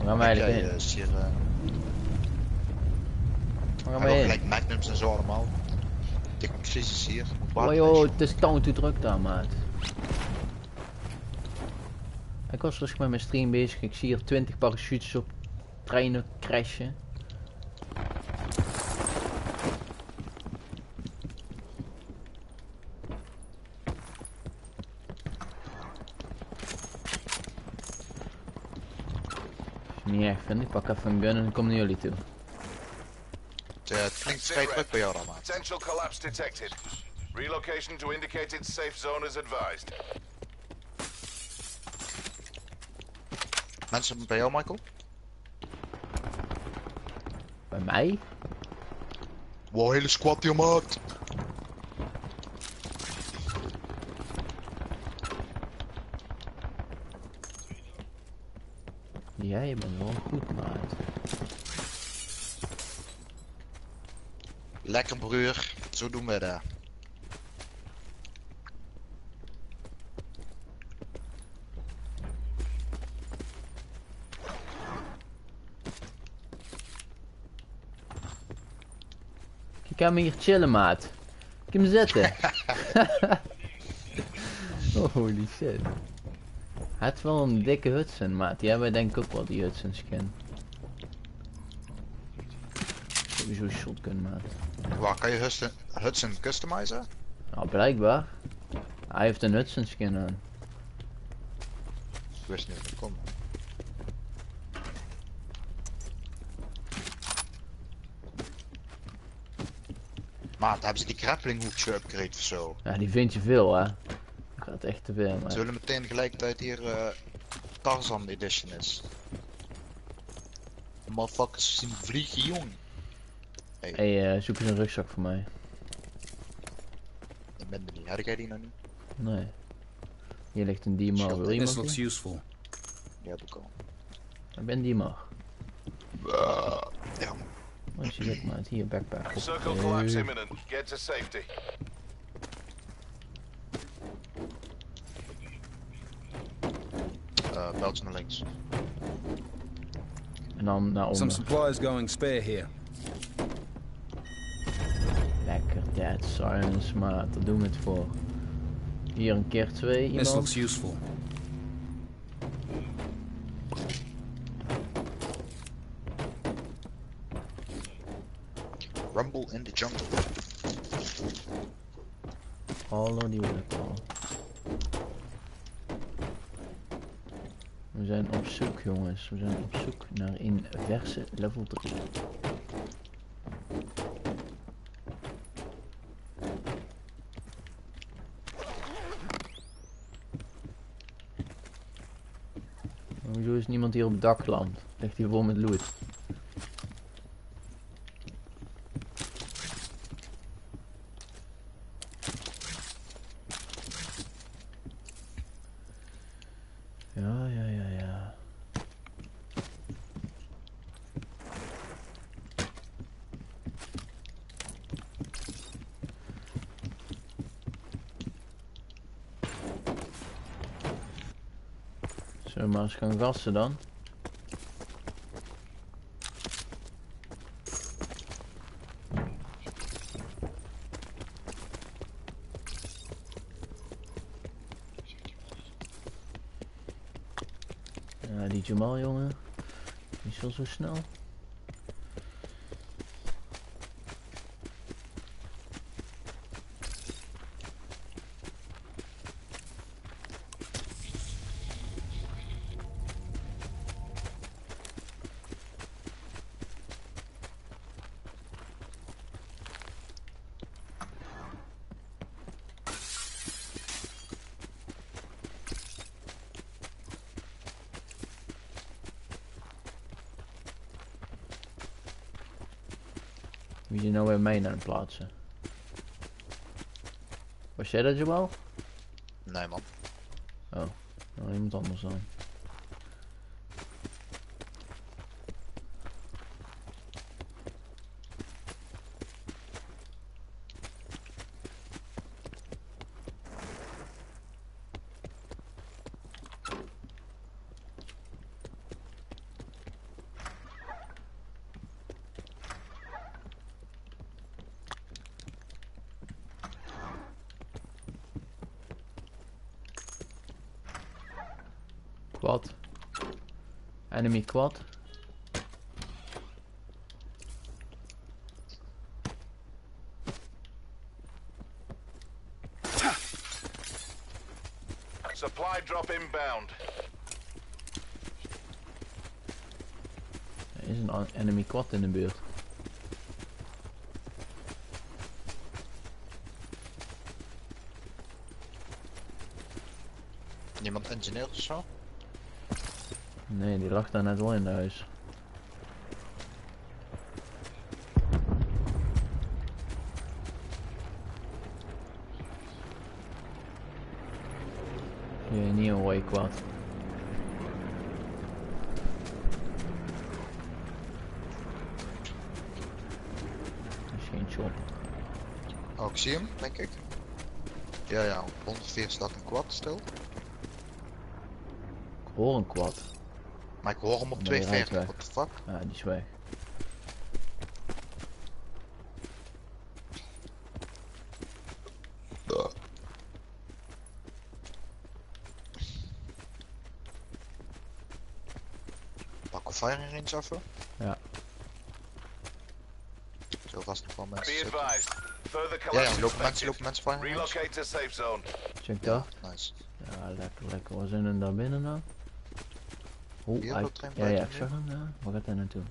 gaan we eigenlijk heen? Is hier... Waar gaan Hebben we ook heen? gelijk magnums en zo allemaal. Dikke crisis hier. Oh joh, het is tong te druk daar, maat. Ik was rustig met mijn stream bezig. Ik zie hier 20 parachutes op treinen crashen. Als je niet echt vindt, ik pak even een gun en ik kom naar jullie toe. Het klinkt vrij druk bij jou dan, maat. Potential collapse detected. Relocation to indicated safe zone is advised. Mensen bij jou, Michael? Bij mij? Wow, hele squad hier, maat. Jij bent wel goed, maat. Lekker broer, zo doen we dat. Ik kan me hier chillen, maat. Ik kan me zitten. Oh, holy shit. Hij heeft wel een dikke Hudson, maat. Die hebben denk ik ook wel, die Hudson skin. Sowieso een shotgun, maat. Waar kan je Hudson customizen? Nou, blijkbaar. Hij heeft een Hudson skin aan. Ik wist niet of dat kon. Maat, hebben ze die grappling hook upgrade of zo? Ja, die vind je veel, hè. Dat gaat echt te veel, maat. Ze willen meteen tegelijkertijd hier Tarzan edition is. De motherfuckers zien vliegen, jong. Hey, zoek eens een rugzak voor mij. Ik ben er niet. Had jij die nog niet? Nee. Hier ligt een Dimar. Wil je This iemand looks die? useful. Die heb ik al. Ik ben Dimar. Ja. Oh, je ziet maat. Hier, backpack. Circle collapse imminent. Get to safety. Beltje naar links. En dan naar Some onder. supplies going spare here. Lekker dead silence, maat. Daar doen we het voor. Hier een keer 2 This iemand. looks useful. Rumble in the jungle. Hallo, die wil ik al. We zijn op zoek, jongens. We zijn op zoek naar een verse level 3. Hoezo is niemand hier op het dak geland? Ligt hier vol met loot. Ja. Zullen we maar eens gaan gassen dan? Ja, die Jamal jongen, die is wel zo snel. Wie is er nou weer mij aan het plaatsen? Was jij dat, Jamal? Nee, man. Oh, nou iemand anders dan. Quad. Enemy quad. Supply drop inbound. Er is een enemy quad in de buurt. Niemand engineert of zo? Nee, die lag daar net wel in de huis. Hier, niet een rode quad. Dat is geen chop. Oh, ik zie hem, denk ik. Ja, ja, op 104 staat een quad stil. Ik hoor een quad. Maar ik hoor hem op Maar die rijdt 240, weg. what the fuck? Ja, die is weg. Pak een firing range even. Ja. Zo vast nog wel Be mensen zitten. advised. Further Ja, collapse ja, lopen expected. mensen firing range. Relocate to safe zone. Check dat. Nice. Ja, lekker, lekker. Waar zijn er daar binnen dan? Oeh, Hier hij... loopt er een Ja, ja, ik buiten zag hem, ja. Waar gaat hij naartoe?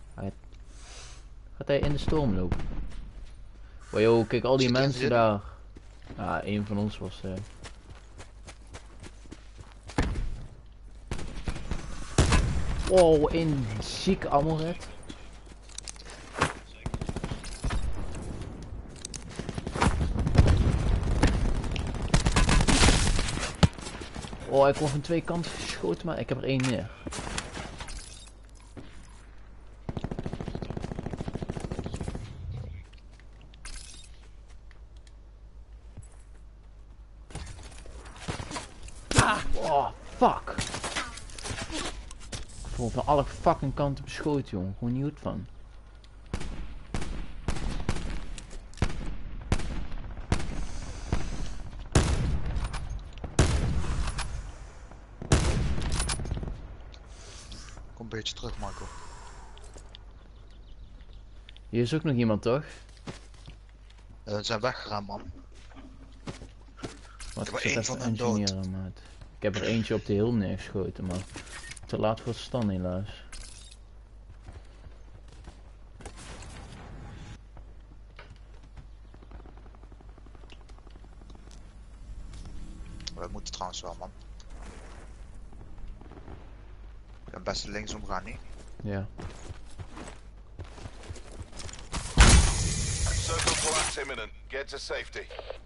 Gaat hij in de storm lopen? Oh joh, kijk al die Zit hij mensen in? daar. Ja, een van ons was... Wow, een ziek amulet. Oh, ik word van twee kanten geschoten, maar ik heb er één neer. Oh, fuck. Ik word van alle fucking kanten beschoten, jongen. Gewoon niet goed van. Kom een beetje terug, Marco. Hier is ook nog iemand, toch? Ze zijn weggegaan, man. Wat Ik heb ik er zit één van even hen dood. engineeren, maat. Ik heb er eentje op de hill neergeschoten, maar te laat voor stand helaas. We moeten trouwens wel, man. Ik kan best linksom gaan, niet? Ja. Circle collapse imminent. Get to safety.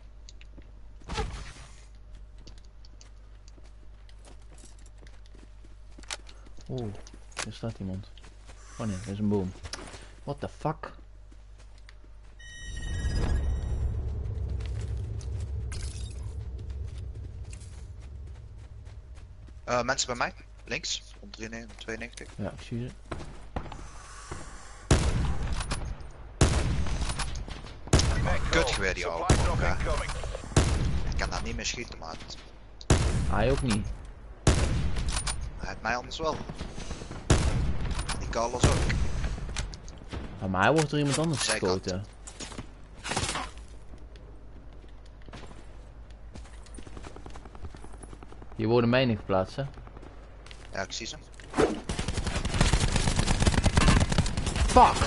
Oeh, hier staat iemand. Oh nee, er is een boom. What the fuck? Mensen bij mij, links, om 92. Ja, ik zie ze. Kutgeweer die oude Supply drop ja. incoming. Ik kan daar niet meer schieten, maar Hij ook niet. hij heeft mij anders wel. Die Carlos ook. Ja, maar hij wordt door iemand anders Zijkant. geschoten. Hier worden mijnen geplaatst, hè? Ja, ik zie ze. Fuck!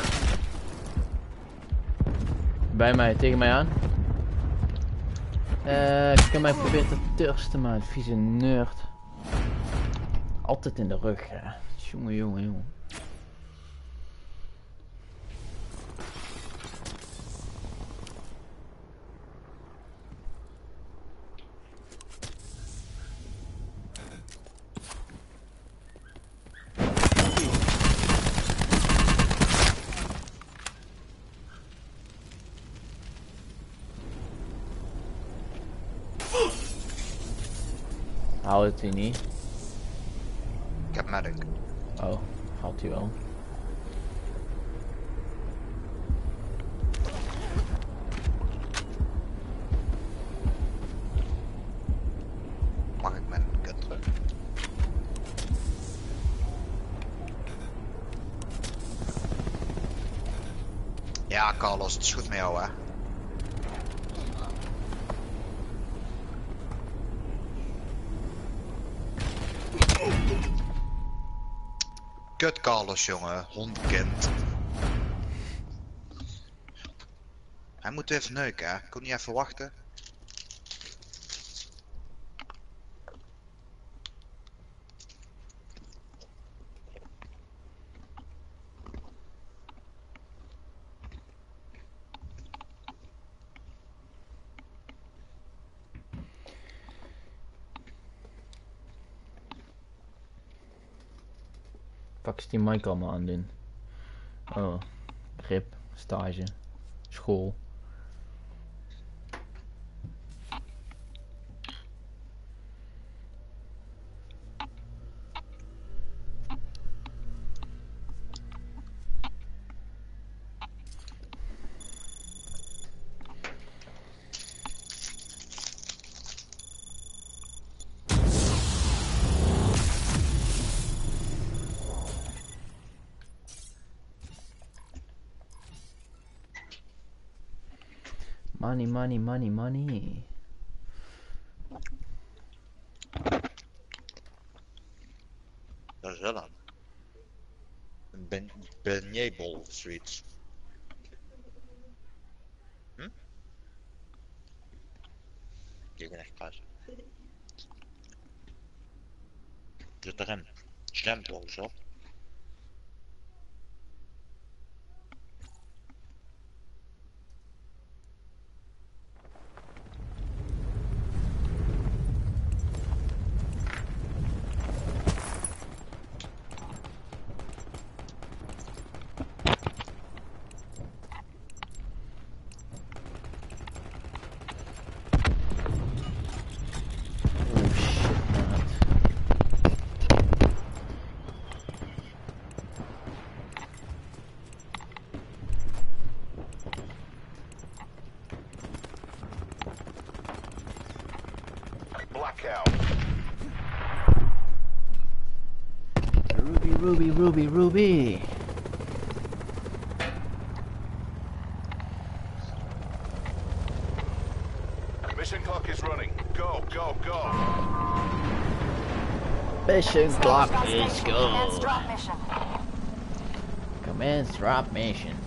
Bij mij, tegen mij aan. Ik kan mij proberen te thirsten, maar vieze nerd. Altijd in de rug, ja. Jongen, jongen, jongen. Houdt hij niet? Ik heb medic. Oh, haalt hij wel. Mag ik mijn gun terug? Ja, Carlos, het is goed met jou, hè. Kut Carlos, jongen. Hondkind. Hij moet even neuken, hè. Kon niet even wachten? Pak is die mic allemaal aan doen. Oh, grip, stage, school. Money, money, money, money. Dat is wel een beignet-bol of zoiets. Hm? Ik ben echt thuis. Zit erin. Stempel zo. Blackout. Ruby, Ruby, Ruby, Ruby. Mission clock is running. Go, go, go. Mission clock is Commence go. drop mission. Commence drop mission.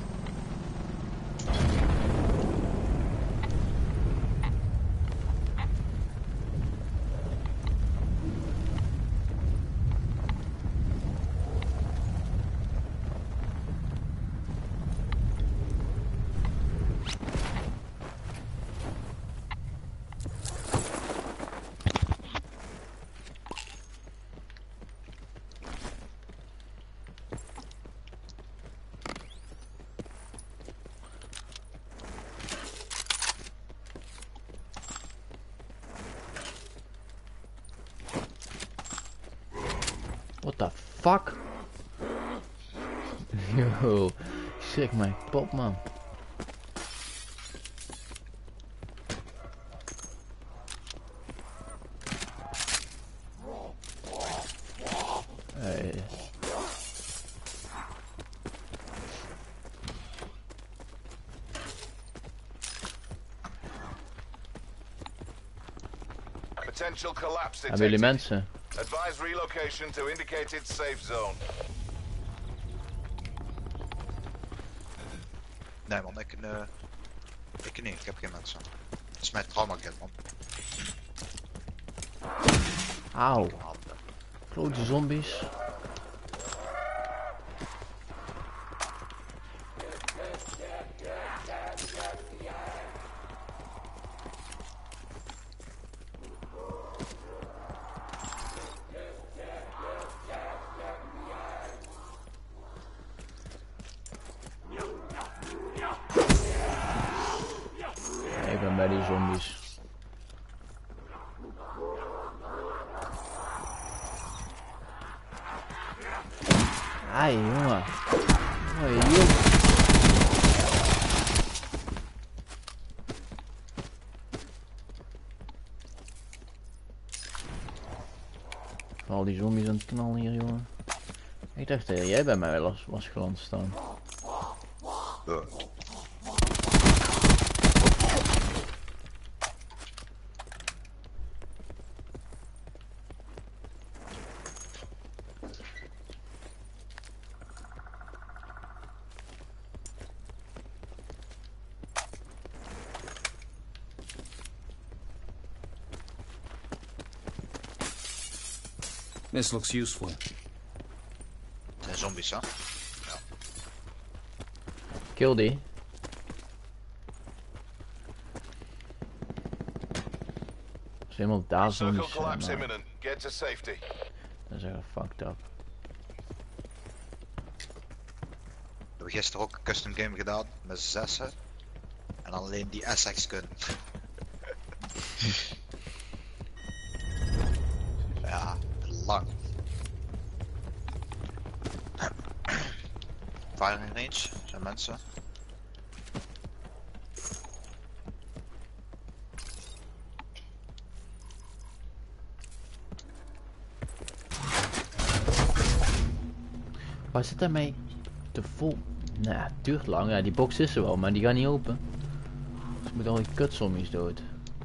What the fuck? Yo, schrik mij pop, man. Hey. Potential collapse Hebben jullie detected. mensen? Advise relocation to indicated safe zone. Nee man, ik niet. Ik heb geen mensen. Het is mijn trauma kit man. Auw. Grote zombies. Ik ben bij die zombies. Ai, jongen. Hoi, joh. Al die zombies aan het knallen hier, jongen. Ik dacht dat jij bij mij was geland staan. This looks useful. Het zijn zombies, hè? Kill die. Als helemaal daar Circle zombies zijn, collapse maar imminent. Get to safety. dat is echt fucked up. We hebben gisteren ook een custom game gedaan met 6. En dan alleen die SX kunnen. Ja, lang. Firing range, zijn mensen. Waar zit daarmee te vol? Nou, het duurt lang. Ja, die box is er wel, maar die gaat niet open. Dus ik moet al die kutzombies dood.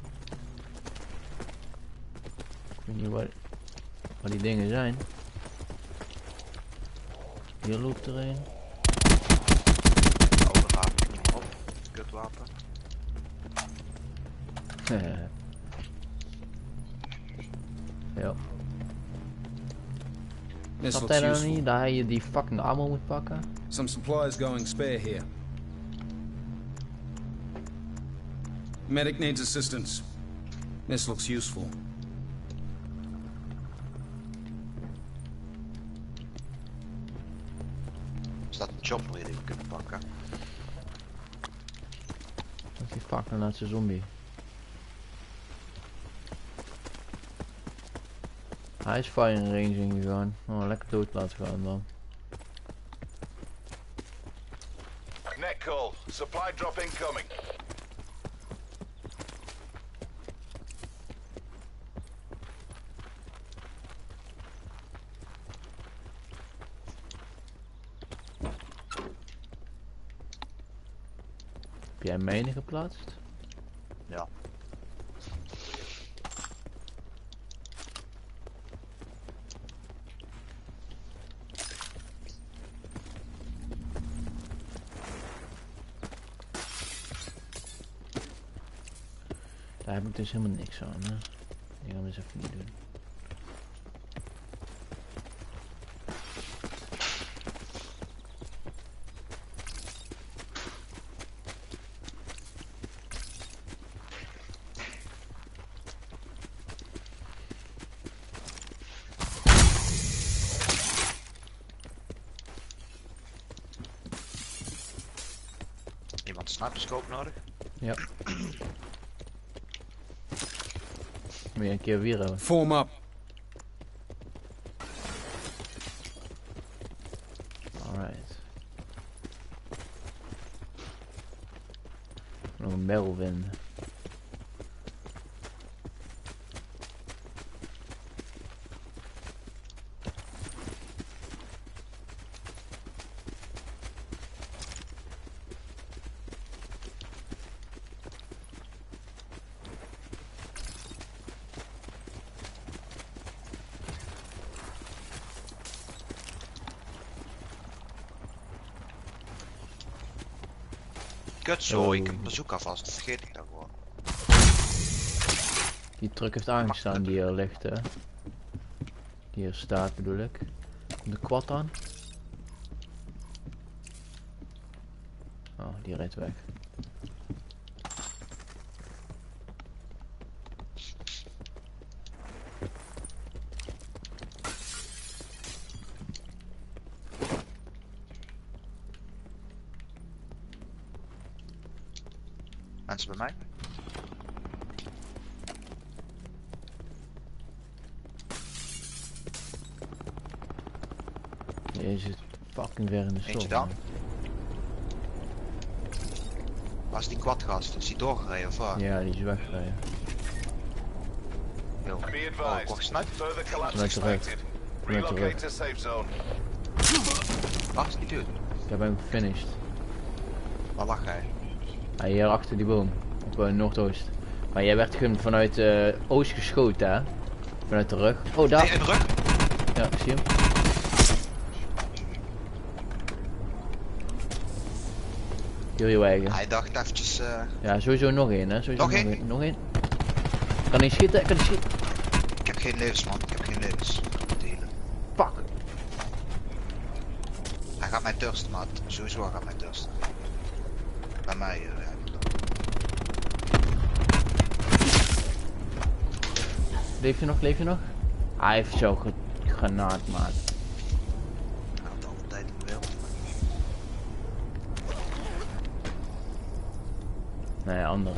Ik weet niet waar die dingen zijn. Hier loopt er een. Oude wapen, niet meer op. Kutwapen. Ja. This Snap looks jij dan useful. niet dat je die fucking ammo moet pakken? Some supplies going spare here. Medic needs assistance. This looks useful. Er staat een chopper hier die we kunnen pakken. Dat is die fucking laatste zombie. Hij is firing range ingegaan. Oh, lekker dood laten gaan dan. Net call. Supply drop incoming. Heb jij mijnen geplaatst? Ja. Daar heb ik dus helemaal niks aan, hè. Die gaan we eens even niet doen. Iemand sniperscope nodig? Ja. Moet je een keer weer hebben. Form up. Alright. Nog een barrel vinden. Kut zo, ik heb bezoek alvast, vergeet ik dat gewoon. Die truck heeft aangestaan die hier ligt, hè. Die hier staat bedoel ik. Komt de quad aan? Oh, die rijdt weg. Mensen bij mij? Je zit fucking ver in de Eentje storm. dan? Waar is die quadgast? Is die doorgereden of wat? Ja, die is weggereden. Yo. Be Oh, ik advised. word gesniped. Further collapse Vanuit de rug. expected. Vanuit de Relocate rug. to safe zone. Waar is die dude? Ik heb hem gefinished. Waar lag hij? Hij hier achter die boom. Op Noordoost. Maar jij werd vanuit oost geschoten, hè? Vanuit de rug. Oh, daar. Nee, in de rug! Ja, ik zie hem. Jullie wegen. Hij dacht eventjes... Ja, sowieso nog één, hè. Sowieso Nog één? Nog één. Kan niet schieten, kan niet schieten. Ik heb geen levens, man. Ik heb geen levens. Delen. Fuck. Hij gaat mij thirsten, maat. Sowieso hij gaat mij thirsten. Bij mij, ja. Leef je nog, leef je nog? Hij heeft zo granaat, maat. Hij had alle tijd in de wereld. Nee, andere.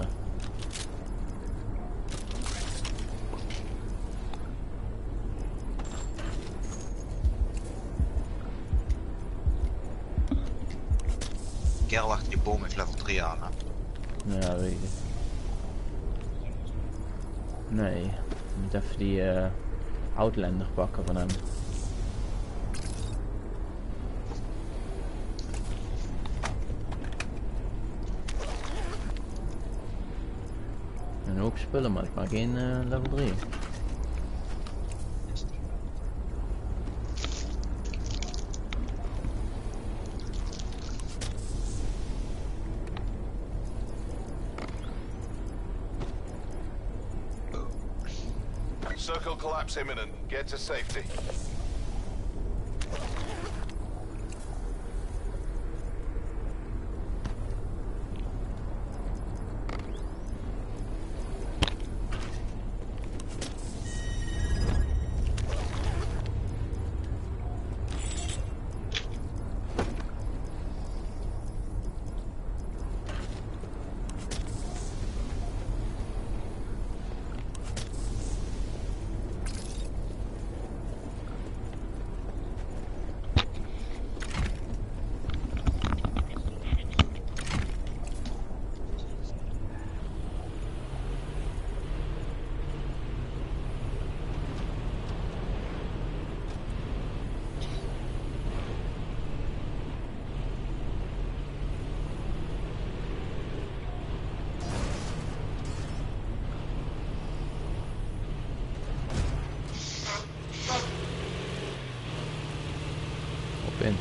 Kerel achter die boom heeft level 3 aan, hè. Ja, weet ik. Nee, je moet even die Outlander pakken van hem. Een hoop spullen, maar geen level 3. Circle collapse imminent. Get to safety. Op in.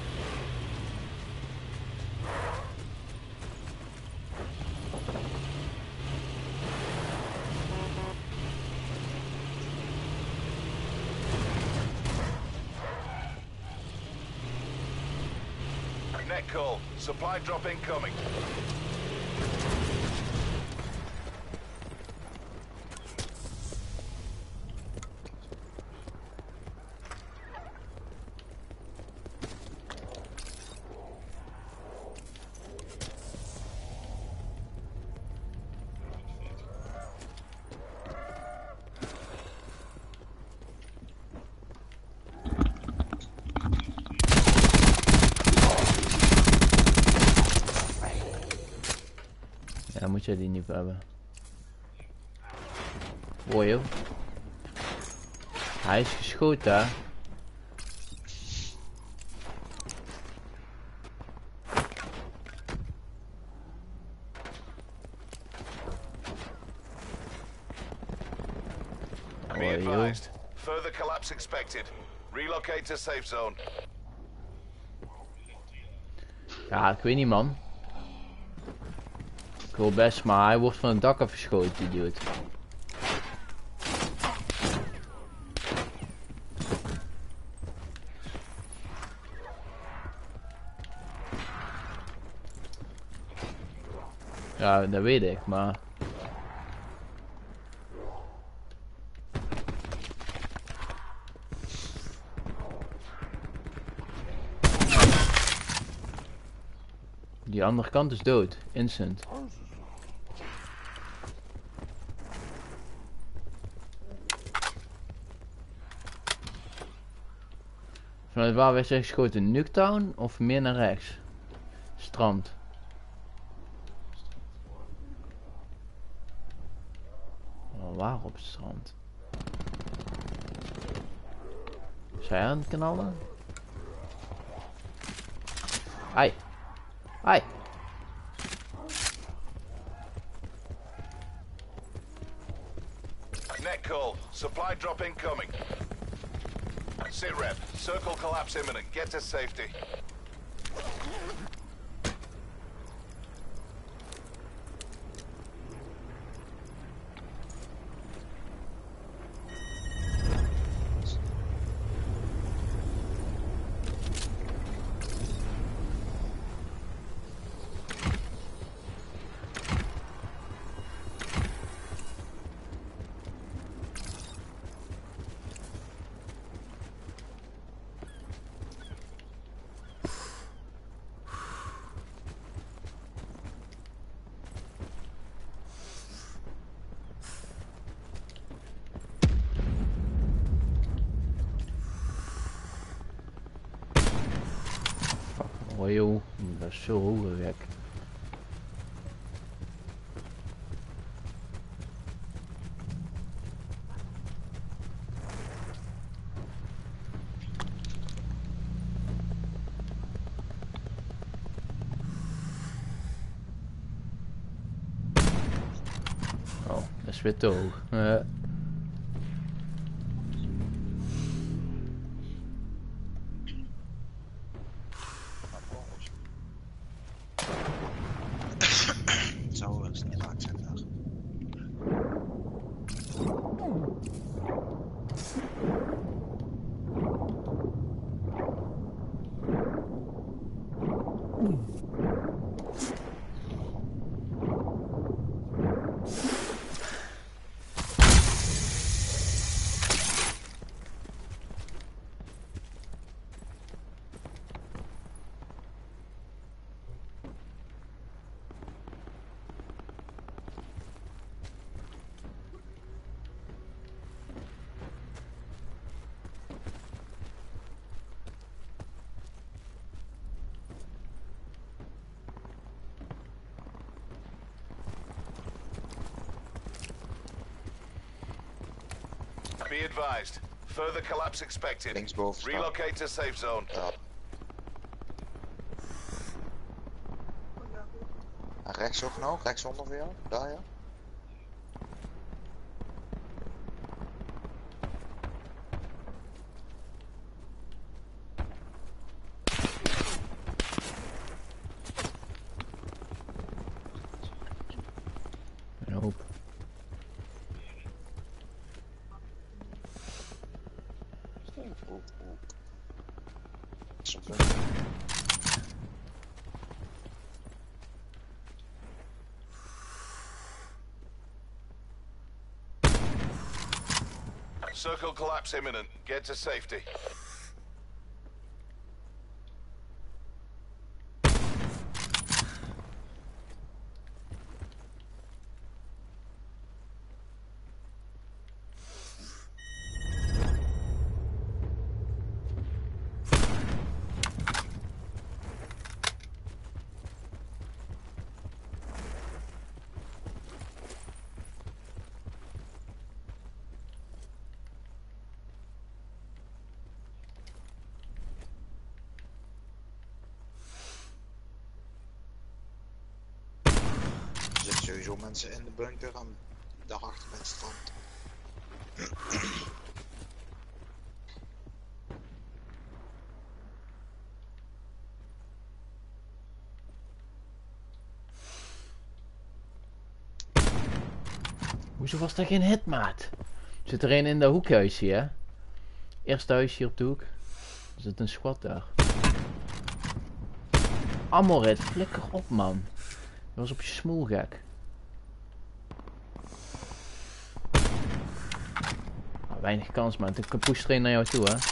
Net call. Supply drop incoming. Ja, moet je die niet hebben. Hoor je? Hij is geschoten, hè? Be advised. Further collapse expected. Relocate to safe zone. Ja, ik weet niet, man. Ik wil best, maar hij wordt van het dak afgeschoten, die dude. Ja, dat weet ik, maar... Die andere kant is dood, instant. Vanuit waar werd zij geschoten? Nuketown of meer naar rechts? Strand. Oh, waar op het strand? Zij aan het knallen? Ai. Ai. Net call. Supply drop incoming. Sit rep. Circle collapse imminent. Get to safety. Oh joh, dat is zo hoog gek. Oh, dat is weer te hoog. Zo is het niet raak zijn daar. Be advised. Further collapse expected. Linksboven staan. Relocate to safe zone. Ja. En rechts ook nog? Rechtsonder voor jou? Daar ja? Een hoop. Circle collapse imminent. Get to safety. Er zitten sowieso mensen in de bunker en daarachter bij het strand. Hoezo was daar geen hit, maat? Er zit er een in dat hoekhuisje, hè? Eerste huisje op de hoek. Er zit een squad daar. Amorit, flikker op, man. Je was op je smoel gek. Weinig kans, man. Ik push er een naar jou toe, hè?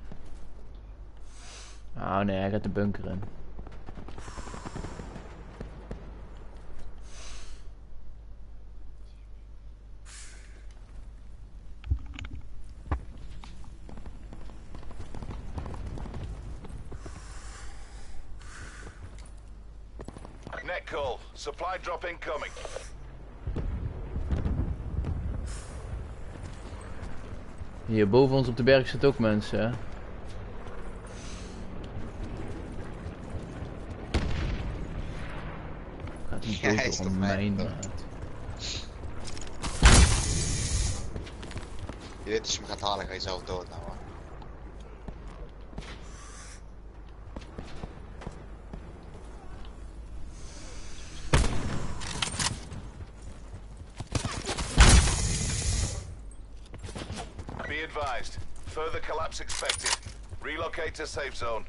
Oh nee, hij gaat de bunker in. Net call. Supply drop incoming. Hier boven ons op de berg zitten ook mensen, hè? Gaat die Ja, hij boot is door toch een mijn mijn, boot. maat. Je weet als je hem gaat halen ga je zelf dood nou hoor. Be advised. Further collapse expected. Relocate to safe zone.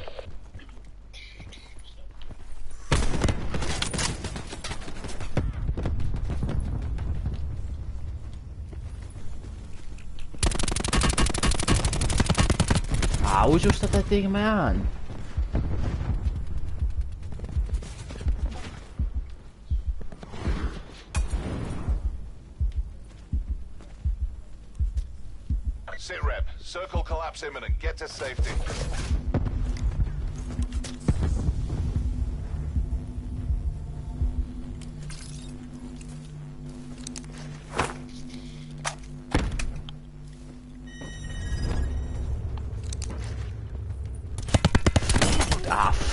Ah, hoezo staat hij tegen mij aan? Sit rep. Circle collapse imminent. Get to safety.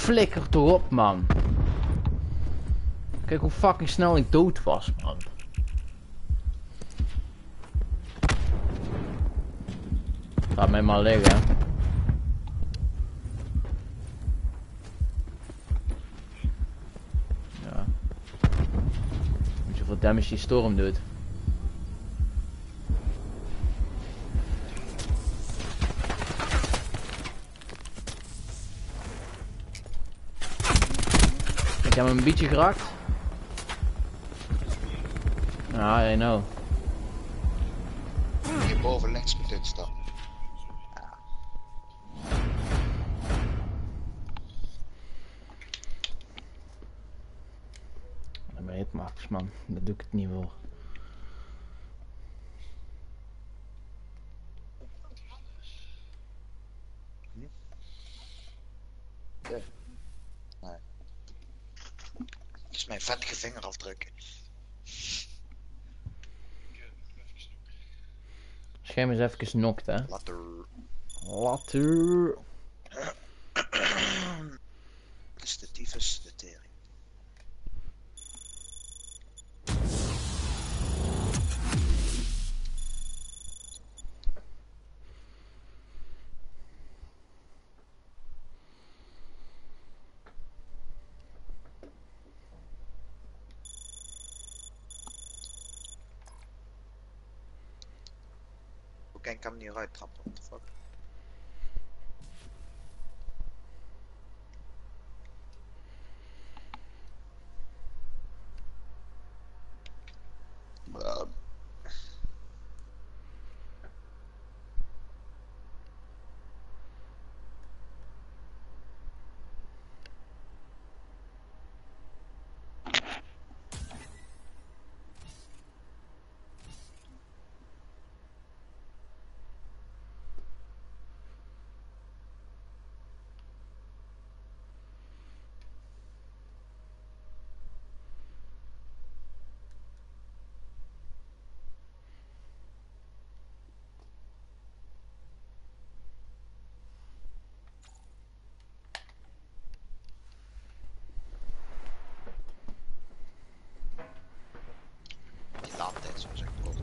Flikker toch op, man. Kijk hoe fucking snel ik dood was, man. Laat mij maar liggen. Ja. Weet je hoeveel damage die storm doet? Ik heb hem een beetje geraakt. Ja, I know. Hierboven links moet dit staan. Dan ben je het makkers, man. Daar doe ik het niet voor. Nee. Dat is mijn vettige vingerafdrukken. Scherm is even knokt, hè? Later. Later. Het is de tyfus, de tering. Hoe kan ik hem niet eruit trappen? What the fuck? Laadtijd zoals ik kort.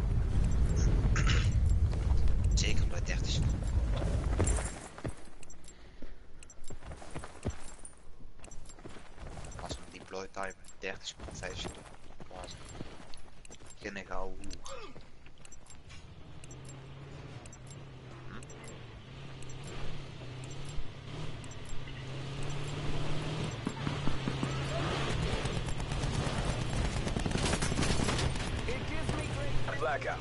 Zeker bij 30 seconden. Als een deploy time 30 seconden, 5 seconden. Beginnen gauw. Blackout.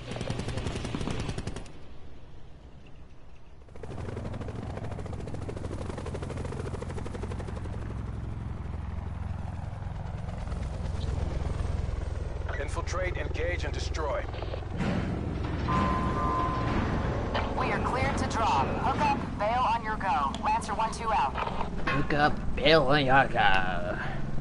Infiltrate, engage, and destroy. We are cleared to drop. Hook up, bail on your go. Lancer 1-2 out. Hook up, bail on your go.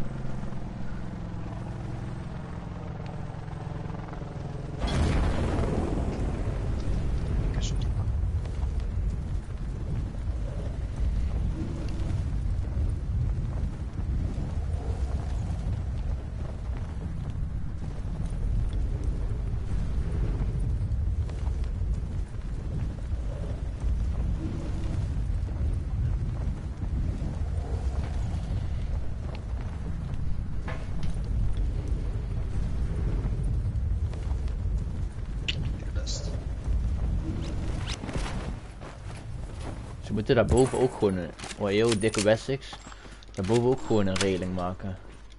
Ze moeten daarboven ook gewoon een, oh yo, dikke Wessex, daarboven ook gewoon een reling maken.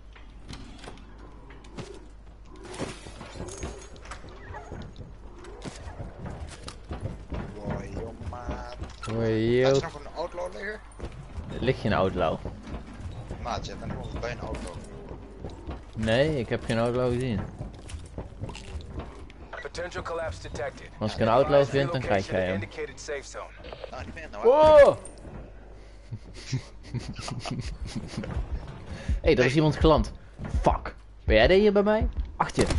Wow, joh, maat. Oh yo. Had je nog een outlaw liggen? Er ligt geen outlaw. Maat, je bent nog bij een outlaw. Nee, ik heb geen outlaw gezien. Potential collapse detected. Als ik een outlaw vind, dan krijg jij hem. Indicated safe zone. Nou, niet meer nou. Oh! Hé, daar is iemand geland. Fuck. Ben jij er hier bij mij? Achter je.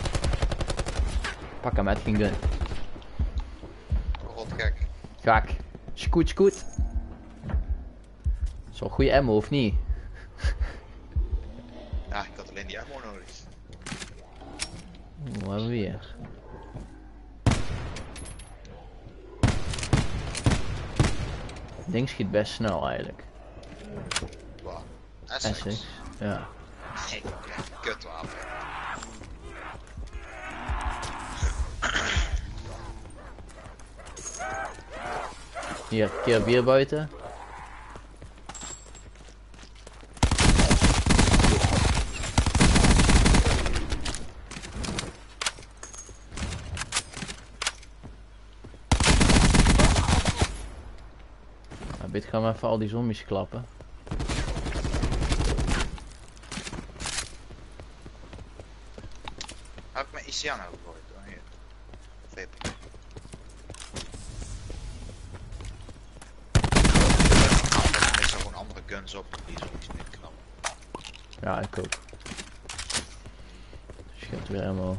Pak hem met geen gun. Rot gek. Gak. Scoot, scoot. Is wel goede ammo of niet? Ja, ik had alleen die ammo nodig. Wat hebben we weer? Ding schiet best snel eigenlijk. Wow. Essex. Ja. Nee, kutwapen. Hier, keer bier buiten. Dit gaan we even al die zombies klappen. Heb ik mijn ICA nou gegooid? Oh, hier. Vape. Ik meestal gewoon andere guns op die zombies niet knappen. Ja, ik ook. Scheelt weer helemaal.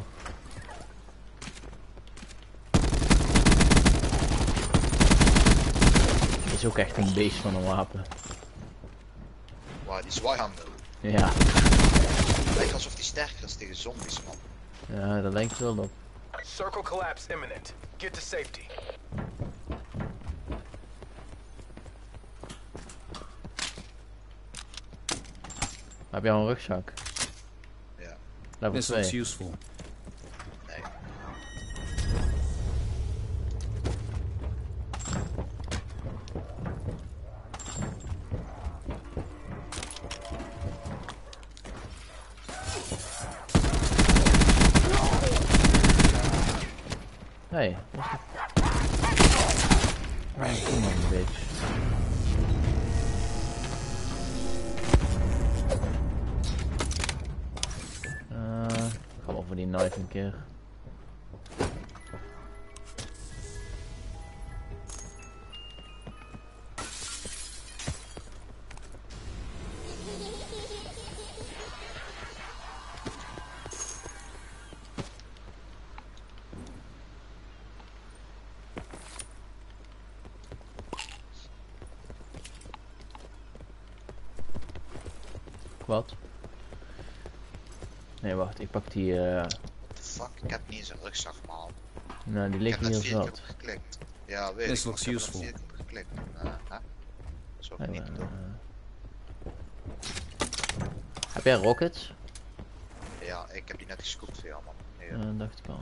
Is ook echt een beest van een wapen. Wauw, die zwaaihandel. Ja. Lijkt alsof die sterker is tegen zombies, man. Ja, dat lijkt wel op. Circle collapse imminent. Get to safety. Heb je al een rugzak? Ja. Level This looks 2. useful. Nee. Hey, wat is dit? Right, come on, bitch. Ik ga wel voor die knife een keer. Wat? Nee, wacht, ik pak die. Fuck, ik heb niet eens een rugzak, man. Nou, die Ik ligt heb net hier 4 keer zat. op geklikt. Ja, weet This ik. looks Ik heb er useful. 4 keer op geklikt. Hè? Zo Hey, niet doen. heb jij rockets? Ja, ik heb die net gescoopt voor jou, man. Hier. Dacht ik al.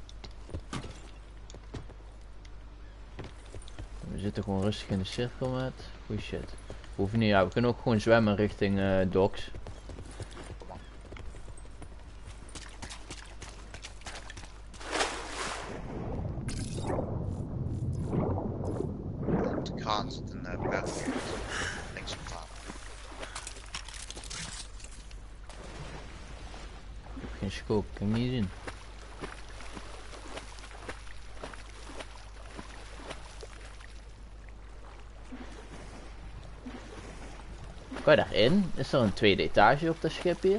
We zitten gewoon rustig in de cirkel met. Goeie shit. We hoeven niet, ja, we kunnen ook gewoon zwemmen richting docks. Kom maar. Op de kraan zit een bed. Links op tafel. Ik heb geen scope, kan ik niet zien. Kan je daarin? Is er een tweede etage op dat schip hier?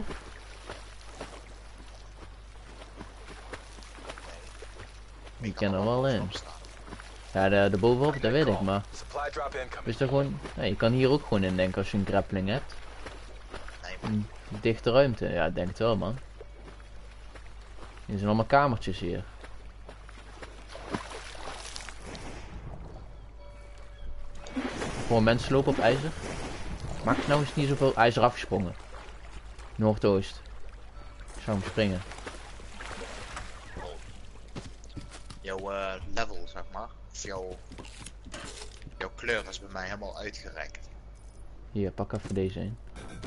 Je Ik kan er wel in. Staan. Ja, de bovenop, dat weet ik, maar Supply drop incoming. is er gewoon... Nee, je kan hier ook gewoon in denken als je een grappling hebt. Nee, man. Een dichte ruimte, ja, ik denk het wel, man. Hier zijn allemaal kamertjes hier. Gewoon mensen lopen op ijzer. Max, nou is niet zoveel ijzer afgesprongen. Noordoost. Ik zou hem springen. Jouw level, zeg maar. Of jouw kleur is bij mij helemaal uitgerekt. Hier, pak even deze een.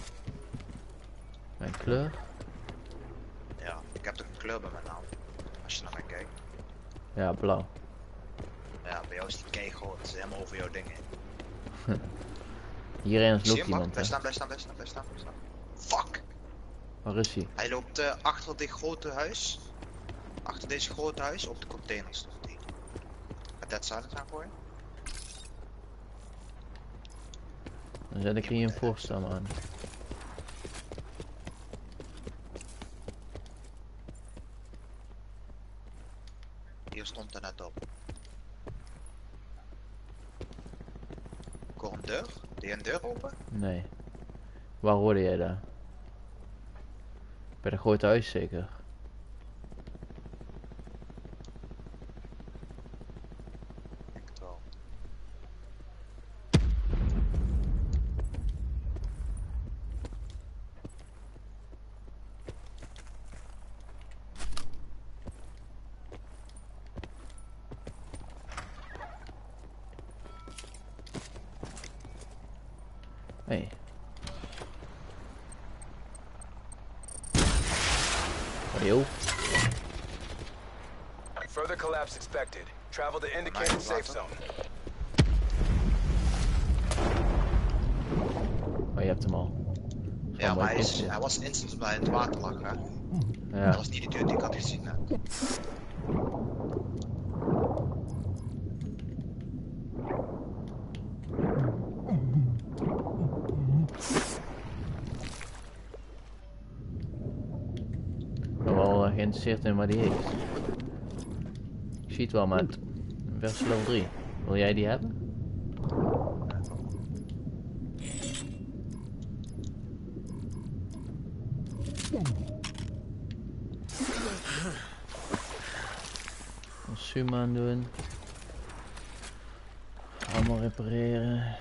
Mijn kleur. Ja, ik heb toch een kleur bij mijn naam. Als je naar mij kijkt. Ja, blauw. Ja, bij jou is die keigroot. Het is helemaal over jouw dingen heen. Hierin is Zie je loopt hem, man? iemand. Blijf Hè. staan, blijf staan, blijf staan, blijf staan, blijf staan. Fuck! Waar is hij? Hij loopt achter dit grote huis. Achter deze grote huis op de containers stond hij. Met Dead Silence aangooien. Dan zet ik hier een voorstel aan. Hier stond er net op. Ik hoor een deur. Doe je een deur open? Nee. Waar hoorde jij dat? Bij dat grote huis zeker. Ik denk het wel. Hey. Yo. Further collapse expected. Travel to indicated safe zone. Oh, je hebt hem al. Ja, maar mooi hij was instant bij het water lag, hè? Ja. Dat was niet de deur die ik had gezien, hè? Ik ben wel geïnteresseerd in wat die heeft. Ik zie het wel, maar versie level 3. Wil jij die hebben? Een zoom aan doen. Allemaal repareren.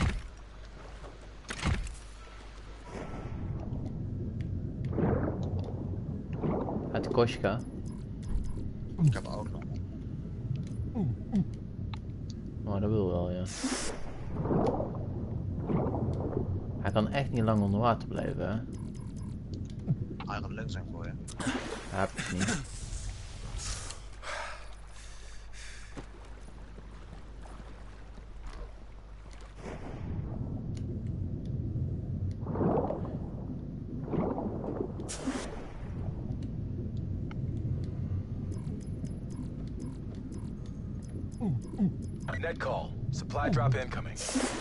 Het Koshka. Ik heb hem ook nog. Oh, dat wil wel, ja. Hij kan echt niet lang onder water blijven, hè? Iron Lung zijn voor je. Dat heb ik niet. Net call. Supply drop incoming.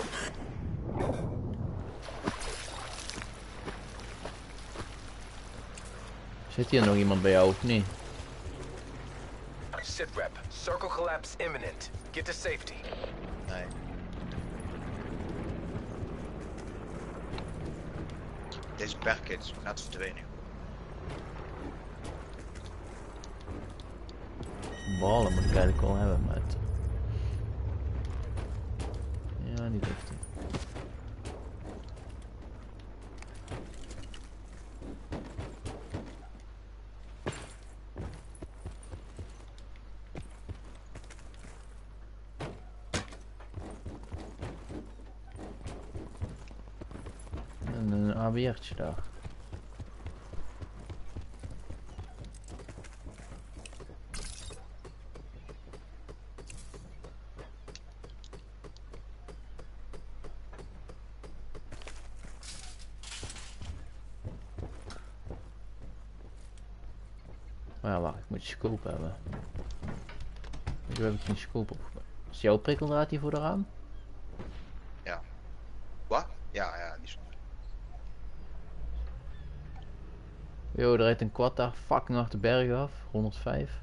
Zit hier nog iemand bij jou of niet? Sitrep. Circle collapse imminent. Get to safety. Nee. Deze bergkit is net verdwenen. Ballen moet ik eigenlijk wel hebben, maar het... Ja, niet echt. En een ABR'tje daar. Oh ja, wacht, ik moet je scope hebben. Nu heb ik geen scope op. Is jouw prikkeldraad hier voor de raam? Ja. Wat? Ja, die is. Yo, er rijdt een quad daar fucking hard de berg af. 105.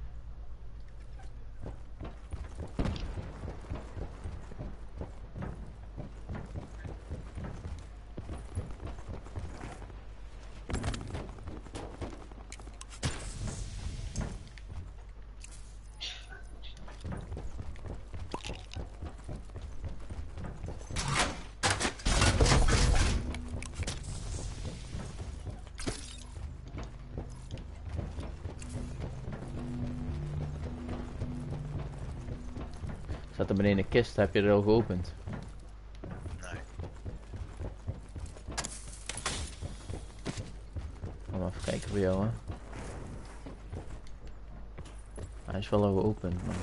Staat er beneden een kist, heb je er al geopend? Nee. Gaan we even kijken voor jou, hè. Hij is wel al geopend, maar...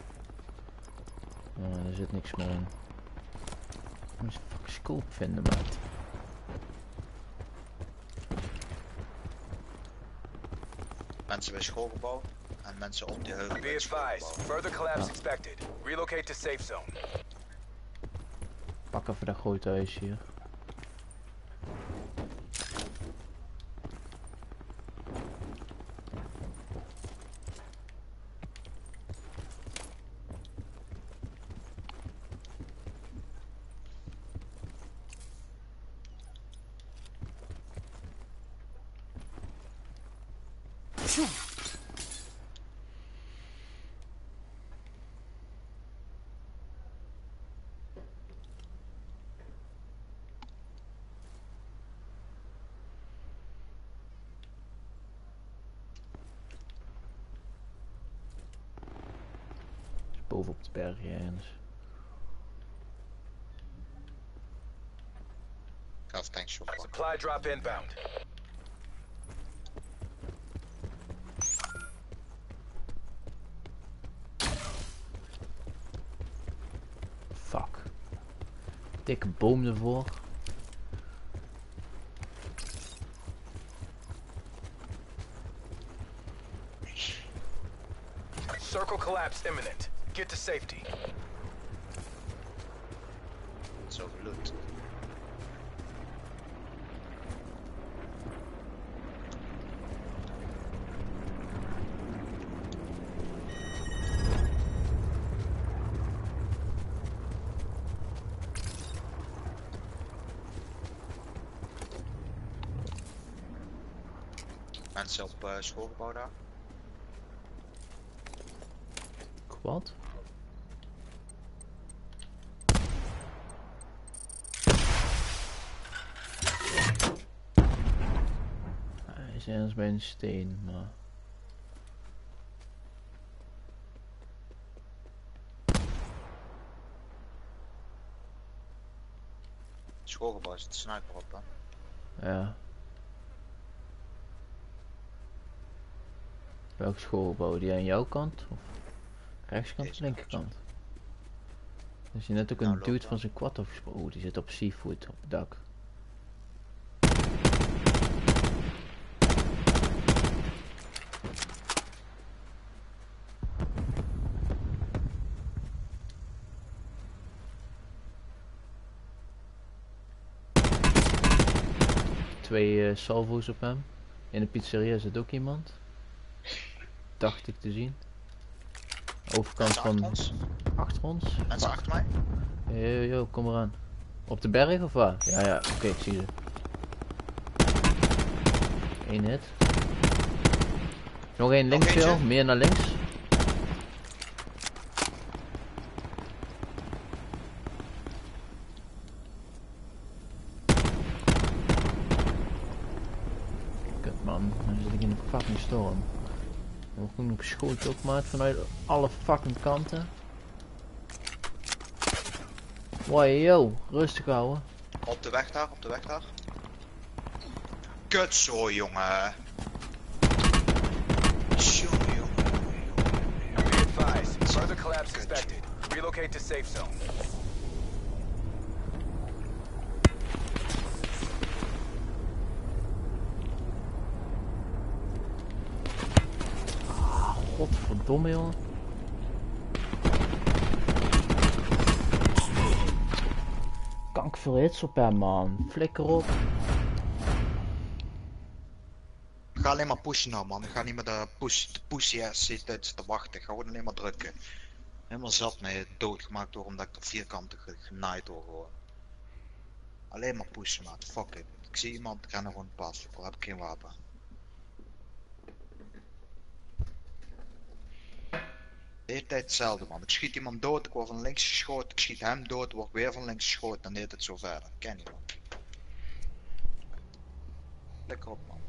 Ja, er zit niks meer in. Ik moet een fucking scope vinden, maat. Mensen bij schoolgebouw en mensen op die heuvel. Be bij het advised. schoolgebouw. Further collapse expected. Relocate to safe zone. Pak even dat grote huis hier. Boven op de berg ergens. Gas tank shop. Supply drop inbound. Fuck. Dikke boom ervoor. Circle collapse imminent. Get to safety. Zo geloot. Mensen op schoolgebouw daar. Wat? Hij is ergens bij een steen, maar... Schoolgebouw zit de sniper op, hè. Ja. Welk schoolgebouw? Die aan jouw kant? Of rechtskant of Deze linkerkant? Er is hier net ook Nou, een loop dude dan. van zijn quad afgesproken. Oh, die zit op seafood op het dak. Twee salvo's op hem. In de pizzeria zit ook iemand. Dacht ik te zien. Overkant Mensen van... achter ons. Achter ons? Mensen achter mij. Yo, kom eraan. Op de berg of waar? Ja, oké, ik zie ze. Eén hit. Nog één links eentje. veel, meer naar links. Kut man, dan zit ik in de fucking storm. Dan word ik nog geschoten op maat vanuit alle fucking kanten. Wow, yo, rustig houden. Op de weg daar, op de weg daar. Kut zo, jongen. Jongen, jongen. Be advised. Further collapse expected. Relocate to safe zone. Godverdomme jongen. Kank veel hits op hem man. Flikker op. Ik ga alleen maar pushen nou, man. Ik ga niet meer de pussy ass zitten te wachten. Ik ga gewoon alleen maar drukken. Helemaal zat mee doodgemaakt door omdat ik er vierkanten genaaid door gewoon. Alleen maar pushen, man. Fuck it. Ik zie iemand, ik ga nog gewoon passen. Ook al heb ik geen wapen. De hele tijd hetzelfde, man. Ik schiet iemand dood, ik word van links geschoten. Ik schiet hem dood, word weer van links geschoten. Dan deed het zo verder. Ken je, man. Lekker op, man.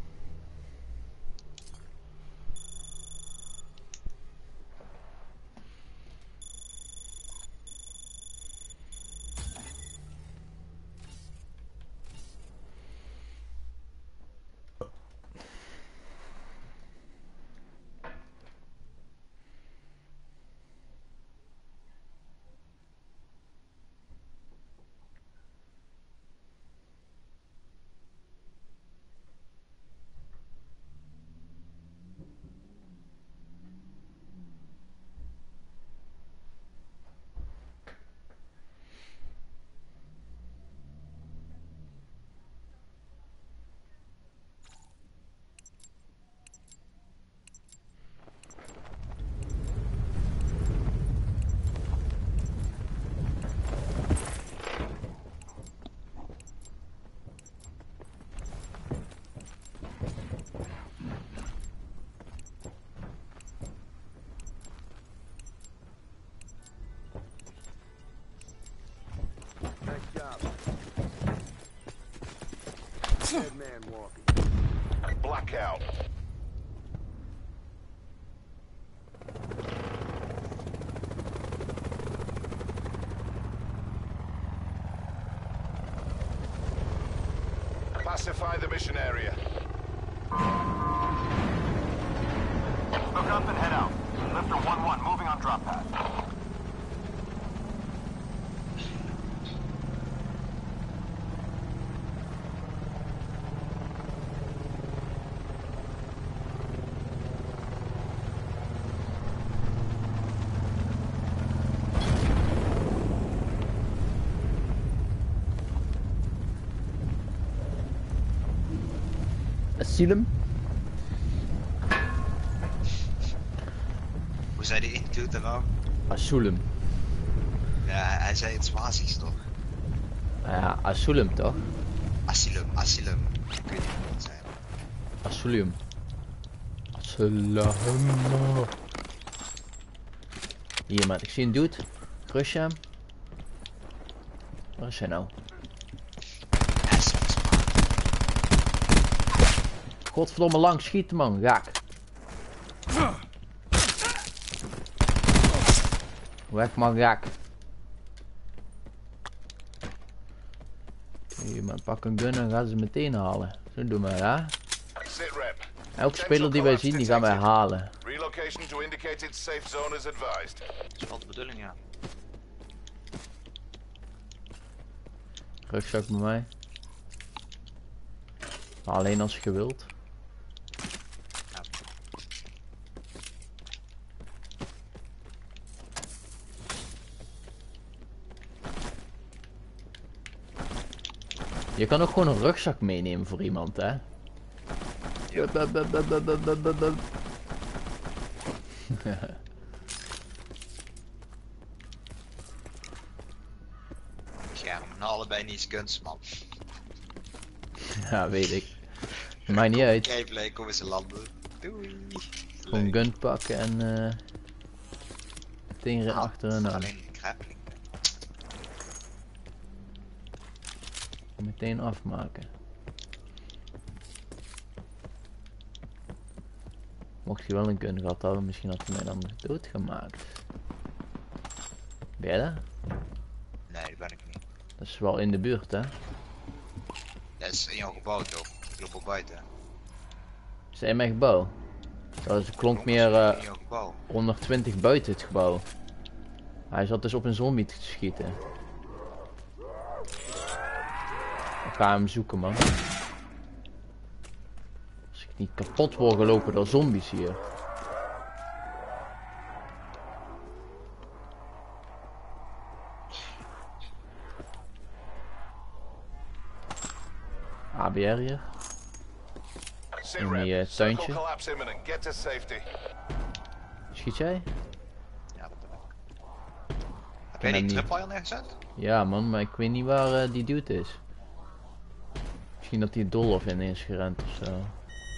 Blackout. Pacify the mission area. Hook up and head out. Lifter 1-1 moving on drop pad. Asylum? Hoe zei die in er nou? Asylum. Ja, hij zei het Swazisch toch? Ja, asylum toch? Asylum. Ik weet niet hoe het zijn. Asylum. Asylum. Hier man, ik zie een dude. Crush hem. Waar is hij nou? Godverdomme lang schieten man, raak. Weg man, raak. Hier man, pak een gun en gaan ze meteen halen. Zo doen we hè. Sitrep. Elke speler die wij zien, die gaan wij halen. Relocation to indicated safe zone is advised. Dat is wel de bedoeling, ja. Rugzak bij mij. Maar alleen als je wilt. Ja. Je kan ook gewoon een rugzak meenemen voor iemand, hè? Ja, we hebben allebei niet guns, man. Ja, weet ik. Maakt niet uit. Gameplay, kom eens in landen. Doei. Gewoon gun pakken en meteen achter hun aan. Alleen grappling. Meteen afmaken. Mocht je wel een gun gehad hebben, misschien had hij mij dan doodgemaakt. Ben je dat? Nee, dat ben ik niet. Dat is wel in de buurt, hè? Dat is in jouw gebouw toch? Ik loop ook buiten. Is hij in mijn gebouw? Dat klonk meer In jouw gebouw. 120 buiten het gebouw. Hij zat dus op een zombie te schieten. Ik ga hem zoeken, man. Als ik niet kapot word gelopen door zombies hier. ABR hier. In die tuintje. Collapse imminent. Get to safety. Schiet jij? Ja, dat ben ik. Heb jij die hem niet. tripwire neergezet? Ja man, maar ik weet niet waar die dude is. Misschien dat die Dolph in is gerend of zo.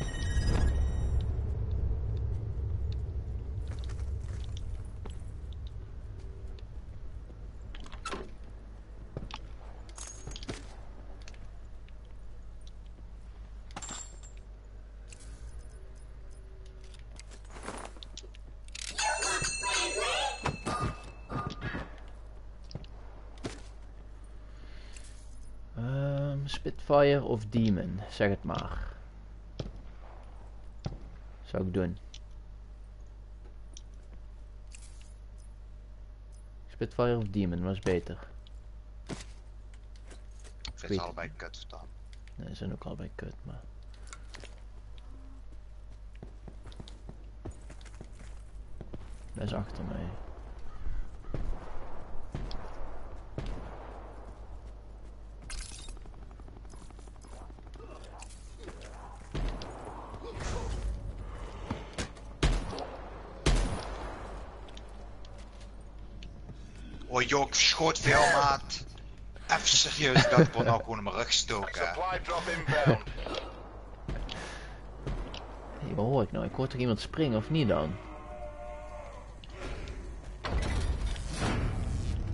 Spitfire of Demon, zeg het maar. Zou ik doen. Spitfire of Demon, was beter. Ik vind ze allebei kut staan. Nee, ze zijn ook allebei kut, maar... Dat is achter mij. Oh joh, ik schoot veel maat. Even serieus, dat wordt nou gewoon in mijn rug gestoken. Supply drop inbound. Hey, wat hoor ik nou? Ik hoor toch iemand springen of niet dan?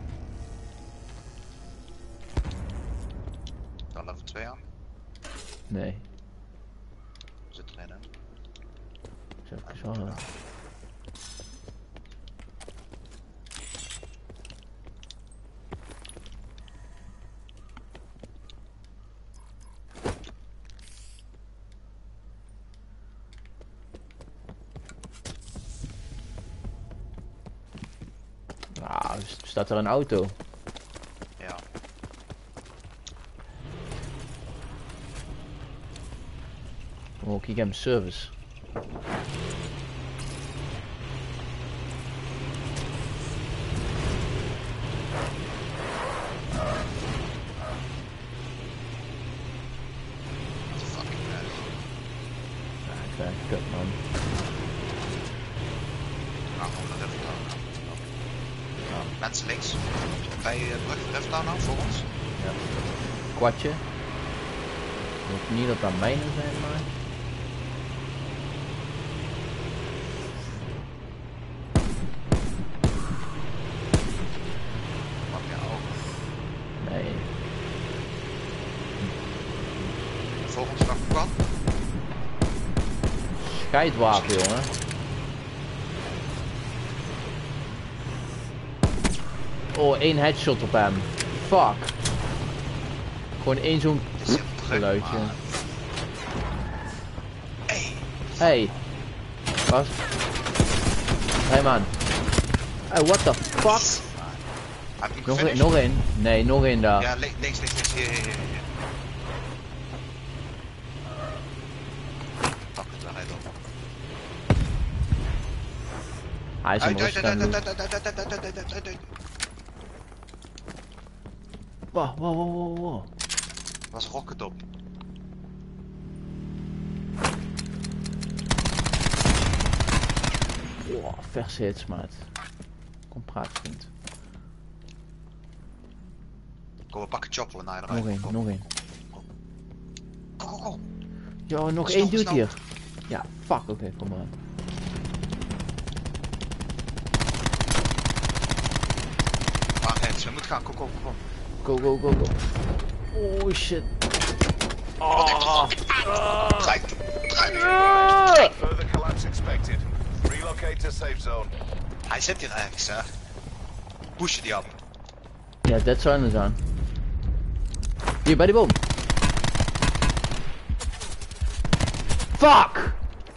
Dan level 2 aan. Nee. Zit erin, hè? Zo even zo. Ah, staat er een auto? Ja. Oh, kijk hem service. What the fucking hell. Ja, ik vind het kut, man. Nou, gewoon de Rifttown. Mensen links. Bij de Rifttown nou, voor ons. Ja. Kwartje. Ik hoop niet dat dat mijnen zijn, maar... Pak je ook. Nee. Voor ons nog kwam. Scheidwapen, jongen. Oh, 1 headshot op hem. Fuck. Gewoon één zo'n Het is heel druk, geluidje. maar... Hey. Hey. Wat? Hey man. Hey, what the fuck? Heb je hem Nog gefinished? één, nog één. Nee, nog één daar. Ja, links, hier. Pak het, daar rijdt op. Hij is hem waarschijnlijk. Uit. Wow. Was rocket op. Wow, verse hits, maat. Kom praat, vriend. Kom, we pakken choppelen naar de Nog één, nog één. Kom. Yo, nog Snel, één dude snel. hier. Ja, fuck, oké, kom maar. Waar rechts, we moeten gaan, kom. Go. Oh shit. Draai. Further collapse expected. Relocate to safe zone. Hij zit hier ergens, hè. Push die op. Ja, dead silence aan. Hier, bij die boom. Fuck!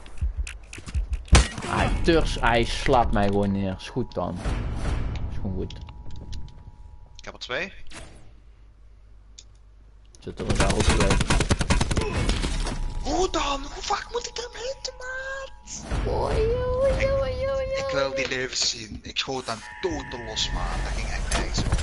Hij slaat mij gewoon neer. Is goed dan. Is gewoon goed. Ik heb er 2. Zit er daar ook bij. Hoe dan? Hoe vaak moet ik hem hitten, maat? Ik wil die levens zien. Ik schoot hem dood los, maat. Dat ging echt nergens op.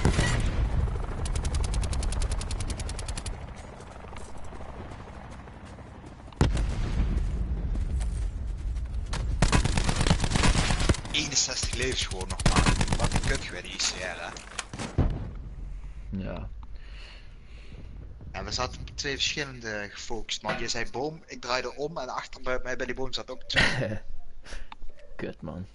Levens gewoon nog maar. Wat een kut gewoon die ICR, hè. Ja. En we zaten op 2 verschillende gefocust, man. Je zei boom, ik draaide om en achter mij bij die boom zat ook 2. Kut, man.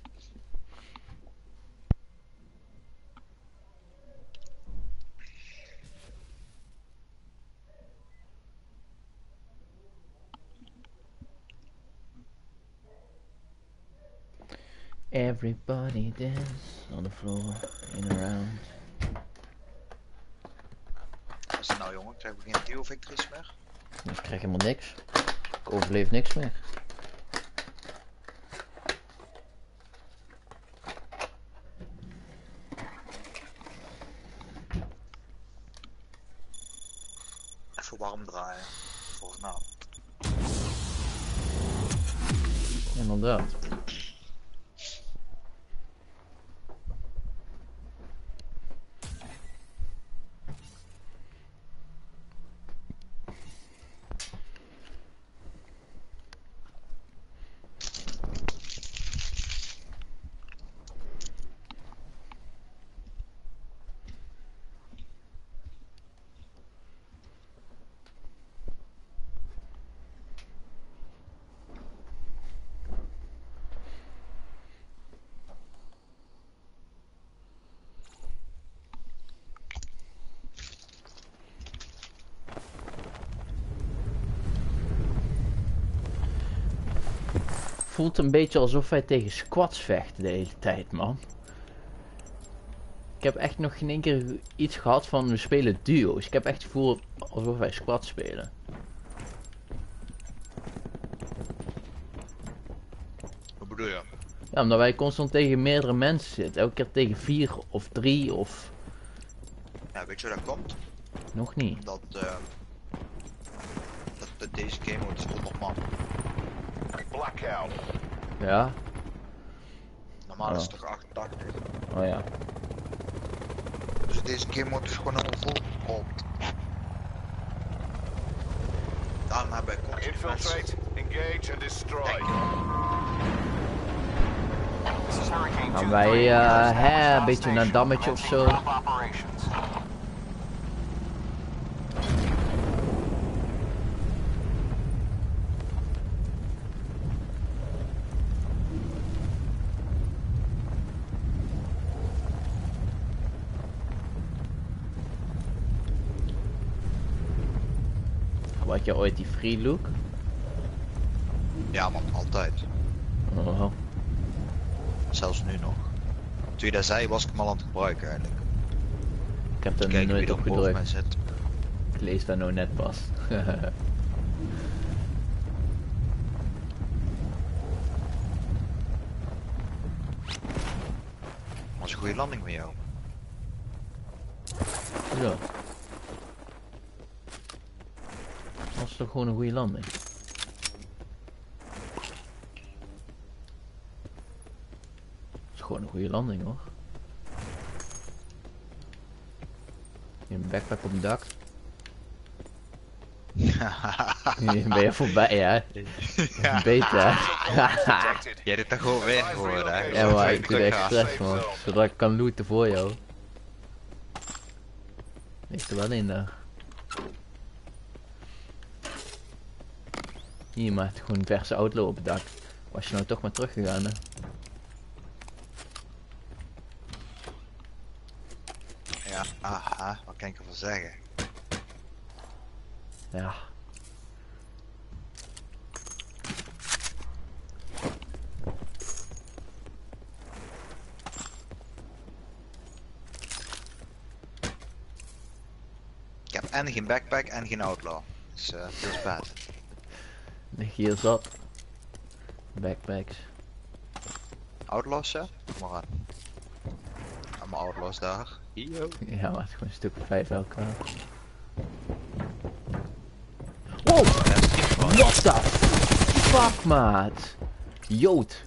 Everybody dance on the floor and around. Wat is het nou, jongen? Krijgen we geen duo victories meer? Ik krijg helemaal niks. Ik overleef niks meer. Even warm draaien. Voor vanavond. Inderdaad. voelt een beetje alsof wij tegen squads vechten de hele tijd, man. Ik heb echt nog geen één keer iets gehad van we spelen duo's. Ik heb echt het gevoel alsof wij squads spelen. Wat bedoel je? Ja, omdat wij constant tegen meerdere mensen zitten. Elke keer tegen 4 of 3 of... Ja, weet je hoe dat komt? Nog niet. Dat deze game wordt 100 man. Blackout. Ja? Normaal is het toch 88. Oh ja. Dus deze game wordt dus gewoon helemaal vol gepropt. Daarom hebben wij constant Infiltrate, engage and destroy. This is Hurricane 2-3. Gaan wij een beetje naar een dammetje of zo. Operations. Had je ooit die free look? Ja man, altijd. Oh. Zelfs nu nog. Toen je dat zei was ik hem al aan het gebruiken eigenlijk. Ik heb er Kijken wie nooit er op boven mij gedrukt. zit. Ik lees daar nou net pas. Was een goede landing met jou. Zo. Dat is toch gewoon een goede landing. Dat is gewoon een goede landing hoor. Een backpack op het dak. Hier ben je voorbij hè. Beter. Jij doet daar gewoon weer geworden hè. Ja maar ik doe het expres man. Zodat ik kan looten voor jou. Ligt er wel in daar. Hier maar gewoon een verse outlaw op het dak. Was je nou toch maar teruggegaan hè? Ja, aha, wat kan ik ervan zeggen? Ja. Ik heb en geen backpack en geen outlaw. Dus feels bad. Lig hier zat. Backpacks. Outlaws hè? Kom maar aan. Allemaal outlaws daar. Yo. Ja maar het is gewoon een stuk of 5 elkaar. Wow! What the fuck maat? Jood.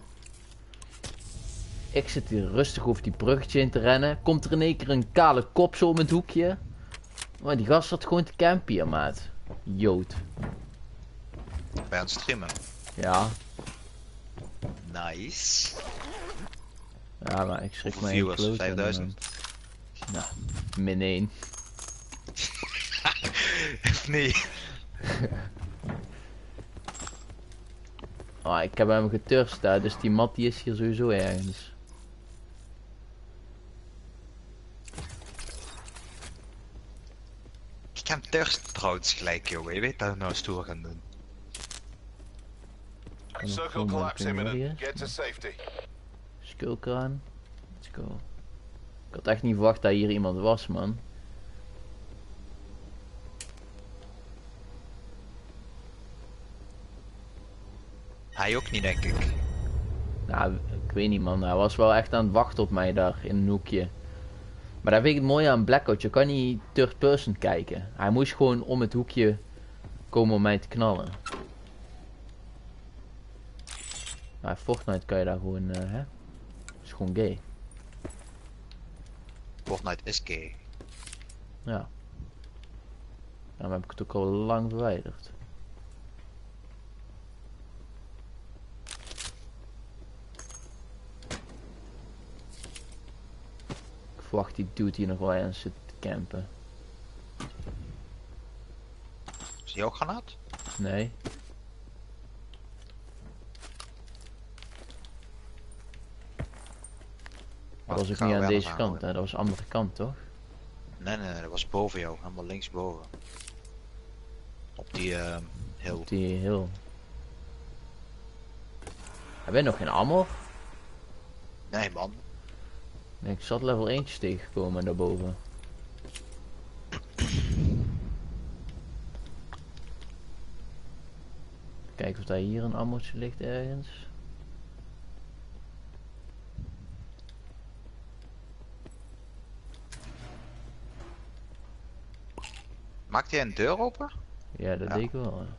Ik zit hier rustig over die bruggetje in te rennen. Komt er in één keer een kale kop zo om het hoekje. Maar die gast zat gewoon te campen hier maat. Jood. Ben je aan het streamen? Ja. Nice. Ja maar ik schrik Hoeveel mij een viewers? kloot. 5000? Nou, min 1. Nee. Oh, ik heb hem geturst daar, dus die mat die is hier sowieso ergens. Ik heb thirst trouwens gelijk jongen. Je weet dat we nou stoer gaan doen. Circle collapse imminent. Get to safety. Skulkraan. Let's go. Ik had echt niet verwacht dat hier iemand was, man. Hij ook niet denk ik. Nou, ik weet niet, man. Hij was wel echt aan het wachten op mij daar in een hoekje. Maar dat vind ik het mooie aan Blackout. Je kan niet third person kijken. Hij moest gewoon om het hoekje komen om mij te knallen. Maar Fortnite kan je daar gewoon, hè? Is gewoon gay. Fortnite is gay. Ja. Daarom heb ik het ook al lang verwijderd. Ik verwacht die dude hier nog wel eens zit te campen. Is die ook granaat? Nee. Dat was ook niet aan deze kant, hè? Dat was de andere kant, toch? Nee, dat was boven jou, helemaal linksboven. Op die hill. Op die hill. Heb je nog geen ammo? Nee man. Nee, ik zat level 1 tegengekomen daarboven. Kijken of daar hier een ammootje ligt ergens. Maakt hij een deur open? Ja, dat Ja. deed ik wel. Hè.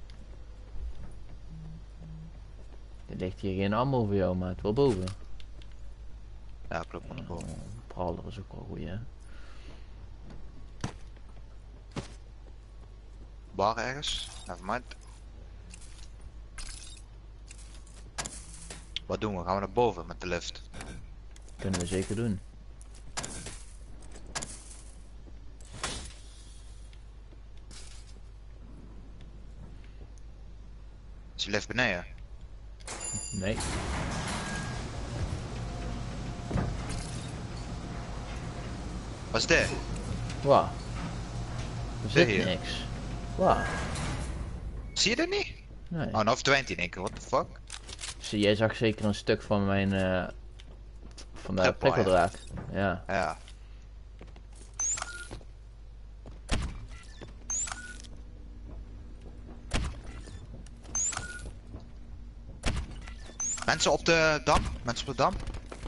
Er ligt hier geen ammo voor jou, maar het wel boven. Ja, klopt maar naar boven. Brawler is ook wel goed, hè. Bar ergens? Nevermind. Wat doen we? Gaan we naar boven met de lift? Kunnen we zeker doen. Is de lift beneden? Nee. Wat is dit? Waar? Er zit hier. niks. Waar? Zie je dit niet? Nee. Oh, nou verdwijnt hij in één keer. What the fuck? Zie, jij zag zeker een stuk van mijn van de Tripwire. prikkeldraad. Ja. Ja. Mensen op de dam? Mensen op de dam?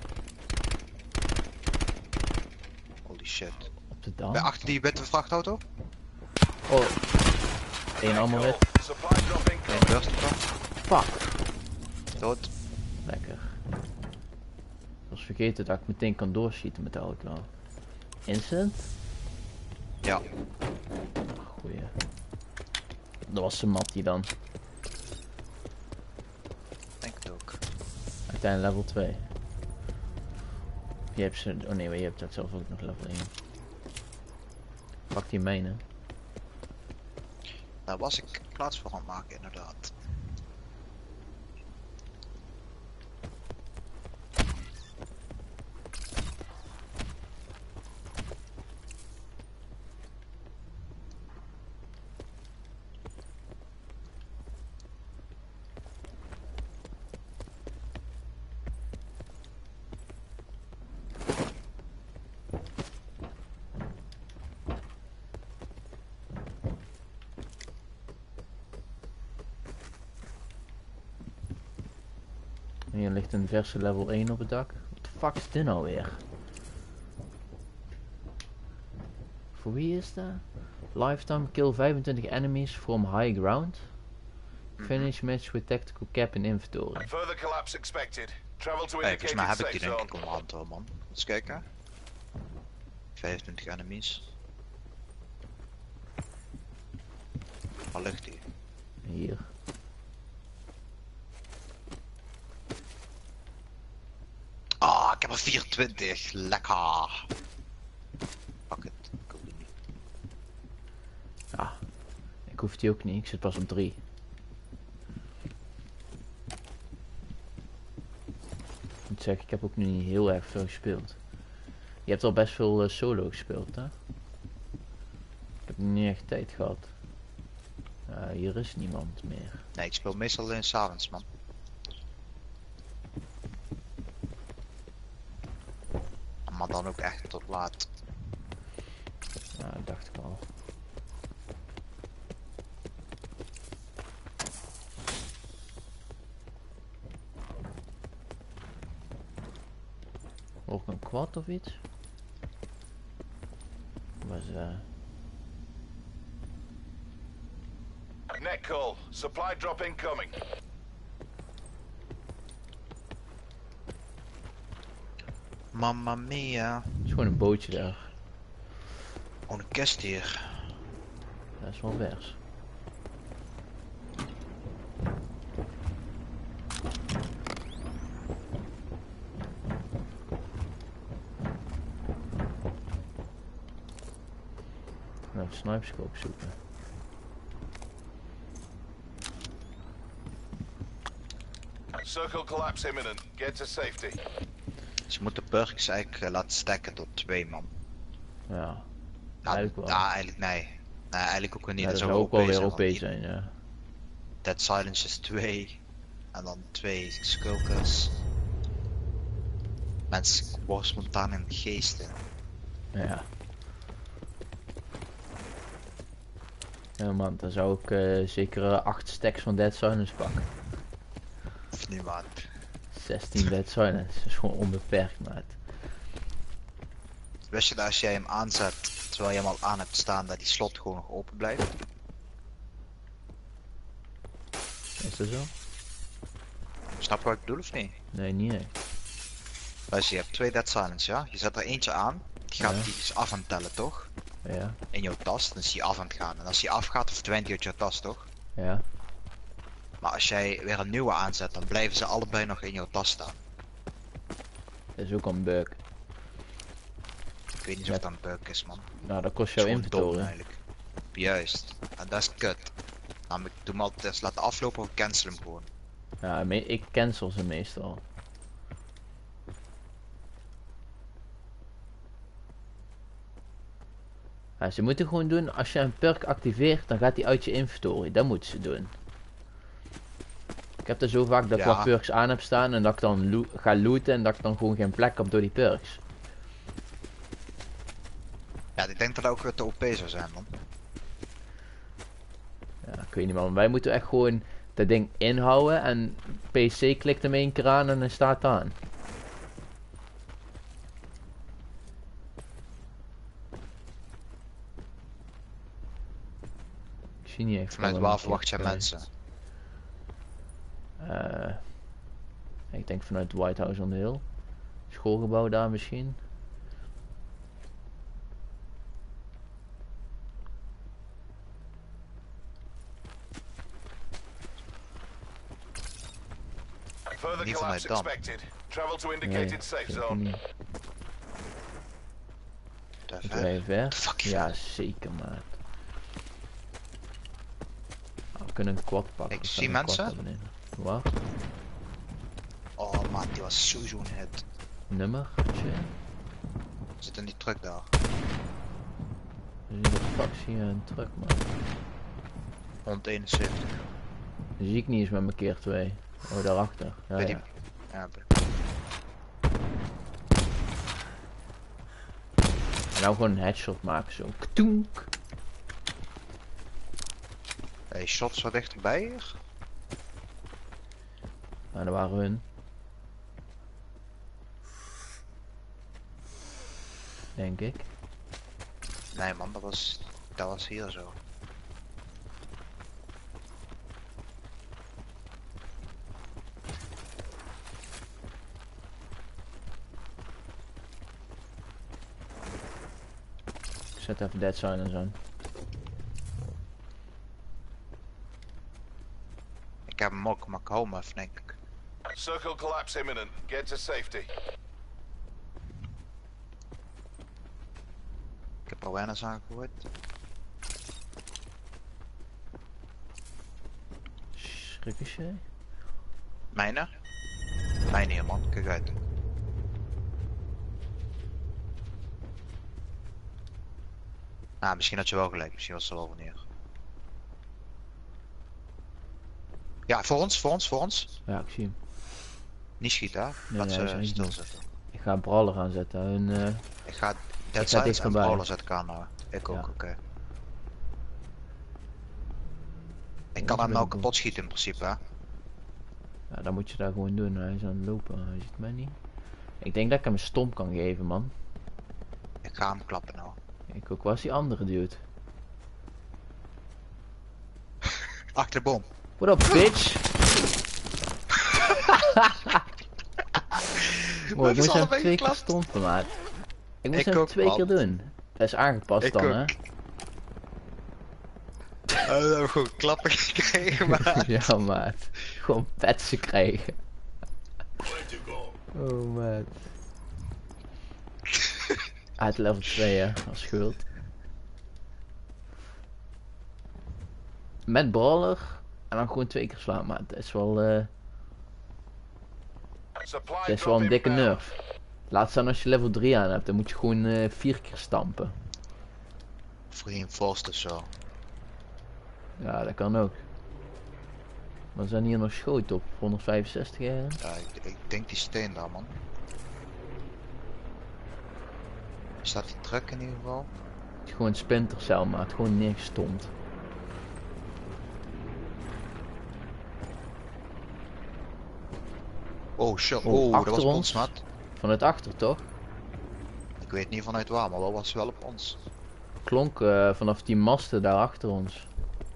Holy shit. Op de dam. Bij achter die witte vrachtauto? Oh. Eén ammo Cool. wit. Supply drop Geen incoming. burst op dan? Fuck. Dood. Lekker. Ik was vergeten dat ik meteen kan doorschieten met de auto. Instant? Ja. Goeie. Dat was de Mattie dan. Denk het ook. Uiteindelijk level 2. Je hebt ze. Oh nee, maar je hebt dat zelf ook nog level 1. Pak die mijne. Daar was ik plaats voor aan het maken inderdaad. En hier ligt een verse level 1 op het dak. Wat de fuck is dit nou weer? Voor wie is dat? Lifetime kill 25 enemies from high ground. Finish match with tactical cap in inventory. Further collapse expected. Travel to Hey, volgens mij indicated heb ik safe die denk zone. ik om hand hoor man. Eens kijken. 25 enemies. Waar ligt die? Hier. Ah, ik heb er 24. Lekker. Pak het. Ik hoef die niet. Ja. Ik hoef die ook niet. Ik zit pas op 3. Ik moet zeggen, ik heb ook niet heel erg veel gespeeld. Je hebt al best veel solo gespeeld, hè? Ik heb niet echt tijd gehad. Hier is niemand meer. Nee, ik speel meestal alleen 's avonds man. Maar dan ook echt tot laat. Ja, dat dacht ik al. Ook een quad of iets? Was Net call. Supply drop incoming. Mamma mia. het is gewoon een bootje daar. Oh, een kist hier. Dat is wel vers. Nou, sniperscope zoeken. Circle collapse imminent. Get to safety. Ze moeten perks eigenlijk laten stacken tot 2 man. Ja, Nou, eigenlijk wel. ja, eigenlijk nee. Nee, eigenlijk ook weer niet. Ja, dat dat zou zou ook wel weer zijn, OP want zijn, ja. Dead Silence is 2. En dan 2 skulkers. Mensen worden spontaan in geesten. Ja. Ja man, dan zou ik zeker 8 stacks van Dead Silence pakken. Of niet, man. 16 Dead Silence, dat is gewoon onbeperkt, maat. Wist je dat als jij hem aanzet, terwijl je hem al aan hebt staan, dat die slot gewoon nog open blijft? Is dat zo? Snap je wat ik bedoel of niet? Nee, niet echt. Dus je hebt 2 Dead Silence, ja? Je zet er eentje aan, die Ja. is af aan het tellen, toch? Ja, In jouw tas, dan is die af aan het gaan. En als die afgaat, verdwijnt die uit jouw tas, toch? ja. Maar als jij weer een nieuwe aanzet, dan blijven ze allebei nog in jouw tas staan. Dat is ook een bug. Ik weet niet of dat een bug is, man. Nou, dat kost Dat jouw is gewoon dom inventory. eigenlijk. Juist. En dat is kut. Namelijk, doe hem altijd eens laten aflopen of cancel hem gewoon. Ja, ik cancel ze meestal. Ja, ze moeten gewoon doen, als je een perk activeert, dan gaat die uit je inventory. Dat moeten ze doen. Ik heb er zo vaak dat ik Ja. wat perks aan heb staan en dat ik dan ga looten en dat ik dan gewoon geen plek heb door die perks. Ja, ik denk dat dat ook weer te OP zou zijn, man. Ja, ik weet niet man, wij moeten echt gewoon dat ding inhouden en PC klikt hem 1 keer aan en dan staat het aan. Ik zie niet echt. Vanuit van waar een verwacht jij keer, mensen? Ik denk vanuit White House on the Hill. Schoolgebouw daar misschien. Further Niet vanuit collapse dan. expected. Travel to Nee, indicated safe zeker zone. niet. Te Moeten ver. wij ver? Fuck. Ja, zeker maat. Nou, we kunnen een quad pakken. Ik we zie staan een mensen. quad daar beneden. Wat? Oh man, die was sowieso een hit. Nummer? Shit. Zit in die truck daar. Zie je de fuck zie je een truck man. 171. Die zie ik niet eens met mijn keer 2. Oh, daarachter. Ja, Weet ja. je? Ja, En nou gewoon een headshot maken zo. Ktoenk. hey, shots wat dichterbij hier. Nou, dat waren hun. Denk ik. Nee man, dat was hier zo. Ik zet even Dead Silence aan. Ik heb hem ook, maar ik hou hem even, denk ik. Circle collapse imminent. Get to safety. Ik heb awareness aangegooid. Ricochet? Mijne? Mijne hier man, kijk uit. Nou, misschien had je wel gelijk, misschien was er wel wanneer. Ja, voor ons. Ja, ik zie hem. Niet schieten, hè? Nee, Laat nee, hij is ze niet stilzitten. Ik ga een brawler aanzetten. Hun, Ik ga ga Dead Silence en dichterbij. Brawler zet ik aan nou. Ik ook, Ja. oké. Ik kan hem nou kapot schieten in principe, hè? Ja, dan moet je daar gewoon doen. Hij is aan het lopen. Hij ziet mij niet. Ik denk dat ik hem een stomp kan geven, man. Ik ga hem klappen nou. Ik ook was die andere dude. Achter de boom. What up, bitch? Mooi, ik moest hem allebei 2 keer geklapt. stompen, maat. Ik moest Ik hem ook, 2 keer man. doen. Dat is aangepast Ik dan, ook. hè? We hebben gewoon klappen gekregen, maar... Ja, maat. Gewoon petsen krijgen. Oh, maat. Uit level 2, hè, als schuld. Met brawler. En dan gewoon 2 keer slaan, maat. Dat is wel, Supply dat is wel drop een dikke inbound. nerf. Laat staan als je level 3 aan hebt, dan moet je gewoon 4 keer stampen. Of reinforced of zo. Ja, dat kan ook. Dan zijn hier nog schoten op 165 jaar. Ja, ik denk die steen daar, man. Staat die truck in ieder geval? Het is gewoon een splintercel, maar het gewoon neergestompt. Oh shit, Oh, dat achter was op ons. ons, maat. Vanuit achter, toch? Ik weet niet vanuit waar, maar dat was wel op ons. Klonk vanaf die masten daar achter ons.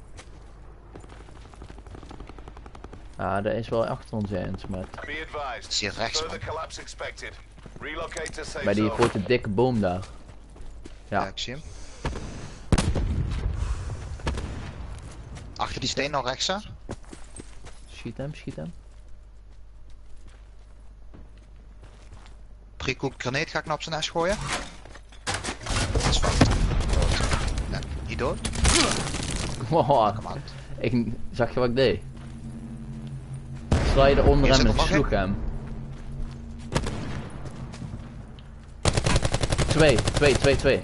Ah, dat is wel achter ons eens, maar Be advised. Is hier rechts, Further man. collapse expected. Relocate to safe bij die zone. grote dikke boom daar. Ja, Ja, ik zie hem. Achter die steen nog rechts, hè? schiet hem, schiet hem. Pre-cooked grenade ga ik nou op zijn nest gooien. Dat is fout. Dood. Nee, niet dood. Wow, Kom aan. zag je wat ik deed? Sla je eronder Hier hem zit en er ik nog sloeg een. hem. Twee.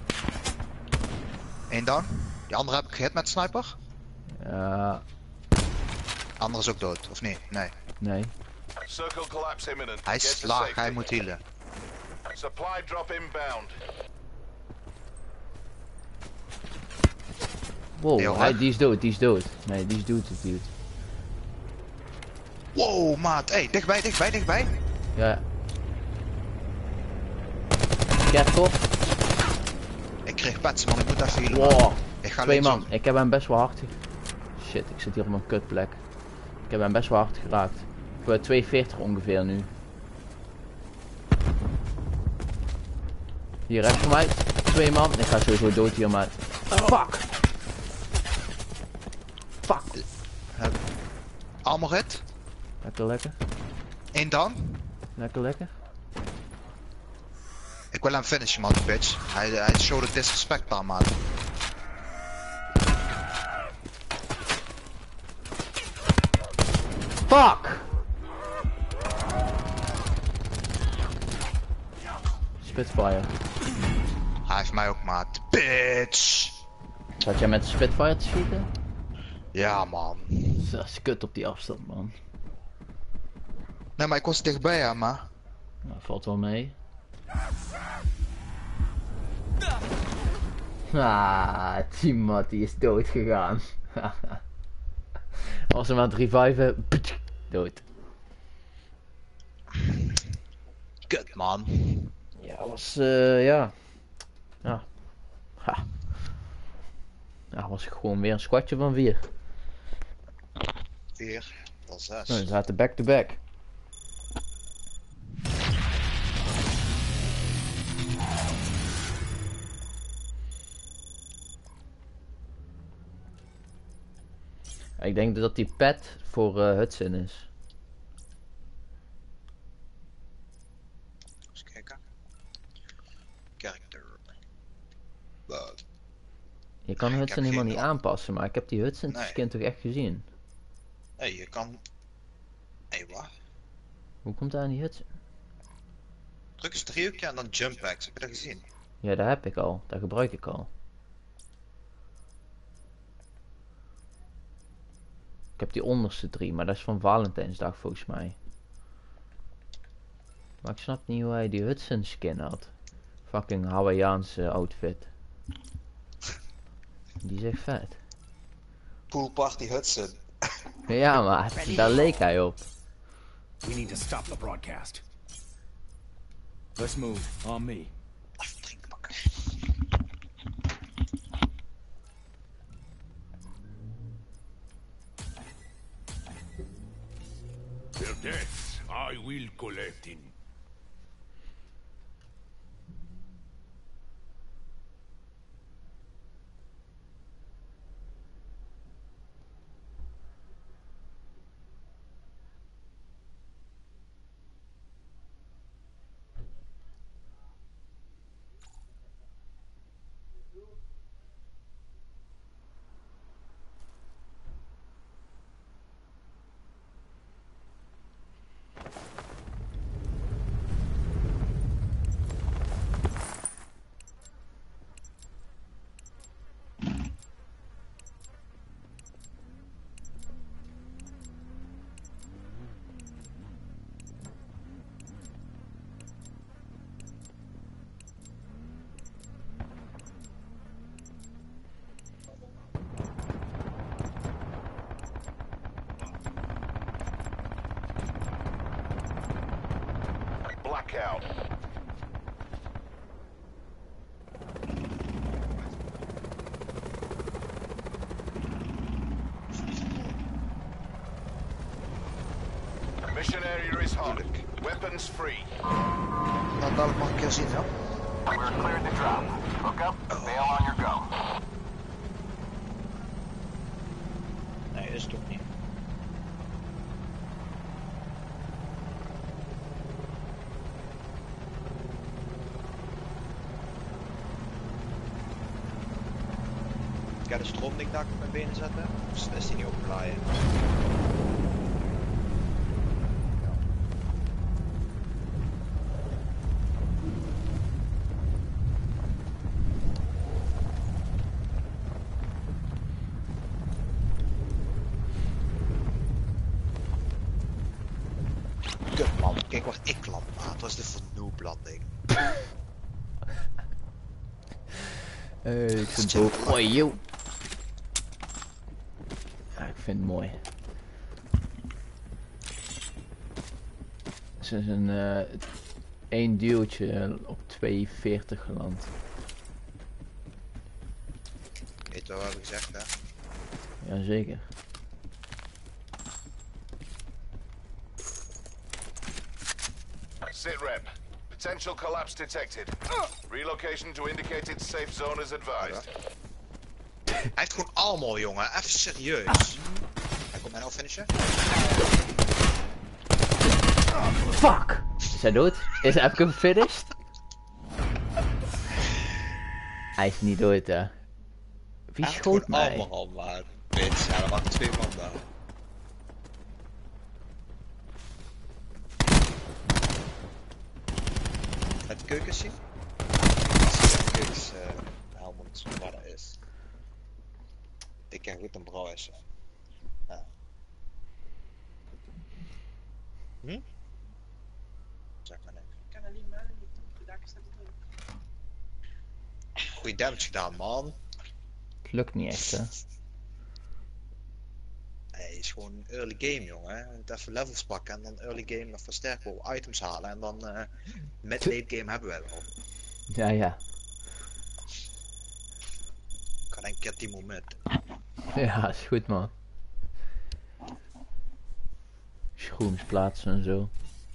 Eén down. Die andere heb ik gehit met sniper. Ja, De andere is ook dood, of niet? Nee. nee. Circle collapse imminent. Hij Get is to laag, safety. hij moet healen. Supply drop inbound. Wow, Heel erg. die is dood. Nee, die is dood, het dude. Wow, maat. Hey, dichtbij. Ja. Kerkhof. Ik kreeg pets, man. Ik moet even healen. Wow, man. Ik ga 2 links man. Ik heb hem best wel hard Shit, ik zit hier op een kutplek. Ik heb hem best wel hard geraakt. Voor 240 ongeveer nu. Hier rechts van mij. 2 man. Ik ga sowieso dood hier, maar... Fuck! Fuck! Armor hit. Lekker. Eén down. Lekker. Ik wil hem finishen, man, die bitch. Hij showde disrespect daar, man. Fuck! Spitfire. Hij heeft mij ook, maat. Bitch! Zat jij met de Spitfire te schieten? Ja, man. Dat is kut op die afstand, man. Nee, maar ik was dichtbij, hè, maar. Nou, valt wel mee. Ah, Timot die is dood gegaan. Als hem aan het reviven, dood. Kut, man. Ja, was ja. Ja. Ha. Ja, was gewoon weer een squadje van 4. 4, dan 6. Nou, we zaten back to back. Ik denk dat die pet voor Hudson is. Eens kijken. Character. Je kan Ik Hudson heb helemaal geen niet idee. aanpassen, maar ik heb die Hudson Nee. skin toch echt gezien. Hey, je kan. Hey, wat? Hoe komt hij aan die Hudson? Druk eens driehoekje en dan jump packs. Heb je dat gezien? Ja, dat heb ik al. Dat gebruik ik al. Ik heb die onderste 3, maar dat is van Valentijnsdag volgens mij. Maar ik snap niet hoe hij die Hudson skin had. Fucking Hawaiiaanse outfit. Die is echt vet. Pool Party Hudson. Ja, maar daar leek hij op. We need to stop the broadcast. Let's move. On me. Even drinken pakken. Their deaths I will collect in Blackout. Mission area is hot. Weapons free. Nou, dadelijk mag ik een keer zien, ja? We're cleared to drop. Hook up, bail on your go. Nee, is het toch niet. Ik ga de stroomding daar op mijn benen zetten. Of is die niet opgeladen? Kut man, kijk waar ik land maat. Wat is dit voor nooblanding? Ik vind het ook mooi, joh. Ja, ik vind het mooi. Het is een één duwtje op 240 geland. Weet je wel wat ik gezegd hè? Jazeker. Sitrep. Potential collapse detected. Relocation to indicated safe zone is advised. Hij heeft gewoon allemaal jongen, even serieus. Hij komt mij nou finishen? Fuck! Is hij dood? Heb ik hem finished? Hij is niet dood, hè. Wie Hij heeft schoot gewoon mij? allemaal al maar. Bitch, ja, er waren 2 man daar. Het keukens zien? Het keukens, Helmond, waar dat is. Ik ken goed een brouw is. Ja. Hm? Zeg maar niks. Ik kan dat niet melden, de dak staat erin. Goeie damage gedaan man. Het lukt niet echt, hè. Nee, het is gewoon een early game jongen. Je moet even levels pakken en dan early game even sterke items halen en dan met late game hebben we het al. Ja, ja. Ik ga denk ik een keer Timo met. Ja, is goed, man. Schoens plaatsen en zo.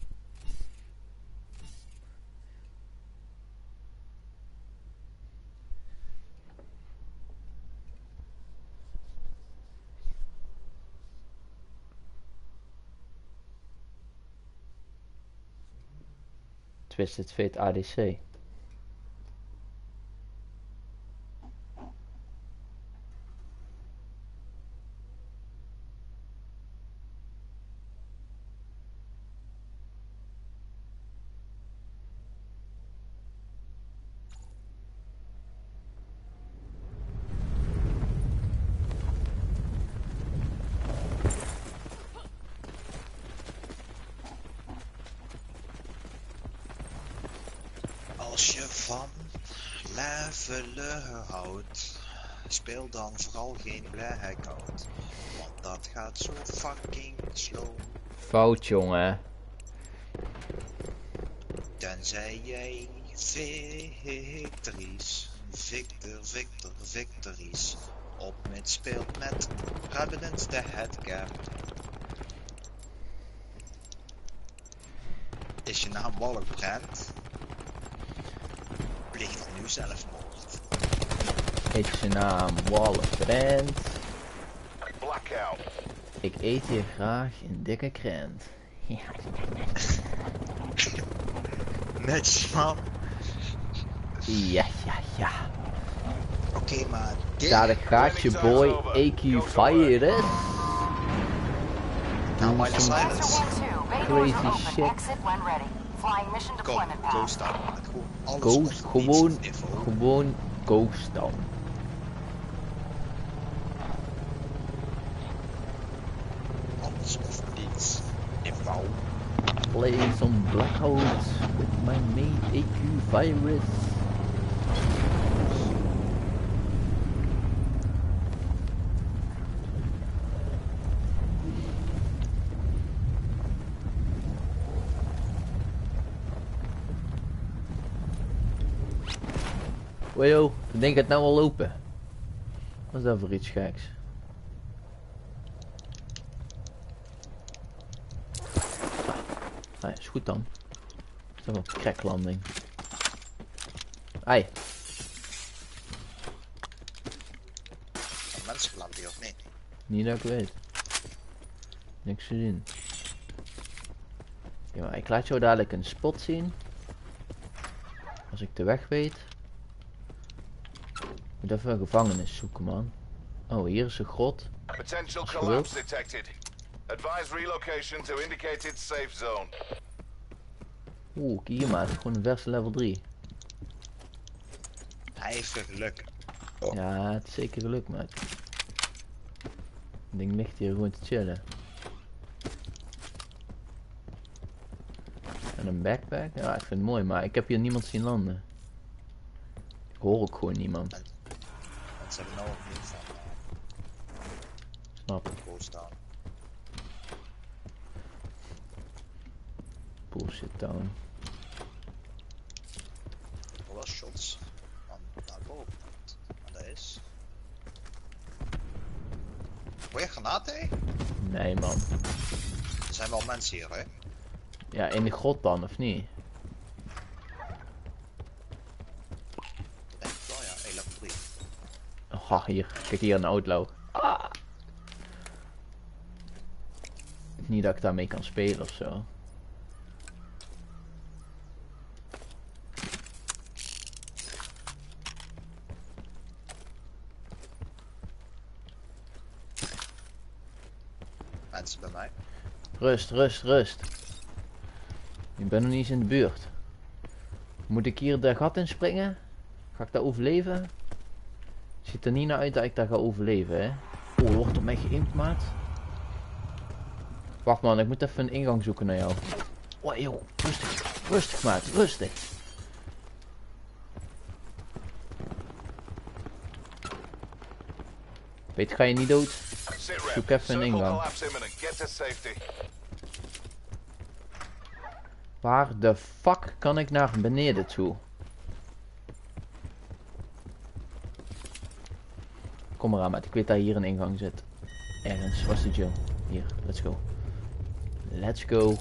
Twisted Fate ADC. Als je van levelen houdt, speel dan vooral geen blackout. Want dat gaat zo fucking slow. Fout, jongen. Tenzij jij victories op met speelt met Revenant de Headcap. Is je naam Wallerbrand? Pleeg dan nu zelfmoord. Is je naam Wallerbrand? Blackout. Ik eet hier graag een dikke krent. Ja. Netjes man. Ja, ja, ja. Oké, maar dit... Daar gaat je boy AQ Virus. Nou, my Doe some silence. crazy shit. Exit when ready. Flying mission Kom, deployment path. ghost down. Gewoon alles Ghost, op gewoon, iets niveau. gewoon ghost down. Alles of niets niveau. Play some Blackout with my mate AQ Virus. Wajo, ik denk het nou al lopen. Wat is dat voor iets geks? Ah, is goed dan. Is dat wel een cracklanding? Ai. Zijn mensen geland hier of niet? Niet dat ik weet. Niks te zien. Ja, maar ik laat jou dadelijk een spot zien. Als ik de weg weet. Ik moet even een gevangenis zoeken, man. Oh, hier is een grot. Potential Als je collapse wilt. detected. Advise relocation to indicated safe zone. Oeh, kijk hier maar. Het is gewoon een verse level 3. Hij heeft weer geluk. Ja, het is zeker geluk, maat. Het ding ligt hier gewoon te chillen. En een backpack? Ja, ik vind het mooi, maar ik heb hier niemand zien landen. Ik hoor ook gewoon niemand. Mensen hebben nou ook niet van Snap ik. Go staan. Bullshit town. Er was shots van daarboven. En dat is. Goeie granaten, hè? Nee, man. Er zijn wel mensen hier, hè? Ja, in de grot dan, of niet? Dat denk ik wel, ja. Hey, level 3. Oh, hier. Kijk hier een outlaw. Ah. Niet dat ik daarmee kan spelen of zo. Mensen bij mij. Rust, rust, rust. Ik ben nog niet eens in de buurt. Moet ik hier de gat in springen? Ga ik dat overleven? Ziet er niet naar uit dat ik dat ga overleven, hè? Oh, er wordt op mij geïmpt, maat. Wacht man, ik moet even een ingang zoeken naar jou. Oh joh, rustig. Rustig maat, rustig. Weet, ga je niet dood? Sit Zoek rep. even een Circle ingang. collapse imminent. Get to safety. Waar de fuck kan ik naar beneden toe? Kom maar aan, maat. Ik weet dat hier een ingang zit. Ergens. Was de Joe? Hier, let's go. Let's go.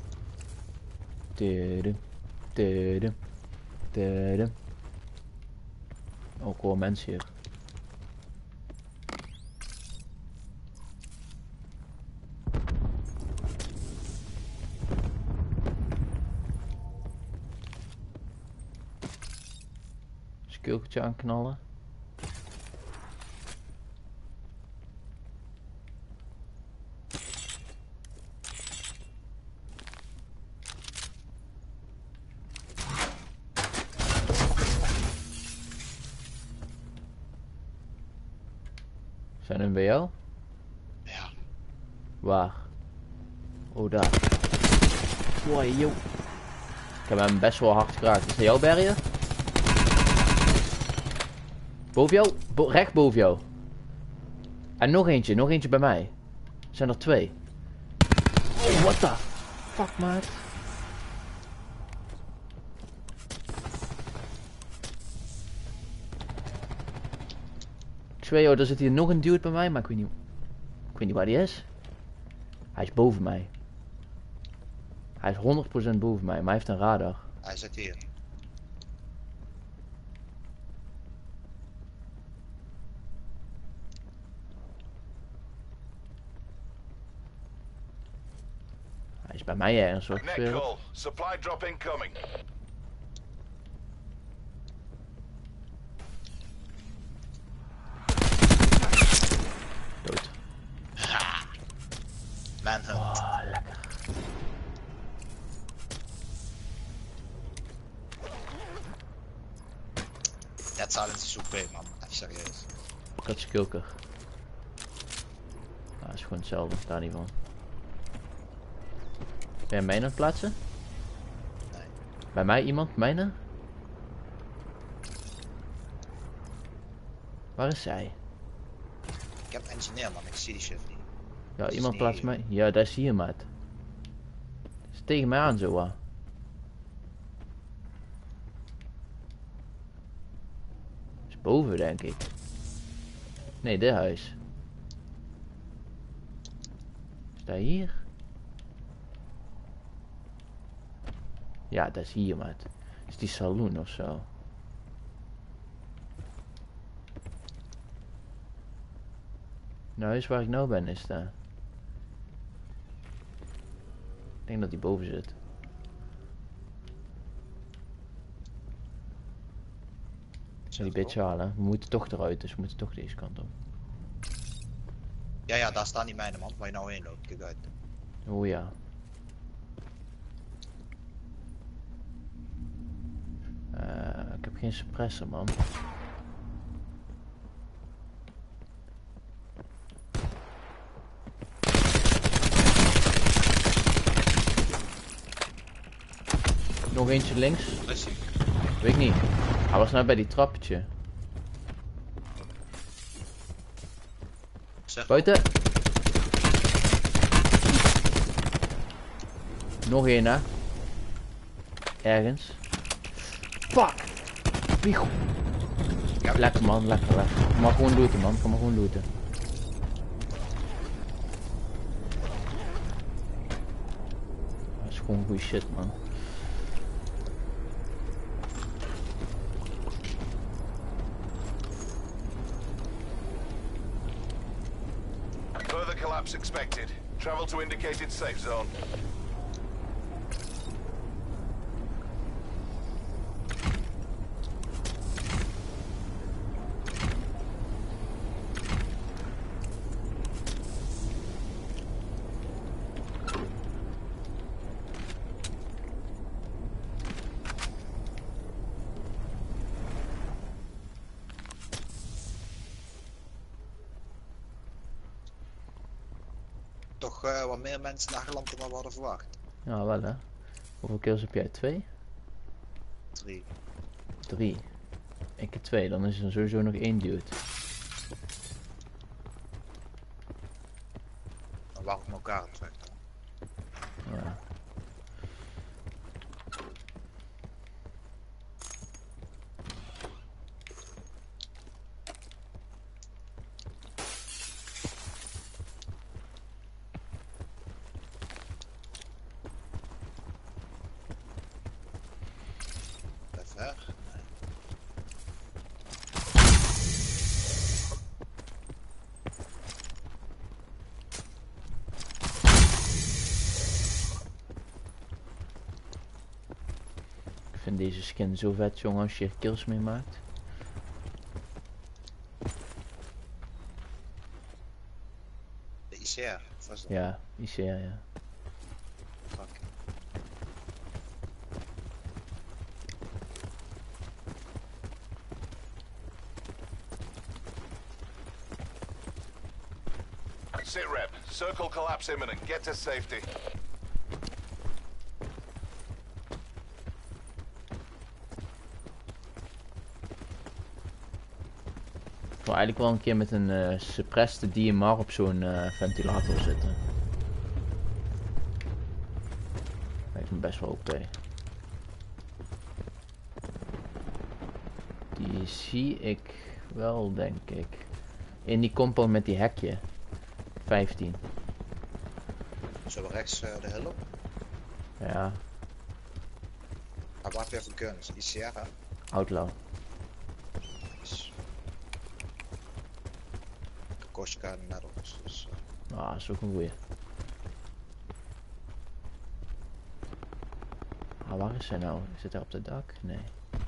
Tudum. Tudum. Tudum. Oh, ik hoor mensen hier. Skulkertje aanknallen. Zijn hun bij jou? Ja. Waar? Oh, daar. Wow, yo. Ik heb hem best wel hard geraakt. Is dat jouw barrier? Boven jou? Recht boven jou. En nog eentje bij mij. Er zijn er 2. Oh, what the fuck, maat. Ik zweer jou, er zit hier nog een dude bij mij, maar ik weet niet waar die is. Hij is boven mij. Hij is 100% boven mij, maar hij heeft een radar. Hij zit hier. Hij is bij mij ergens, hoor. Ik Net zweer het. call. Supply drop incoming. Dood. Manhunt. Oh, lekker. Dead Silence is OP, man. Even serieus. Ik had Skulker. Dat is gewoon hetzelfde, daar niet van. Ben jij mij aan het plaatsen? Nee. Bij mij iemand? Mijne? Waar is zij? Ik heb engineer, man. Ik zie die shit niet. Ja, Is iemand die- plaatst mij. Ja, dat is hier, maat. Is tegen mij aan zo, hè. boven, denk ik. Nee, dit huis. Is dat hier? Ja, dat is hier, maat. Is die saloon of zo? Nou, is waar ik nou ben, is dat. Ik denk dat die boven zit. Die bitch halen. We moeten toch eruit, dus we moeten toch deze kant op. Ja, daar staan die mijnen, man. Waar je nou heen loopt. Kijk uit. Oh ja. Ik heb geen suppressor, man. Nog eentje links. Is hij? Weet ik niet. Hij was nou bij die trappetje. Zeg. Buiten. Nog één, hè. Ergens. Fuck. Wie goed. Ja, Lekker, man. Lekker. Kom maar gewoon looten, man. Kom maar gewoon looten. Dat is gewoon goede shit, man. Further collapse expected. Travel to indicated safe zone. Toch wat meer mensen naar geland dan we hadden verwacht. Ja, wel, hè. Hoeveel kills heb jij? 2? 3. 3. Ik heb 2, dan is er sowieso nog 1 dude. Dan waren we elkaar aan het vechten. Ja. Te ver. Nee. Ik vind deze skin zo vet, jongen, als je er kills mee maakt. De ICR. Of was dat? Ja, ICR, ja. Fuck. Sit rep. Circle collapse imminent. Get to safety. Ik wil eigenlijk wel een keer met een suppressed DMR op zo'n ventilator zitten. Lijkt me best wel OP. Die zie ik wel, denk ik. In die compound met die hekje. 15. Zullen we rechts de hill op? Ja, Ah, waar heb je voor guns? ICR, hè? outlaw. Koshka en medals. Dus, Ah, dat is ook een goeie. Ah, waar is hij nou? Zit hij op het dak? Nee.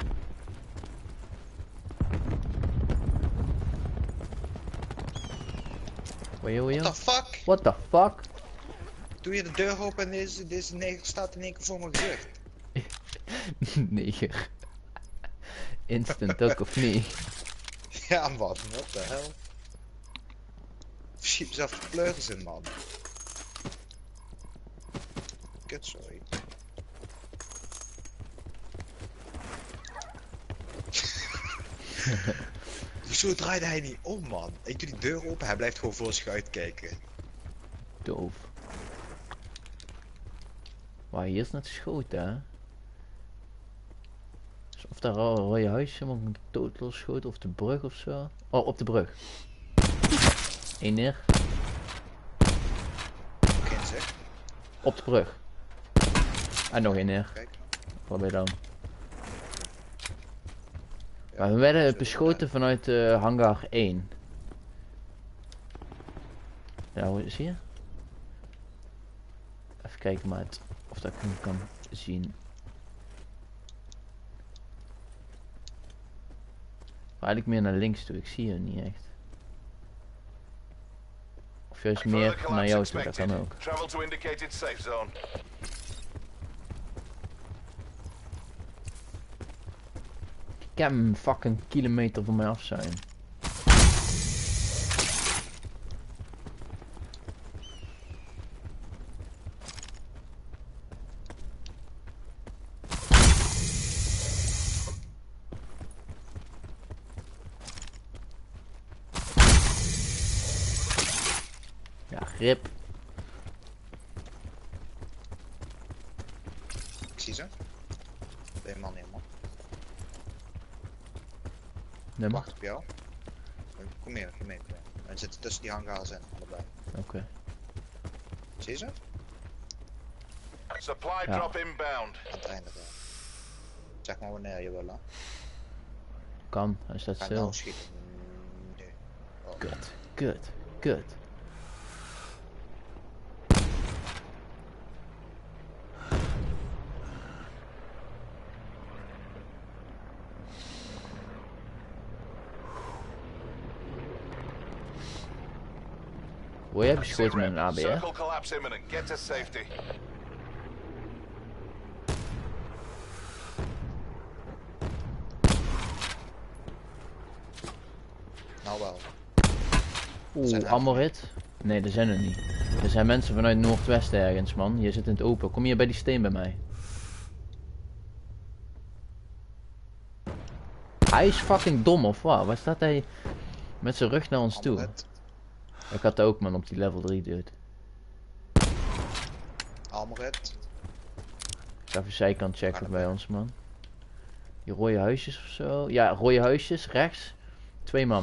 Wajo, what the fuck? What the fuck? Doe je de deur open en deze neger staat in één keer voor mijn gezicht. Neger. Instant ook of niet? Ja man, what the hell? Schiep zelf de pleuris in, man. Kut, sorry. Hoezo draaide hij niet om, man? Ik doe die deur open, hij blijft gewoon voor zich uitkijken. Doof. Waar hier is net geschoten, hè? Of daar al een rode huisje, maar een dood schoot of de brug of zo. Oh, op de brug. Eén neer. Geen zeg. Op de brug. En nog één neer. Kijk. Allebei dan. Ja, Maar we werden zullen we beschoten vanuit hangar 1. Ja, zie je? Even kijken maar of dat ik hem kan zien. Eigenlijk meer naar links toe, ik zie hem niet echt. Of juist meer naar jou toe, dat kan ook. Travel to indicated safe zone. Ik heb hem fucking kilometer van mij af zijn. Ja, grip. Ik zie ze. Twee man in, man. Nummer. Wacht op jou. Kom hier, kom mee. We zitten tussen die hangars in, allebei. Oké. Zie je ze? Supply Ja. drop inbound. Aan het einde daar. Zeg maar wanneer je wil, hè. Kan, hij staat Ga stil. nou schieten. Nee. Oh. Kut, kut, kut. Word jij beschoten met een ABR? Circle collapse imminent. Get to safety. Nou wel. Oeh, Amorit? Nee, dat zijn er niet. Er zijn mensen vanuit Noordwest ergens, man. Je zit in het open. Kom hier bij die steen bij mij. Hij is fucking dom, of wat? Waar staat hij met zijn rug naar ons toe? Amoret. Ik had ook, man, op die level 3, dude. Amoret. Ik ga even zijkant checken Gaan bij we. ons, man. Die rode huisjes of zo. Ja, rode huisjes, rechts. 2 man.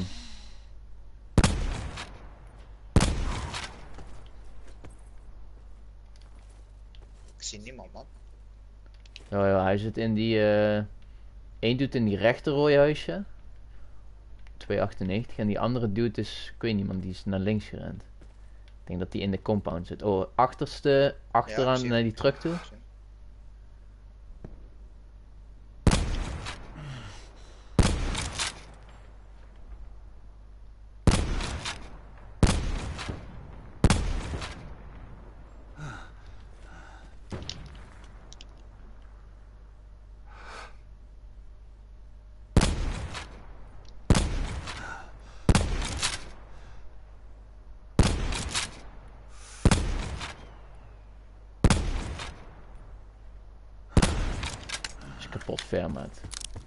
Ik zie niemand, man. Ja, ja, hij zit in die... Eén doet in die rechter rode huisje. 298. En die andere dude is... Ik weet niet, man. Die is naar links gerend. Ik denk dat die in de compound zit. Oh, achterste... Achteraan ik zie naar hem. die truck toe. Ik zie hem. Is kapot ver, maat.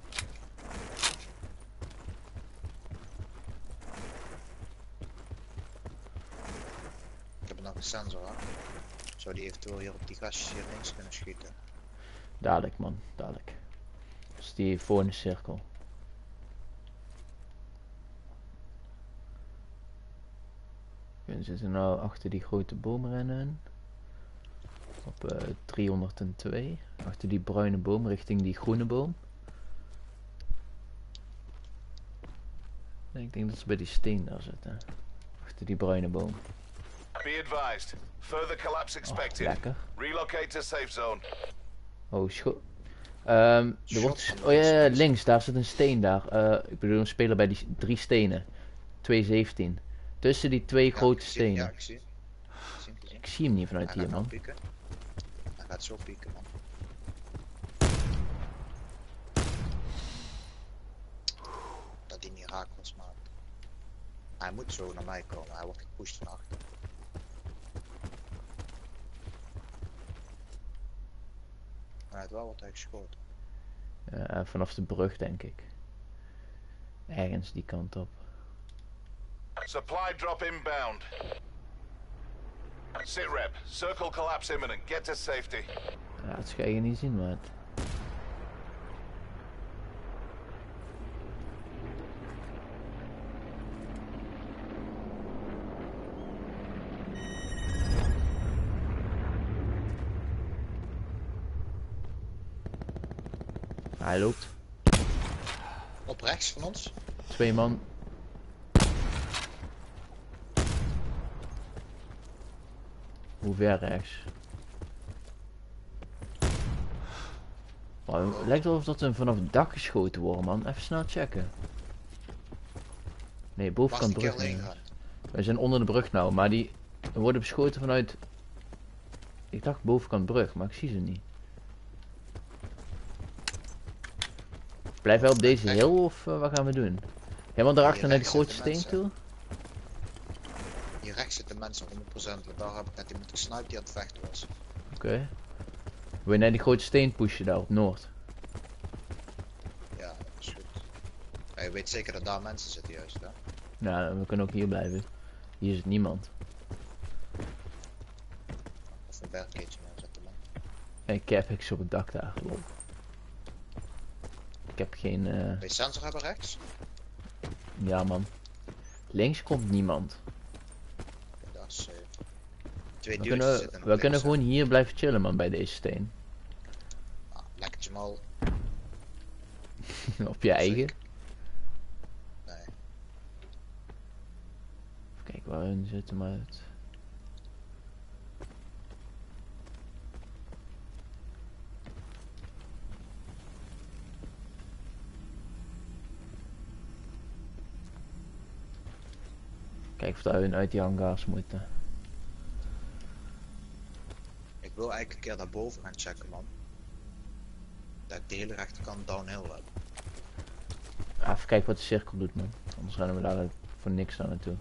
Ik heb nog een sensor, hè. Zou die eventueel hier op die gastjes hier links kunnen schieten? Dadelijk, man. Dadelijk. Dus die voor in de cirkel. We zitten nou achter die grote boomrennen. Op 302. Achter die bruine boom richting die groene boom. Nee, ik denk dat ze bij die steen daar zitten. Achter die bruine boom. Be advised. Further collapse expected. Lekker. Relocate to safe zone. Oh, er wordt... Oh ja, ja, links. Daar zit een steen daar. Ik bedoel een speler bij die 3 stenen. 217. Tussen die 2 grote stenen. Ja, ik zie. Gezien. Ik zie hem niet vanuit Hij hier, gaat nou man. pieken. Hij gaat zo pieken, man. Dat hij niet raak was, maar... Hij moet zo naar mij komen. Hij wordt gepusht van achter. Hij heeft wel wat geschoten. Vanaf de brug, denk ik. Ergens die kant op. Supply drop inbound. Sit rep. Circle collapse imminent. Get to safety. Ja, dat ga je niet zien, maat. Hij loopt. Op rechts van ons. 2 man. Hoe ver rechts? Wow, het lijkt wel of dat we vanaf het dak geschoten worden, man. Even snel checken. Nee, bovenkant Was die brug. keer Nee. heen We zijn onder de brug nou, maar die worden beschoten vanuit... Ik dacht bovenkant brug, maar ik zie ze niet. Blijven we op deze hill of wat gaan we doen? Helemaal daarachter naar die rechts grote zitten steen mensen. toe? Hier rechts zitten mensen 100%. Want daar heb ik net iemand gesniped die aan het vechten was. Oké. Wil je naar die grote steen pushen daar op noord? Ja, dat is goed. Ja, je weet zeker dat daar mensen zitten juist, hè? Nou, we kunnen ook hier blijven. Hier zit niemand. Of een bergkeetje neerzetten, man. Ik heb niks op het dak daar, geloof ik. Ik heb geen... Wil je sensor hebben rechts? Ja man. Links komt niemand. Ja, dat is... twee We duwtjes zitten kunnen, op we kunnen links, hè. gewoon hier blijven chillen man, bij deze steen. Ah, lekkertje mal. Op je eigen. Nee. Even kijken waar hun zitten, maar het... Kijk of daar hun uit die hangars moeten. Ik wil eigenlijk een keer daarboven gaan checken, man. Dat ik de hele rechterkant downhill heb. Even kijken wat de cirkel doet man. Anders rennen we daar voor niks aan naartoe.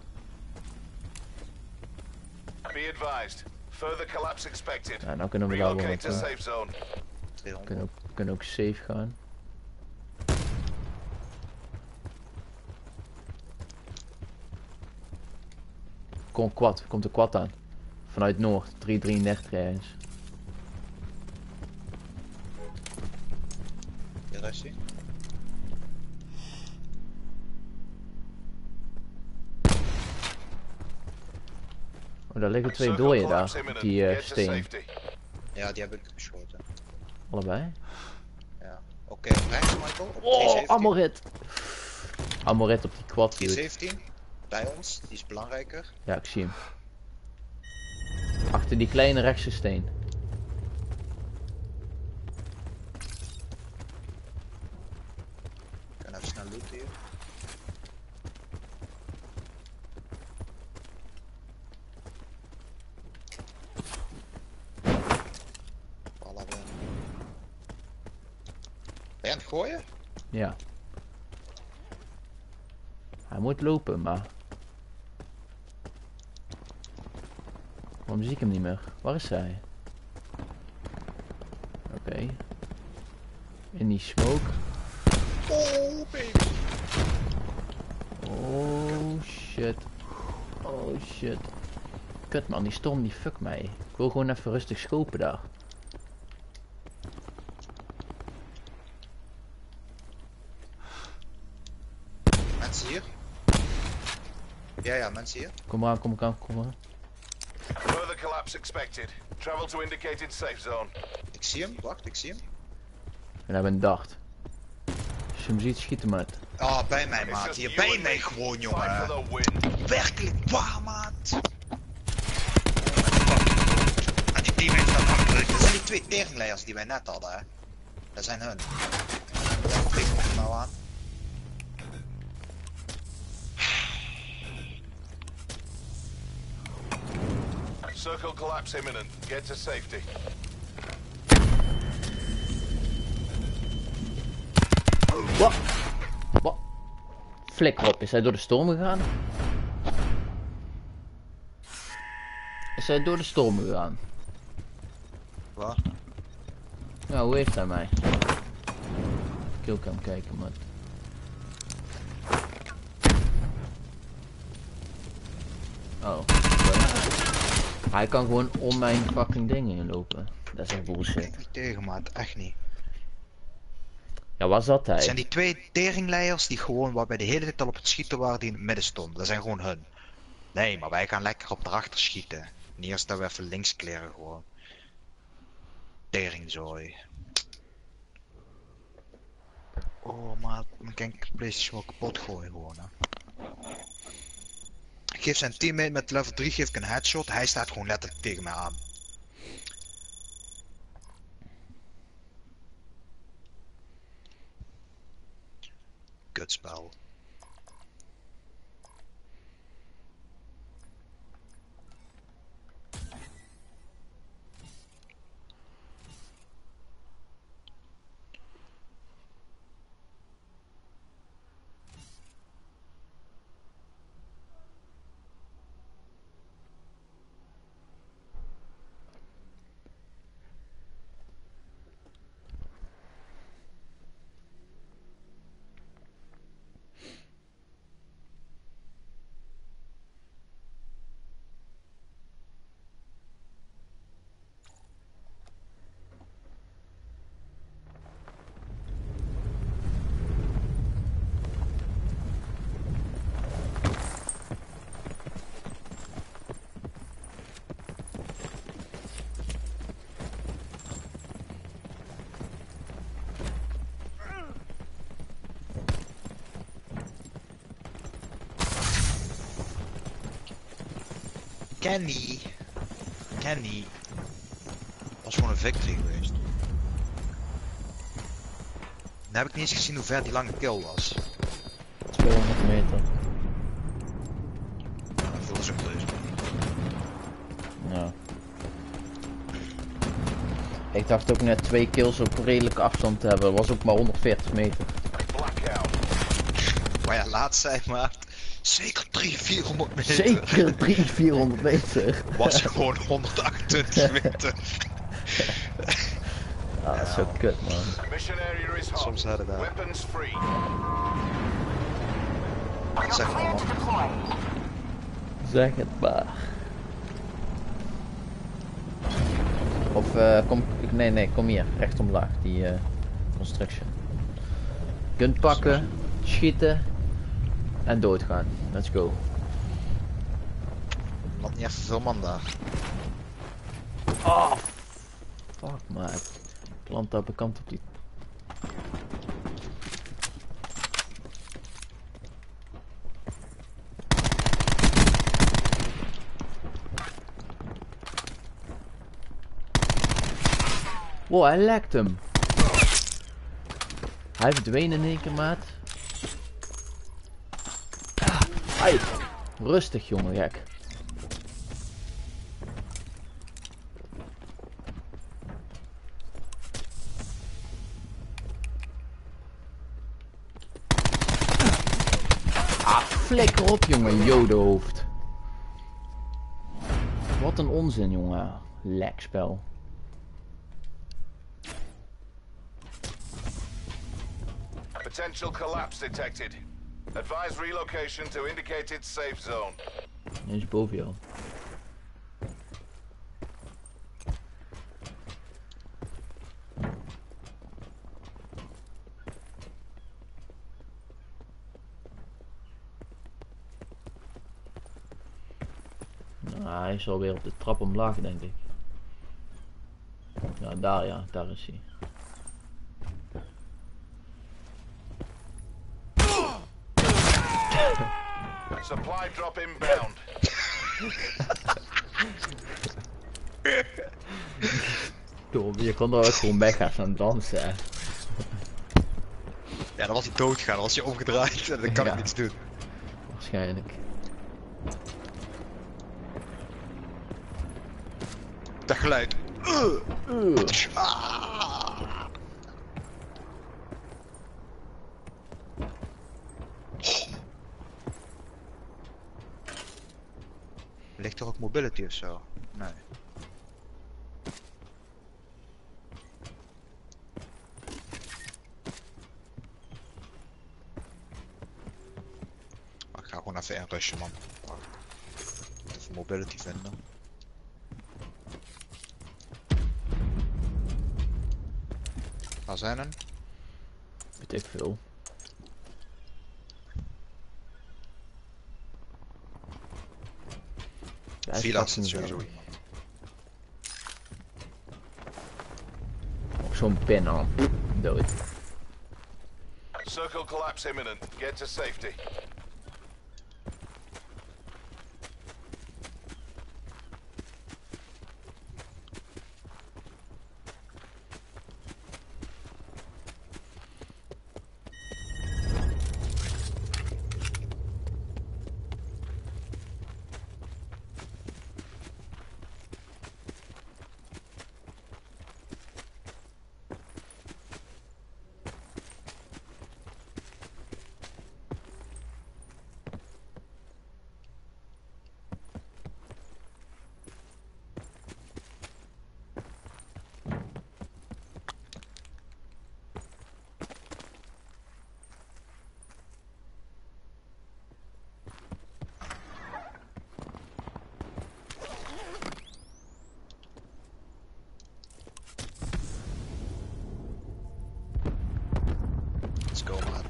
Be advised. Further collapse expected. Ja, nou kunnen we daar wel Relocate to naartoe. safe zone. 200. Kunnen ook safe gaan. Komt de quad aan. Vanuit Noord, 333 ergens. Hier is hij. Oh, daar liggen 2 Circle dooien collapse daar, op imminent. die Get to steen. safety. Ja, die heb ik geschoten. Allebei. Ja. Oké, rechts Michael. Op Oh, 317. Amorit! Amorit op die quad, dude. 317. Bij ons, die is belangrijker. Ja, ik zie hem. Achter die kleine rechtse steen. Ik kan even snel looten hier. Voilà, ben je aan het gooien? Ja. Hij moet lopen, maar... Waarom zie ik hem niet meer? Waar is hij? Oké. In die smoke. Oh, baby. Oh shit. Oh shit. Kut man, die storm die fuck mij. Ik wil gewoon even rustig schopen daar. Mensen hier? Ja, mensen hier. Kom maar, kom maar, kom maar. Further collapse expected. Travel to indicated safe zone. Ik zie hem, wacht, ik zie hem. We hebben een dacht. Als je hem ziet, schiet hem uit. Ah, bij mij, It's maat. just Hier, you bij and mij me. gewoon, Fight jongen. for the win. Werkelijk waar, maat. En die team heeft dat achter. Dat zijn die 2 teringleiers die wij net hadden, hè. Dat zijn hun. Pik hem nou aan. Circle collapse imminent. Get to safety. Wat? Wat? Flikker op, is hij door de storm gegaan? Is hij door de storm gegaan? Wat? Nou, hoe heeft hij mij? Killcam kijken, man. Oh. oké. Hij kan gewoon om mijn fucking dingen heen lopen. Dat is echt bullshit. Niet tegen, maat. Echt niet. Ja, waar zat hij? Het zijn die 2 teringleiers die gewoon waarbij de hele tijd al op het schieten waren die in het midden stonden. Dat zijn gewoon hun. Nee, maar wij gaan lekker op erachter schieten. Niet eerst dat we even links kleren gewoon. Teringzooi. Oh, maar dan kan ik de PlayStation wel kapot gooien gewoon, hè. Ik geef zijn teammate met level 3 geef ik een headshot. Hij staat gewoon letterlijk tegen mij aan. Kutspel. Kenny. Was gewoon een victory geweest. Dan heb ik niet eens gezien hoe ver die lange kill was. 200 meter. Dat voelde zo goed. Ja. Ik dacht ook net 2 kills op redelijke afstand te hebben. Dat was ook maar 140 meter. Blackout. Maar ja, laatst zei maar zeker 300-400 meter. Zeker 300-400 meter. Was gewoon 128 meter. Ah, dat is zo kut, man. Mission area is hot. Soms hadden daar. Weapons free. You're Zeg cleared to deploy. Zeg het maar. Of kom... Nee, kom hier. Recht omlaag. Die construction. Kunt pakken, schieten en doodgaan. Let's go. Wat niet echt veel man daar. Oh! Fuck, maat. Klant op de kant op die... Wow, hij lekt hem. Hij verdween in één keer, maat. Ai. Rustig, jongen, gek. Ah, flikker op, jongen, jodenhoofd. Wat een onzin, jongen. Lekspel. Potential collapse detected. Advise relocation to indicated safe zone. Hij is boven jou. Nou, hij is alweer op de trap omlaag, denk ik. Ja, daar is hij. Supply drop inbound. Je kon er ook gewoon weggaan aan dansen. Hè. Ja, dan was hij doodgaan. Dan was hij omgedraaid en dan kan Ja. ik niks doen. Waarschijnlijk. Dat geluid. Ligt er ook mobility of zo? Nee. Maar ik ga gewoon even inrushen, man. Even mobility vinden. Waar zijn hem? Weet ik veel. Ja, hij Villa staat zit in sowieso zo. iemand. Op zo'n pin al. Dood. Circle collapse imminent. Get to safety. Let's go, man.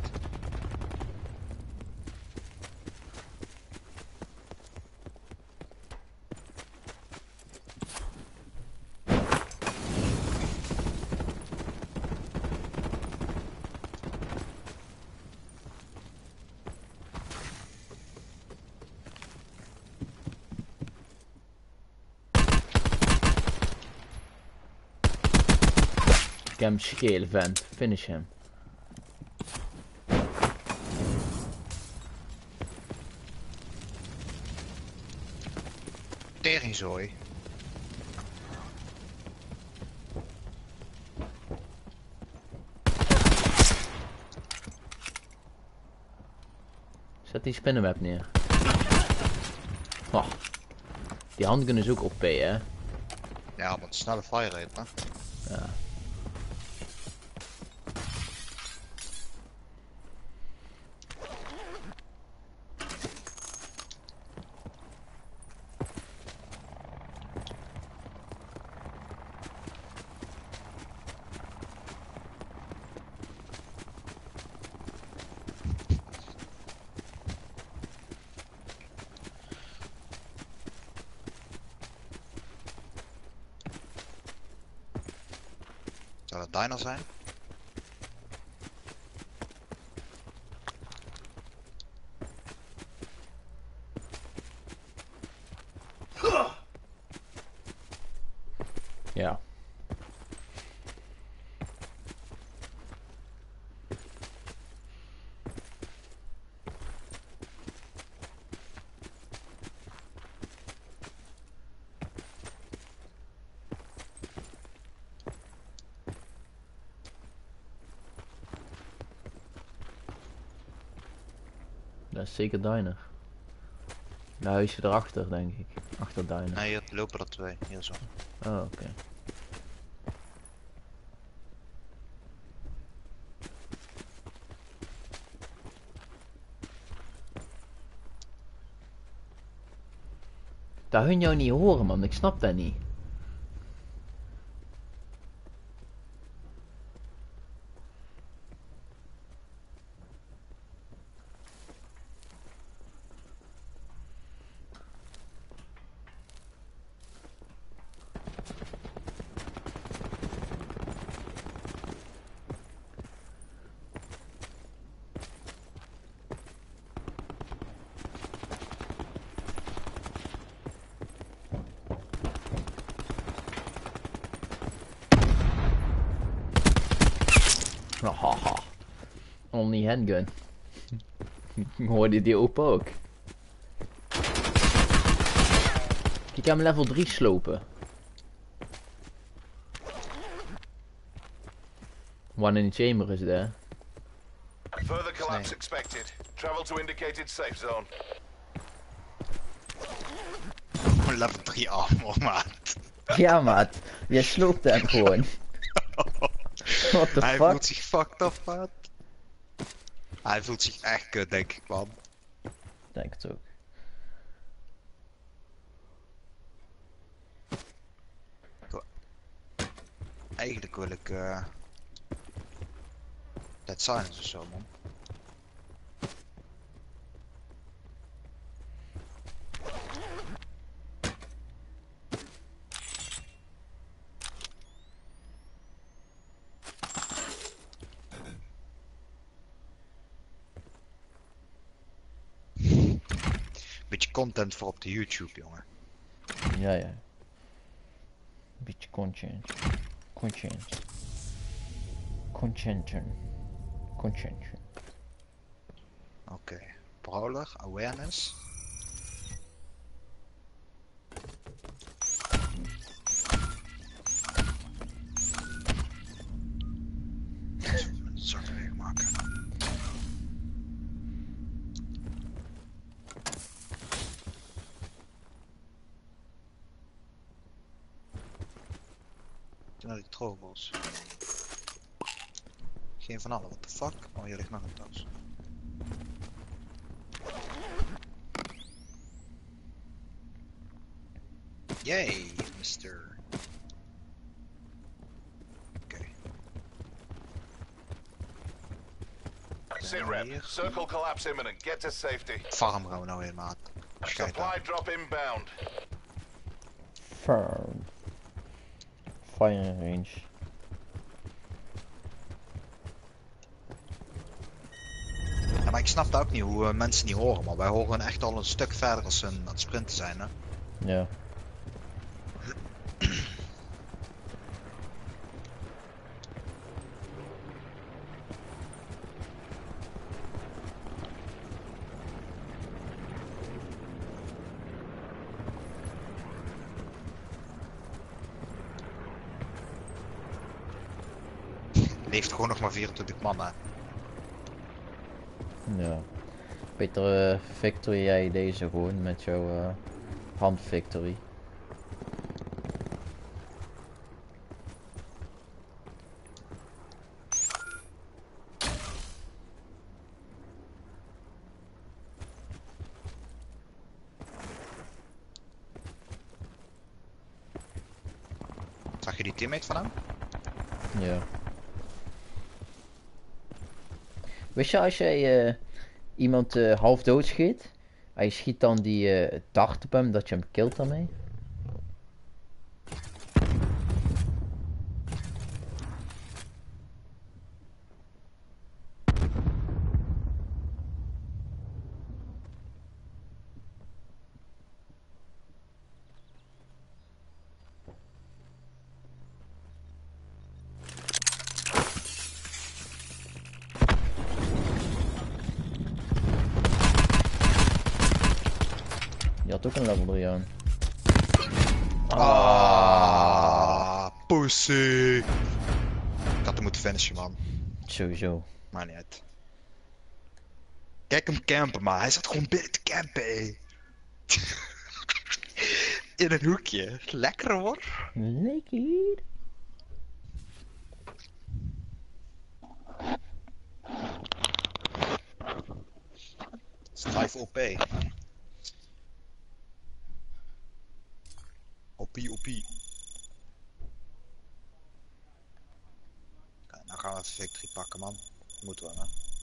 Ik heb hem scheel, vent. Finish hem. Teringzooi. Zet die spinnenweb neer. Oh. Die handgun is ook OP, hè? Ja, want snelle fire rate, hè. Ja. Zou dat diner zijn? Ja. Dat is zeker diner. De huisje erachter, denk ik. Achter diner. Nee, hier lopen er twee. Hier zo. Oh, oké. Dat hun jou niet horen, man. Ik snap dat niet. Haha. Only handgun. Hoorde die open ook. Ik ga hem level 3 slopen. One in the chamber is there. Further collapse expected. Travel to indicated safe zone. Level 3 armor, maat. Ja, maat. Jij sloopt hem gewoon. What the Hij fuck? voelt zich fucked up, maat. Hij voelt zich echt kut, denk ik, man. Denk het ook. Eigenlijk wil ik Dead Silence of zo, man. content voor op de YouTube, jongen. Ja, ja. Beetje content. Content. Contention. Contention. Oké. Brawler, awareness. Zakken wegmaken. Naar die trogels. Geen van allen, what the fuck? Oh, hier ligt nog een tas. Yay, mister. Oké. Sit rep. Circle collapse imminent. Get to safety. Farm gaan we nou in, maat. Schijt aan. Supply drop inbound. Firm. Fire range. Ja, maar ik snap dat ook niet hoe mensen niet horen, maar wij horen echt al een stuk verder als ze aan het sprinten zijn, hè. Ja. Leeft gewoon nog maar 24 man, hè. Ja. Beter victory jij deze gewoon met jouw hand victory. Zag je die teammate van hem? Ja. Wist je als jij iemand half dood schiet, en je schiet dan die dart op hem, dat je hem killt daarmee? Je had ook een level 3 aan. Pussy! Ik had hem moeten finishen, man. Sowieso. Maar niet uit. Kijk hem campen, maar hij zat gewoon binnen te campen, hé. In een hoekje. Lekker hoor. Lekker. Strive OP. OP. Kijk, nou gaan we even victory pakken, man. Moeten we, hè.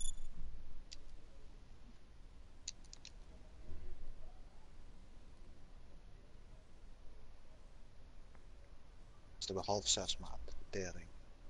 Het is weer 5:30, maat. Tering.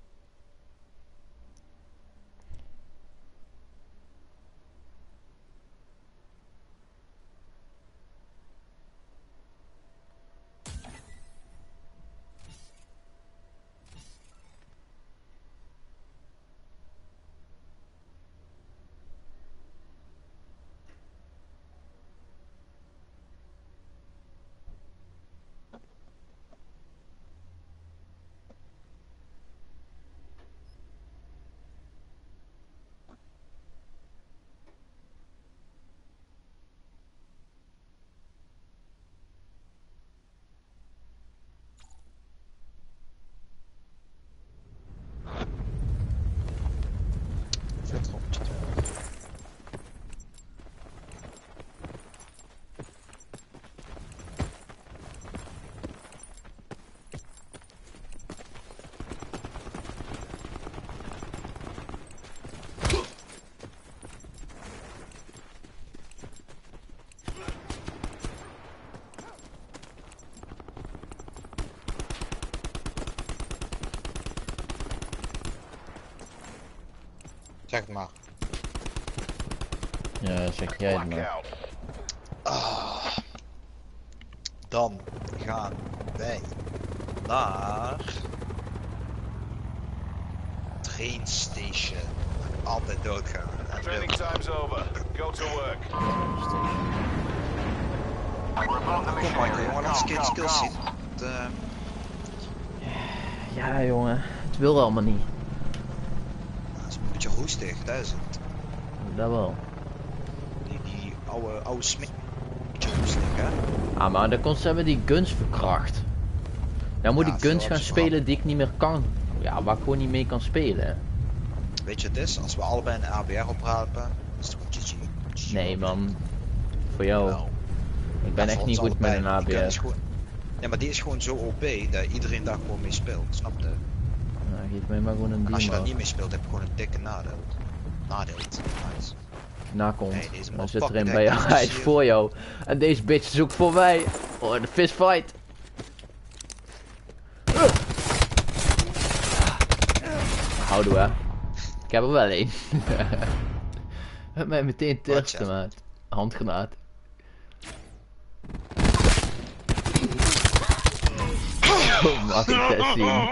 Zeg het maar. Ja, zeg jij het Blackout. maar. Ah. Dan gaan wij naar train station. Altijd doodgaan. En Training time's over. Go to work. kom Michael, jongen, laat eens een keer de skills zien. Ja, jongen. Het wil allemaal niet. Dat is een beetje roestig, dat is het. Dat wel. Die oude smid. Beetje roestig, hè? Ah, maar dan kon ze hebben die guns verkracht. Dan moet Ja, ik guns zo gaan hebben ze spelen die ik niet meer kan. Ja, waar ik gewoon niet mee kan spelen. Weet je het is? Als we allebei een ABR oprapen, is het goed GG. Nee, man. Voor jou. Wel. Ik ben Ja, echt voor niet ons goed met allebei. een Die gun ABR. is gewoon... Ja, maar die is gewoon zo OP dat iedereen daar gewoon mee speelt, snap je? Nou, geef mij maar gewoon een En als je daar demo. niet mee speelt, heb je gewoon een dikke nadeel. Nice. Nakomt. Nee, deze Dan man zit erin pakt bij jou. direct Hij is hier. voor jou. En deze bitch is ook voor mij. Oh, de fistfight. Houden we. Ik heb er wel één. Met mij meteen terugste, Watch maat. Handgranaat. Oh, mag ik dat zien?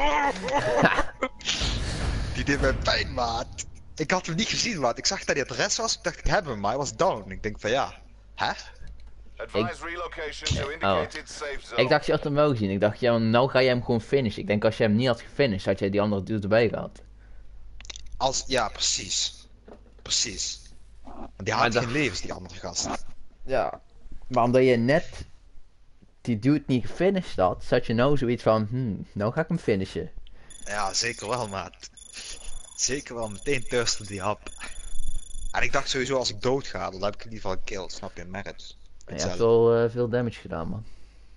Die deed mij pijn, maat. Ik had hem niet gezien, maat. Ik zag dat hij het rest was. Ik dacht, ik heb hem, maar hij was down. Ik denk van ja. Hè? Advise relocation to indicated safe zone. Ik dacht, je had hem wel gezien. Ik dacht, ja, nou ga je hem gewoon finishen. Ik denk, als je hem niet had gefinished, had jij die andere dude erbij gehad. Ja, precies. Precies. Want die Maar had dat- geen levens, die andere gast. Ja. Maar omdat je net die dude niet gefinished had, zat je nou zoiets van, nou ga ik hem finishen. Ja, zeker wel, maat. Zeker wel, meteen thirsten die hap. En ik dacht sowieso, als ik dood ga, dan heb ik in ieder geval een kill, snap je? Merits. Je hebt wel veel damage gedaan, man.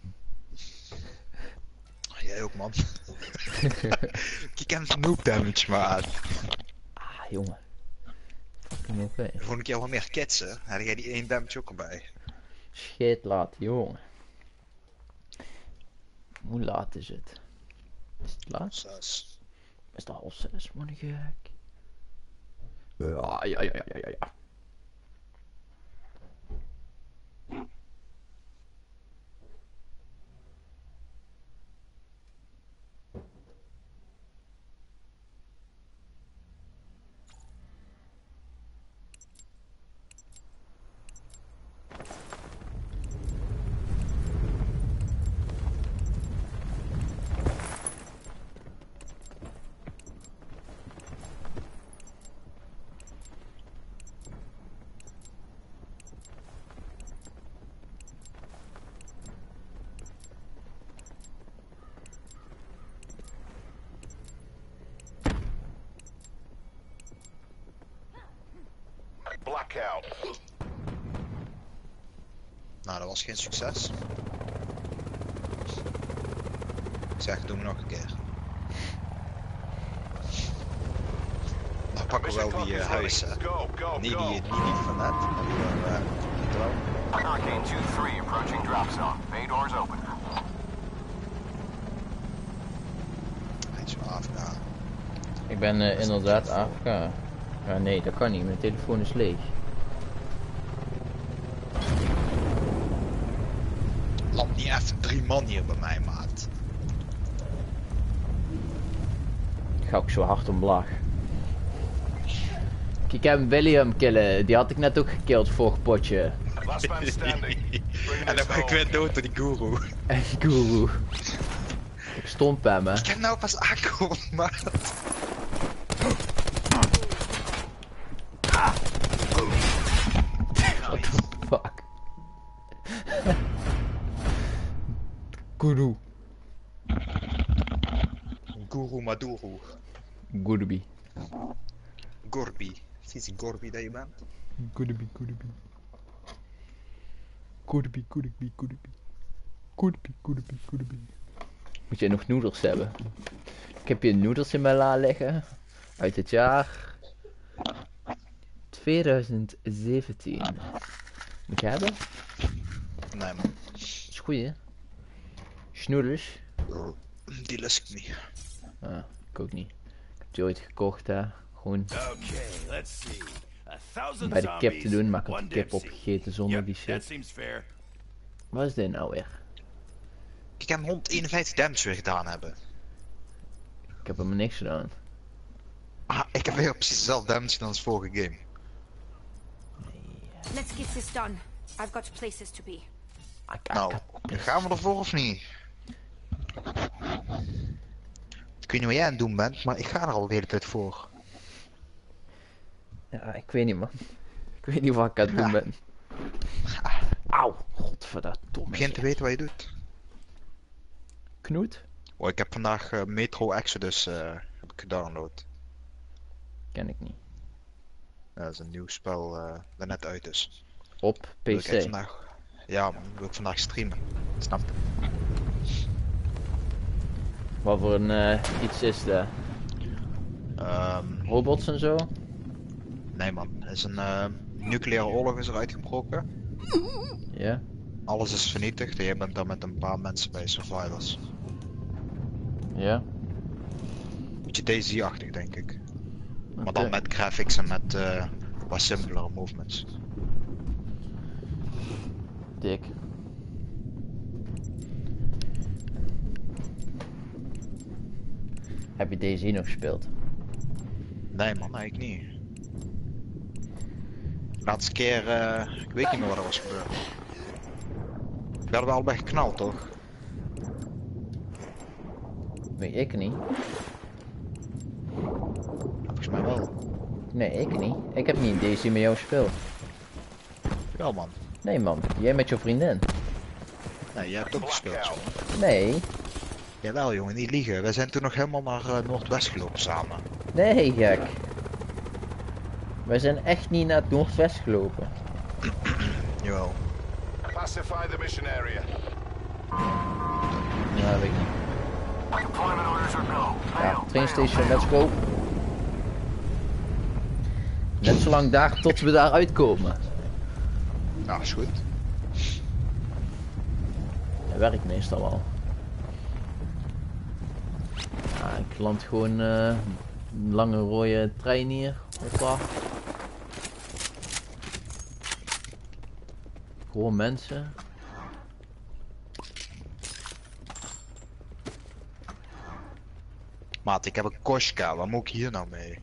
Jij ook, man. Kijk hem noob damage, maat. Ah, jongen. Fucking oké. De volgende keer wel meer kitsen. Had jij die 1 damage ook erbij. Shit laat, jongen. Hoe laat is het? Is het laat? 6. Is het al 6, man, gek? Ja. Blackout. Nou, dat was geen succes. Ik zeg, doe me nog een keer. Nou pakken we Mission wel clock die is huis, running. hè. Go. Niet van net, maar die wel. Hurricane 2-3 approaching drop zone. Bay doors open. Hij is wel AFK. Ik ben inderdaad AFK. Ja, nee, dat kan niet. Mijn telefoon is leeg. Land niet even 3 man hier bij mij, maat. Ik ga ook zo hard omlaag. Ik heb William killen. Die had ik net ook gekilld vorig potje. Last man standing. Bring En this dan ben ik home. weer dood door die guru. En guru. Ik stond bij me. Ik heb nou pas aangekomen, maat. What the fuck? Guru. Guru Maduru. Gurbi. Gorbi. Vies Gorbi dat je bent. Gurbi. Gurbi. Moet jij nog noedels hebben? Ik heb hier noedels in mijn la liggen. Uit het jaar 2017. Moet je hebben? Nee, man. Is goed, hè? Snoedels. Die lust ik niet. Ah, ik ook niet. Ik heb die ooit gekocht, hè. Gewoon Okay, let's see. 1000 bij de kip te zombies, doen, maar ik had one de kip dipsy. opgegeten zonder Yep, die that shit. seems fair. Wat is dit nou weer? Ik heb 151 damage weer gedaan hebben. Ik heb helemaal niks gedaan. Ah, ik heb weer precies dezelfde damage gedaan als vorige game. Let's get this done. I've got places to be. Nou, gaan we ervoor of niet? Ik weet niet wat jij aan het doen bent, maar ik ga er al de hele tijd voor. Ja, ik weet niet, man. Ik weet niet wat ik aan het doen ben. Auw, godverdomme. Begin te weten wat je doet. Knoet? Oh, ik heb vandaag Metro Exodus heb ik gedownload. Ken ik niet. Ja, dat is een nieuw spel dat net uit is. Op Wil ik echt PC? vandaag, ja, wil ik vandaag streamen. Snap je? Wat voor een iets is dat? Robots en zo? Nee man, er is een nucleaire oorlog is er uitgebroken. Ja. Alles is vernietigd en jij bent dan met een paar mensen bij survivors. Ja. Beetje DayZ-achtig denk ik. Maar Oké. dan met graphics en met wat simpelere movements. Dik. Heb je DayZ nog gespeeld? Nee man, eigenlijk niet. Laatste keer, ik weet niet meer wat er was gebeurd. We hadden allebei geknald toch? Weet ik niet. Volgens mij wel. Nee, ik niet. Ik heb niet DayZ met jou gespeeld. Wel man. Nee man, jij met je vriendin. Nee, jij hebt ook gespeeld zo. Nee. Jawel jongen, niet liegen. We zijn toen nog helemaal naar Noordwest gelopen samen. Nee, gek. Wij zijn echt niet naar het Noordwest gelopen. Jawel. Pacify the mission area. Ja, weet ik niet. Deployment orders are go. Ja, train station, let's go. Net zo lang daar tot we daar uitkomen. Ja, is goed. Dat werkt meestal wel. Ja, ik land gewoon een lange rode trein hier. Hoppa. Gewoon mensen. Maat, ik heb een Koshka. Wat moet ik hier nou mee?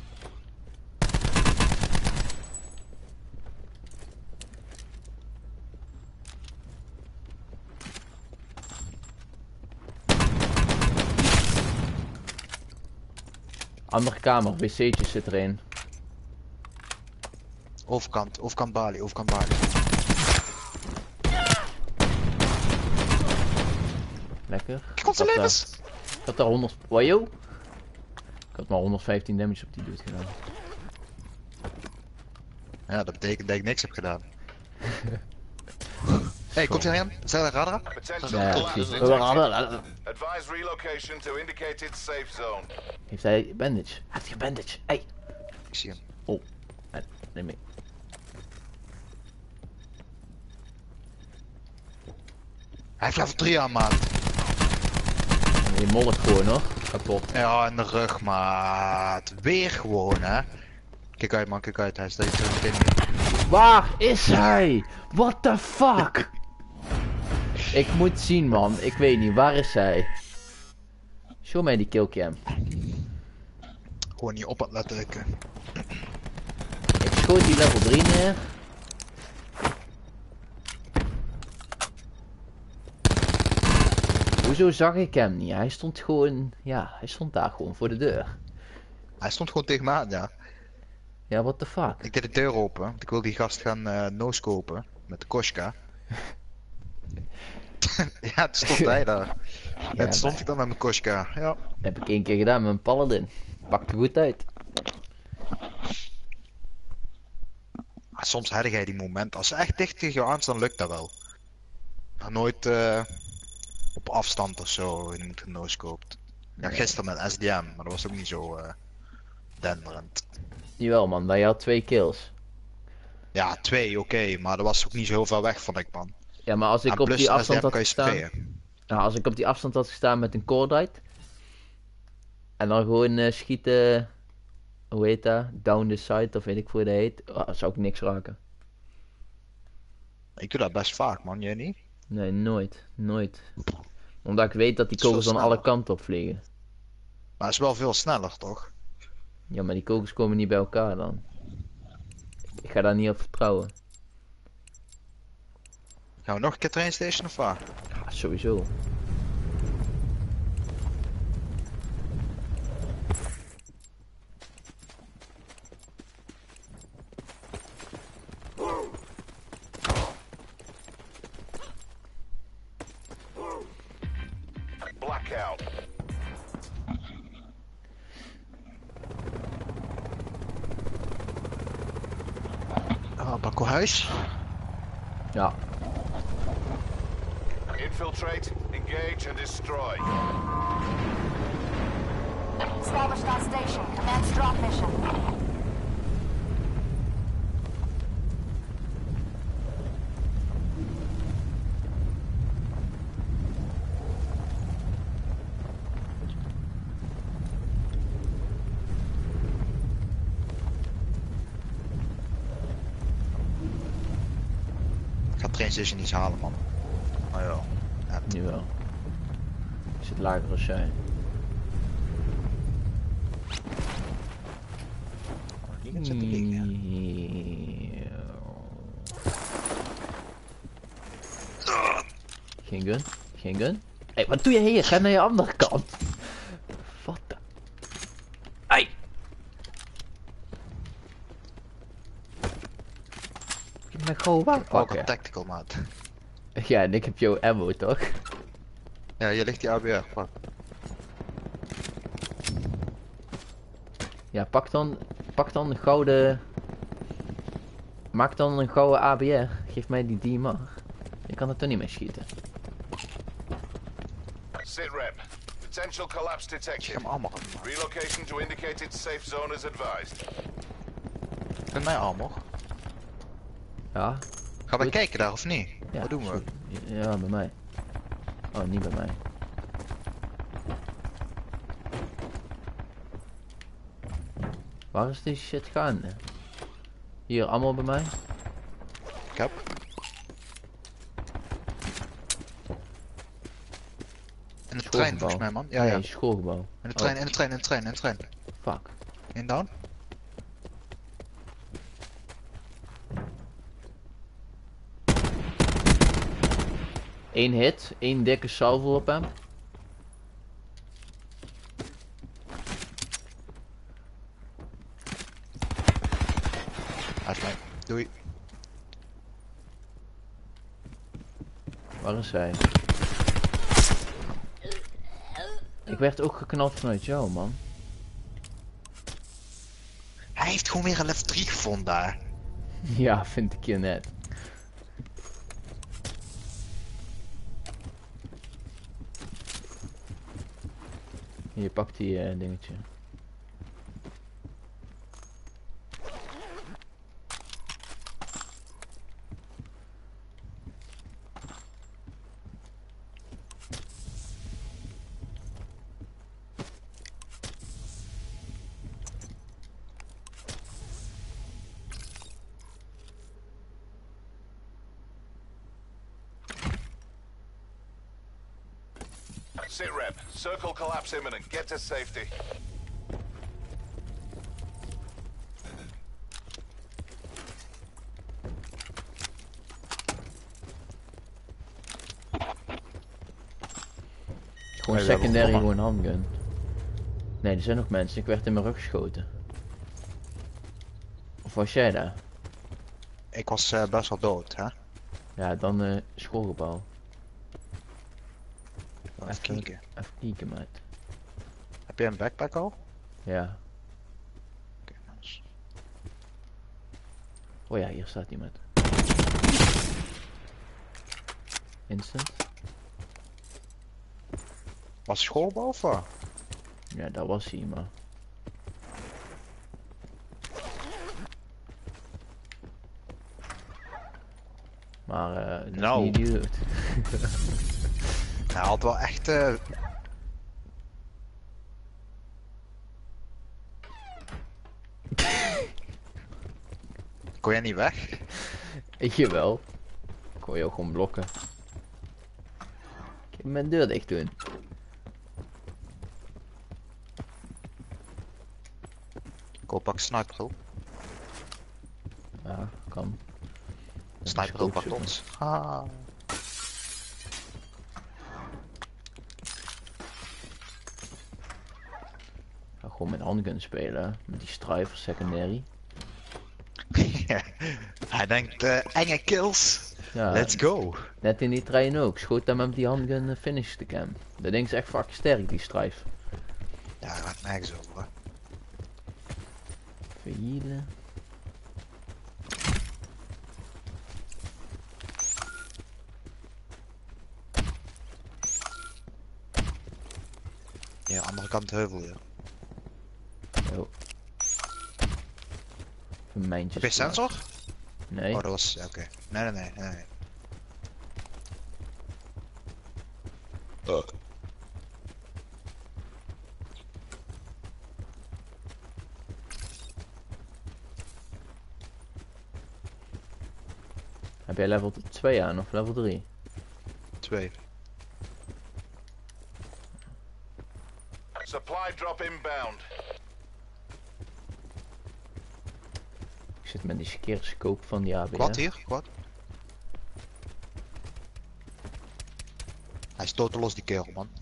Andere kamer, wc'tjes zit erin. Overkant Bali, overkant Bali. Lekker. Kijk onze levens! Ik had daar 100... Wajo? Ik had maar 115 damage op die dude gedaan. Ja, dat betekent dat ik niks heb gedaan. Hey, komt hij aan? Zijn er radar? Potential Ja, collapse precies. detected. Advise relocation to indicated safe zone. Heeft hij bandage? Hij heeft geen bandage. Hey. Ik zie hem. Oh. Neem mee. Hij heeft level 3 aan, maat. Je mollet gewoon hoor. Kapot. Ja, in de rug, maat. Weer gewoon, hè. Kijk uit, man, kijk uit. Hij staat hier meteen hier. Waar is hij? What the fuck? Ik moet zien man. Ik weet niet. Waar is hij? Show mij die killcam. Gewoon niet op het laten drukken. Ik schoot die level 3 neer. Hoezo zag ik hem niet? Hij stond gewoon... Ja, hij stond daar gewoon voor de deur. Hij stond gewoon tegen me aan, ja. Ja, what the fuck? Ik deed de deur open, want ik wil die gast gaan no-scopen. Met de Koshka. Ja, toen stond hij daar. En toen stond ik dan met mijn Koshka, ja. Dat heb ik 1 keer gedaan met een paladin. Pakte goed uit. Maar soms heb jij die moment. Als ze echt dicht tegen jou aanstaan, lukt dat wel. Maar nooit op afstand of zo iemand genoscoopt. Ja, gisteren met SDM, maar dat was ook niet zo denderend. Jawel man, wij had 2 kills. Ja, 2, oké, maar dat was ook niet zo heel ver weg, vond ik, man. Ja, maar als ik En op plus die afstand SDM had kan je gestaan... sprayen. Nou, als ik op die afstand had gestaan met een cordite... En dan gewoon schieten... Hoe heet dat? Down the side, of weet ik hoe dat heet. Zou ik niks raken. Ik doe dat best vaak, man, jij niet? Nee, nooit. Nooit. Omdat ik weet dat die Zo kogels aan alle sneller. kanten op vliegen. Maar het is wel veel sneller, toch? Ja, maar die kogels komen niet bij elkaar dan. Ik ga daar niet op vertrouwen. Gaan we nog een keer train station of wat? Ja, sowieso. Blackout. Bakkelhuis. Ja. Infiltrate, engage, and destroy. Established on station. Commence drop mission. Ik ga train station niet halen, man. Maar ja. Nu wel. Ik zit lager als jij. Niet gaan zitten liggen, ja. Geen gun? Geen gun? Hé, wat doe je hier? Ga naar je andere kant. Wat de... Ai! Ik ben gewoon waar Ook pakken. een tactical, maat. Ja, en ik heb jouw ammo toch? Ja, hier ligt die ABR. Pak. Ja, pak dan een gouden... Maak dan een gouden ABR. Geef mij die DMR. Ik kan er toch niet mee schieten. Sitrep. Potential collapse Ik detected. ga hem allemaal af. Relocation to indicated safe zone is advised. Met mij armor. Ja? Gaan we Goed. kijken daar of niet? Ja, Wat doen we? sorry. Ja, bij mij. Oh, niet bij mij. Waar is die shit gaande? Hier, allemaal bij mij? Ik heb. In de trein volgens mij, man. Ja, ja. Nee, schoolgebouw. In de trein, in de trein, in de trein, in de trein. Fuck. In down. Eén hit, één dikke salvo op hem. Hij is mij. Doei. Waar is hij? Ik werd ook geknald vanuit jou, man. Hij heeft gewoon weer een level 3 gevonden daar. Ja, vind ik je net. Hier, pak die dingetje. Sitrep. Circle collapse imminent. Get to safety. Gewoon Nee, we hebben secondary, hem gewoon handgun. Nee, er zijn nog mensen. Ik werd in mijn rug geschoten. Of was jij daar? Ik was best wel dood, hè? Ja, dan schoolgebouw. Even kijken. Even kijken, maat. Heb jij een backpack al? Ja. Oké, nice. Oh ja, hier staat iemand. Instant. Was schoolbouw of wat? Ja, daar was hij, maar... Maar, dat Nou. is niet duur. Hij had wel echt Kon jij niet weg? Ik je wel. Ik kon je ook gewoon blokken. Ik mijn deur dicht doen. Ik hoop pak sniper. Ja, kan. Sniper pakt ons. Ah. Ga gewoon met handgun spelen. Met die striver secondary. Hij denkt enge kills. Ja, Let's go. net in die trein ook. Schoot hem met die handgun finish te cam. Dat ding is echt fucking sterk, die strife. Ja, daar gaat nergens over. Hè. Verhielen. Ja, andere kant heuvel hier. Oh. Een mijntje. Heb je sensor? Nee. Oh, dat was... Oké. Nee. Heb jij level 2 aan of level 3? 2. Supply drop inbound. Ik zit met die verkeerde scope van die ABR. Quad hier, quad. Hij stoot los die kerel, man.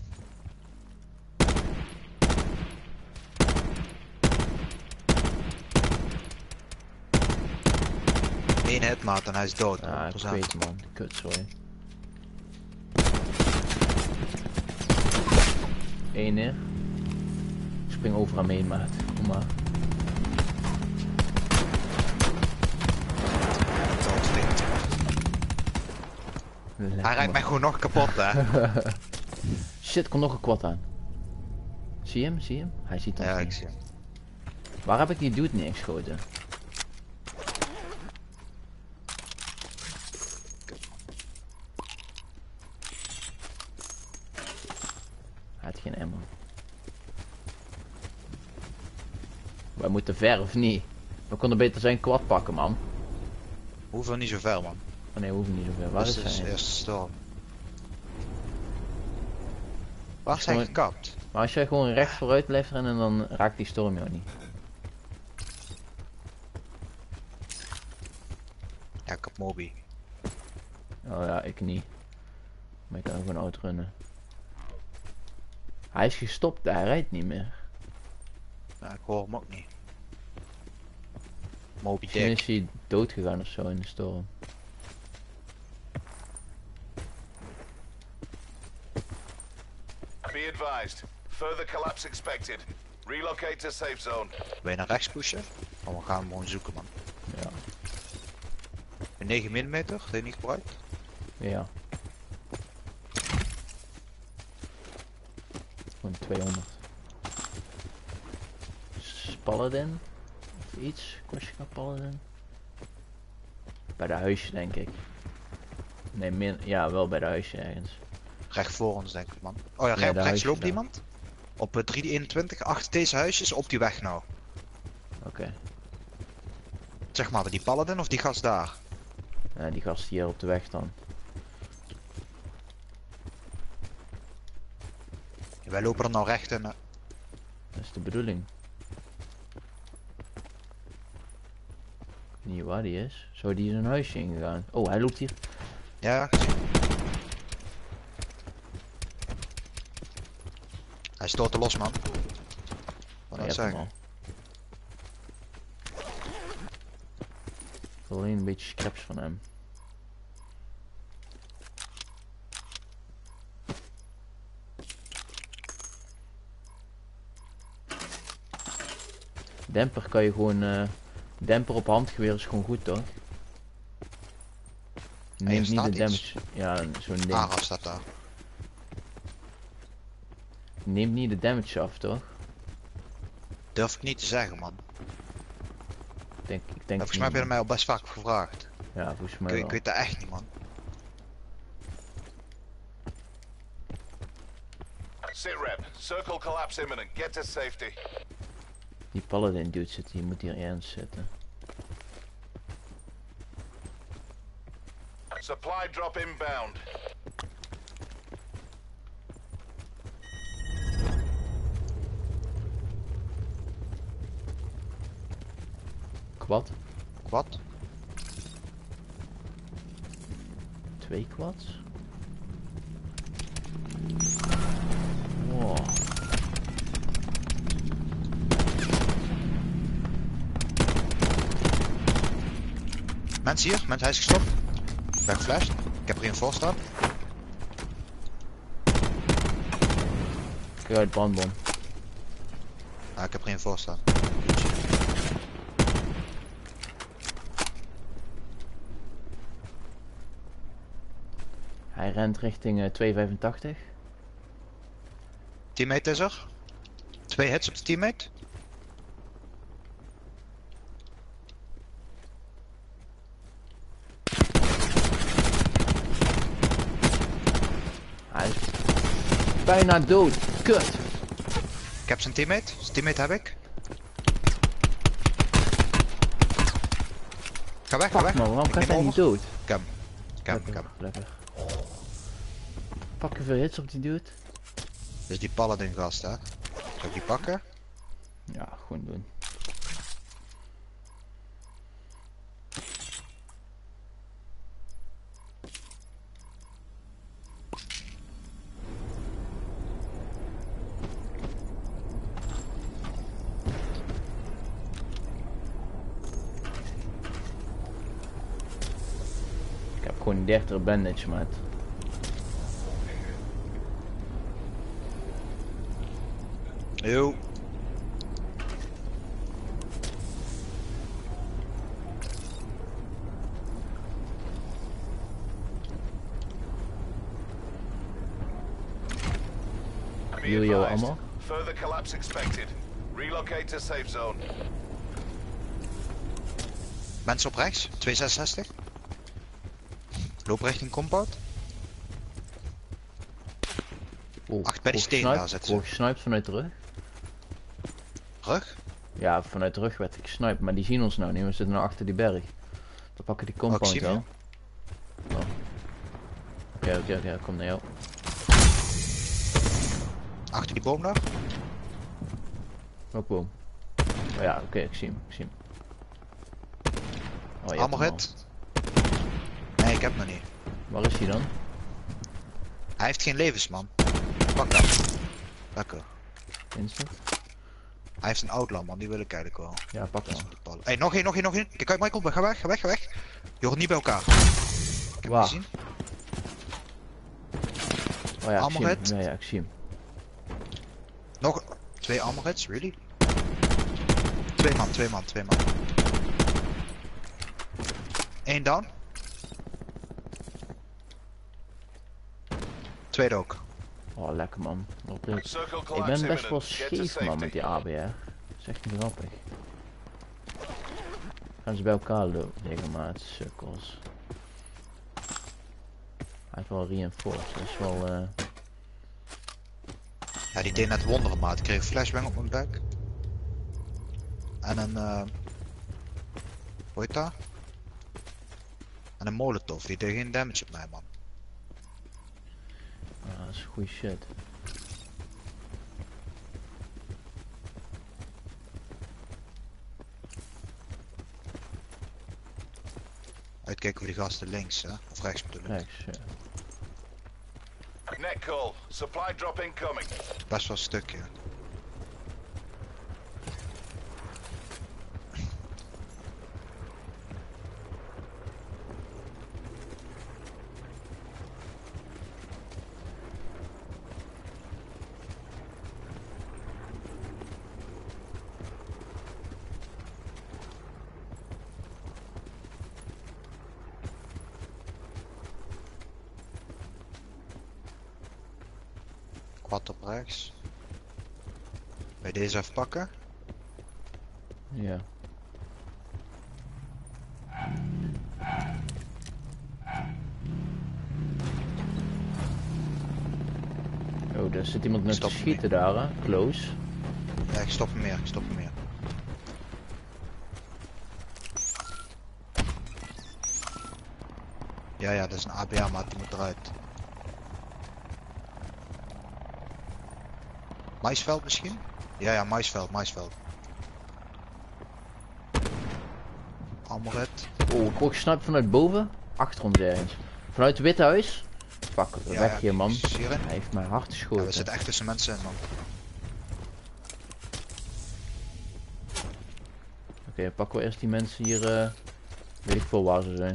Eén hitmaat en hij is dood. Ah, ik 100%. weet man. Kut, sorry. Eén neer. Ik spring over aan mee, maat. Kom maar. Hij rijdt mij gewoon nog kapot, hè. Shit, komt nog een quad aan. Zie je hem? Zie je hem? Hij ziet ons Ja, niet. ik zie hem. Waar heb ik die dude neergeschoten? Hij had geen ammo. Wij moeten ver of niet? We konden beter zijn quad pakken, man. We hoeven niet zo ver, man. Oh nee, we hoeven niet zo ver. Waar Dus is het is hij? de eerste storm. Waar is hij Gewoon- gekapt? Maar als jij gewoon recht vooruit blijft rennen, dan raakt die storm jou niet. Ja, ik heb Moby. Oh ja, ik niet. Maar ik kan ook een auto runnen. Hij is gestopt, hij rijdt niet meer. Ja, ik hoor hem ook niet. Moby Misschien Dick. is hij dood gegaan of zo in de storm. Be advised. Further collapse expected. Relocate to safe zone. Wil je naar rechts pushen? Oh, we gaan hem gewoon zoeken, man. Ja. Een 9 mm, dat je niet gebruikt? Ja. Gewoon 200. Paladin? Of iets? Koshka Paladin? Bij de huisje denk ik. Nee, ja, wel bij de huisje ergens. Recht voor ons, denk ik, man. Oh ja, Ja, op daar rechts huisje loopt daar. iemand. Op 321, achter deze huisjes, op die weg nou. Oké. Zeg maar, die paladin of die gast daar? Die gast hier op de weg dan. Wij lopen er nou recht in. Dat is de bedoeling. Niet waar die is. Zou die in een huisje ingegaan? Oh, hij loopt hier. Ja, gezien. Hij stoot er los, man. Wat Ja, dat zeggen? al. Ik wil alleen een beetje scraps van hem. Demper kan je gewoon... demper op handgeweer is gewoon goed, toch? Neemt niet staat de iets. damage... Ja, zo'n ding. Ara staat daar. Neemt niet de damage af, toch? Durf ik niet te zeggen, man. Ik denk Volgens mij heb je er mij al best vaak gevraagd. Ja, volgens Ik, mij ik wel. weet dat echt niet, man. Sit rep. Circle collapse imminent. Get to safety. Die paladin dude zit hier, moet hier ergens zitten. Supply drop inbound. Quad. Quad. 2 quads. Wow. Mensen hier, hij is gestopt. Ik ben geflasht. Ik heb er een voor staan. Kijk uit, brandbom. Ah, ik heb er een voor staan. Hij rent richting 285. Teammate is er. 2 hits op de teammate. Hij is bijna dood. Kut. Ik heb zijn teammate. Zijn teammate heb ik. Ga weg, ga weg. Man, waarom Ik gaat neem hij niet over. dood? Ik heb hem. Lekker. Pak even hits op die dude. Dit is die paladin gast, hè. Zal ik die pakken? Ja, gewoon doen. Ik heb gewoon 30 bandage, maat. Yo. Be Yo, advised. ammo. Further collapse expected. Relocate to safe zone. Mensen op rechts. 266. Loop richting compound. Achter bij die steen daar zitten ze. Word gesniped vanuit de rug. Rug? Ja, vanuit de rug werd ik gesniped, maar die zien ons nou niet. We zitten nou achter die berg. We pakken die compound zie wel. Oké, kom naar jou. Achter die boom daar. Ook boom. Oh ja, oké, ik zie hem. Oh, je hebt Allemaal hem al. hit. Nee, ik heb hem nog niet. Waar is hij dan? Hij heeft geen levens, man. Pak dat. Lekker. Instant? Hij heeft een outlaw, man. Die wil ik eigenlijk wel. Ja, pak hem. Hé, nog één. Kijk uit, Michael. Ga weg. Je hoort niet bij elkaar. Ik heb hem Waar? gezien. Oh ja, ik zie hem. Armor Ja, ik zie hem. Nog 2 armor hits, really? 2 man. 1 down. Tweede ook. Oh, lekker man. Circle Ik collapse ben best wel imminent. Get to scheef man met safety. die ABR. Dat is echt niet grappig. Gaan ze bij elkaar liggen, maat. Sukkels. Hij heeft wel reinforced. Dat is wel Ja, die deed net wonderen, maat. Ik kreeg een flashbang op mijn bek. En een... hoe heet dat? En een molotov. Die deed geen damage op mij, man. dat is goeie shit. Uitkijken voor die gasten links, hè? Of rechts bedoel ik. Rechts, ja. Net call. Supply drop incoming. Best wel een stukje. Quad op rechts. Bij deze even pakken. Ja. Oh, daar zit iemand net te Stop schieten daar, hè? Close. Ja, ik stop hem meer. Ja, dat is een ABA, maar die moet eruit. Maisveld misschien? Ja, maisveld. Allemaal red. Oh, ik word gesnapt vanuit boven. Achter ons ergens. Vanuit het Witte Huis. Fuck, weg hier man. Hierin. Hij heeft mij hard geschoten. Ja, we zitten echt tussen mensen in man. Oké, pakken we eerst die mensen hier. Weet ik veel waar ze zijn.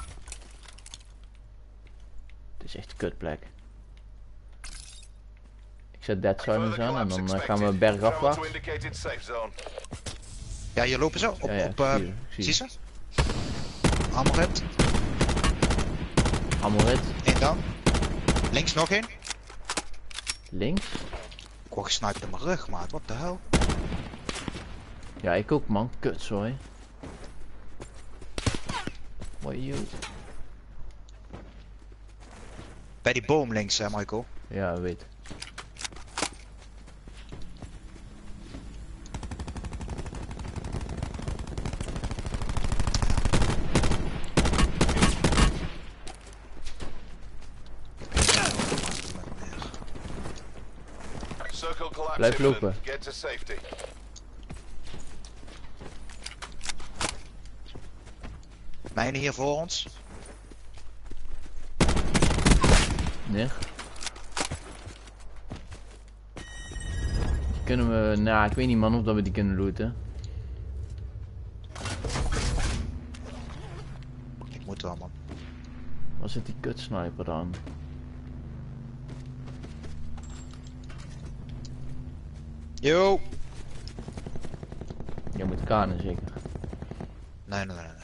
Het is echt een kutplek. Ik zet dead silence aan en dan gaan we bergafwaarts. Ja, hier lopen ze. Zie ze? Allemaal red. Allemaal red. Eén down. Links nog één. Links? Ik word gesniped in mijn rug, maat. Wat de hel? Ja, ik ook man. Kut, sorry. What you? Bij die boom links, hè, Michael. Ja, weet. Blijf lopen. Mijne hier voor ons. Nee. Die kunnen we... Nou, ik weet niet man of dat we die kunnen looten. Ik moet wel man. Waar zit die kutsniper dan? Yo! Je moet kanen zeker. Nee.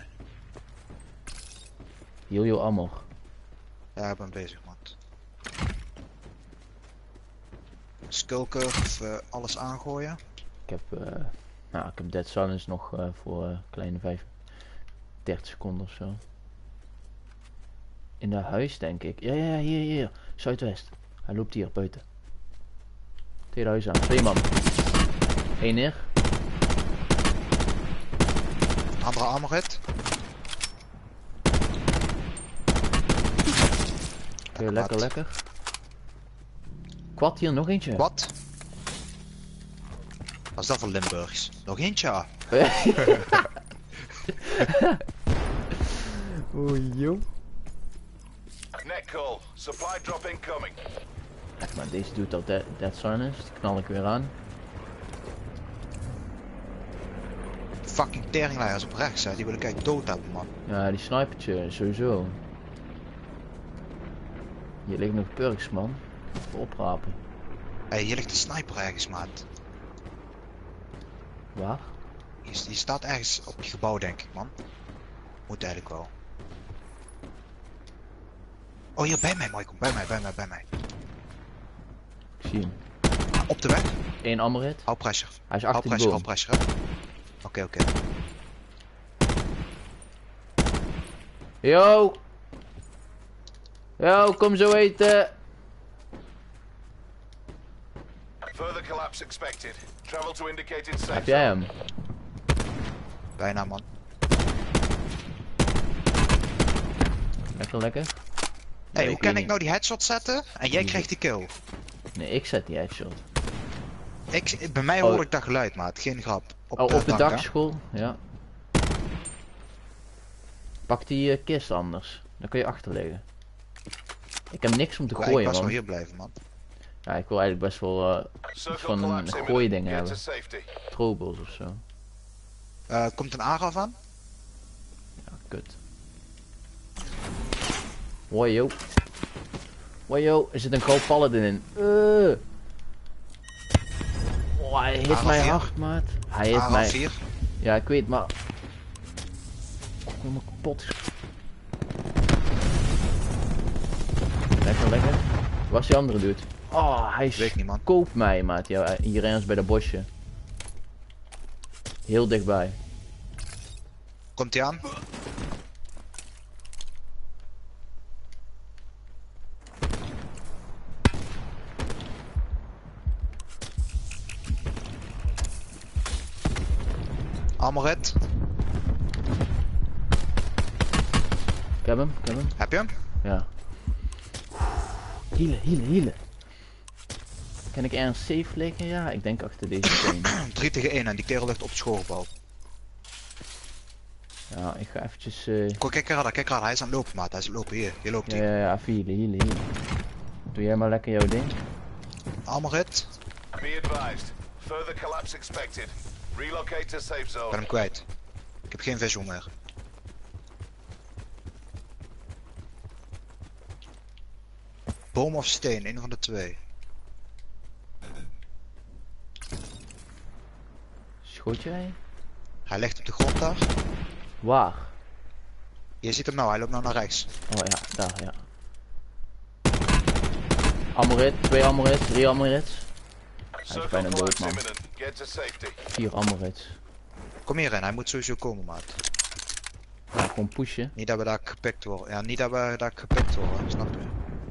Heel je ammo. Ja, ik ben bezig man. Skulker, alles aangooien. Ik heb dead silence nog voor kleine 30 seconden of zo. In dat huis denk ik. Ja, hier. Zuidwest. Hij loopt hier buiten. Tegen huis aan. 2 man. 1 neer. Andere armor hit. Oké, lekker. Kwad hier, nog eentje. Wat? Wat is dat voor Limburgs? Nog eentje? Oeh, joh. Net call. Supply drop incoming. Maar deze doet al dead silence. Die knal ik weer aan. Fucking teringleiers op rechts, hè. Die wil ik echt dood hebben, man. Ja, die snipertje, sowieso. Hier liggen nog perks, man. Even oprapen. Hé, hier ligt een sniper ergens, maat. Waar? Die staat ergens op het gebouw, denk ik, man. Moet eigenlijk wel. Oh, hier bij mij, Michael. Bij mij. Ik zie hem. Op de weg. 1 ammo hit. Hou pressure. Hij is achter de boom. Hou pressure, hè. Oké. Yo, kom zo eten. Further collapse expected. Travel to indicated safe. Heb jij hem? Bijna, man. Lekker. Hé, hoe kan ik nou die headshot zetten en jij krijgt die kill? Nee, ik zet die headshot. Bij mij hoor ik dat geluid, maat. Geen grap. Op de dakschool, ja. Pak die kist anders. Dan kun je achter liggen. Ik heb niks om te gooien, man. Ik was wel hier blijven, man. Ja, ik wil eigenlijk best wel iets van gooidingen hebben. Trobels of zo. Komt een ARAF aan? Ja, kut. Wojo, er zit een groot paladin in. Oh, hij hit mij hard, maat. Hij hit mij. 4. Ja, ik weet, maar... Ik wil me kapot. Lekker. Waar is die andere dude? Oh, hij koopt mij, maat. Ja, hier ergens bij dat bosje. Heel dichtbij. Komt hij aan? Allemaal red. Ik heb hem. Heb je hem? Ja. Healen. Kan ik ergens safe liggen? Ja, ik denk achter deze steen. 3 tegen 1 en die kerel ligt op het schoolgebouw. Ja, ik ga eventjes... Kijk radar, hij is aan het lopen, maat. Hij is aan het lopen, hier loopt hij. Ja, even healen. Doe jij maar lekker jouw ding. Allemaal hit. Be advised. Further collapse expected. Relocate to safe Ik ben zone. hem kwijt. Ik heb geen visual meer. Boom of steen, een van de twee. Schoot jij? Hij ligt op de grond daar. Waar? Je ziet hem nou, hij loopt nou naar rechts. Oh ja, daar, ja. Amorit, 2 Amorits, 3 Amorits. Hij is Circle bijna dood, collapse man. imminent. Get to safety. 4 Amorits. Kom hierin, hij moet sowieso komen, maat. Ja, gewoon pushen. Niet dat we daar gepikt worden. Ja, niet dat we daar gepikt worden, snap je?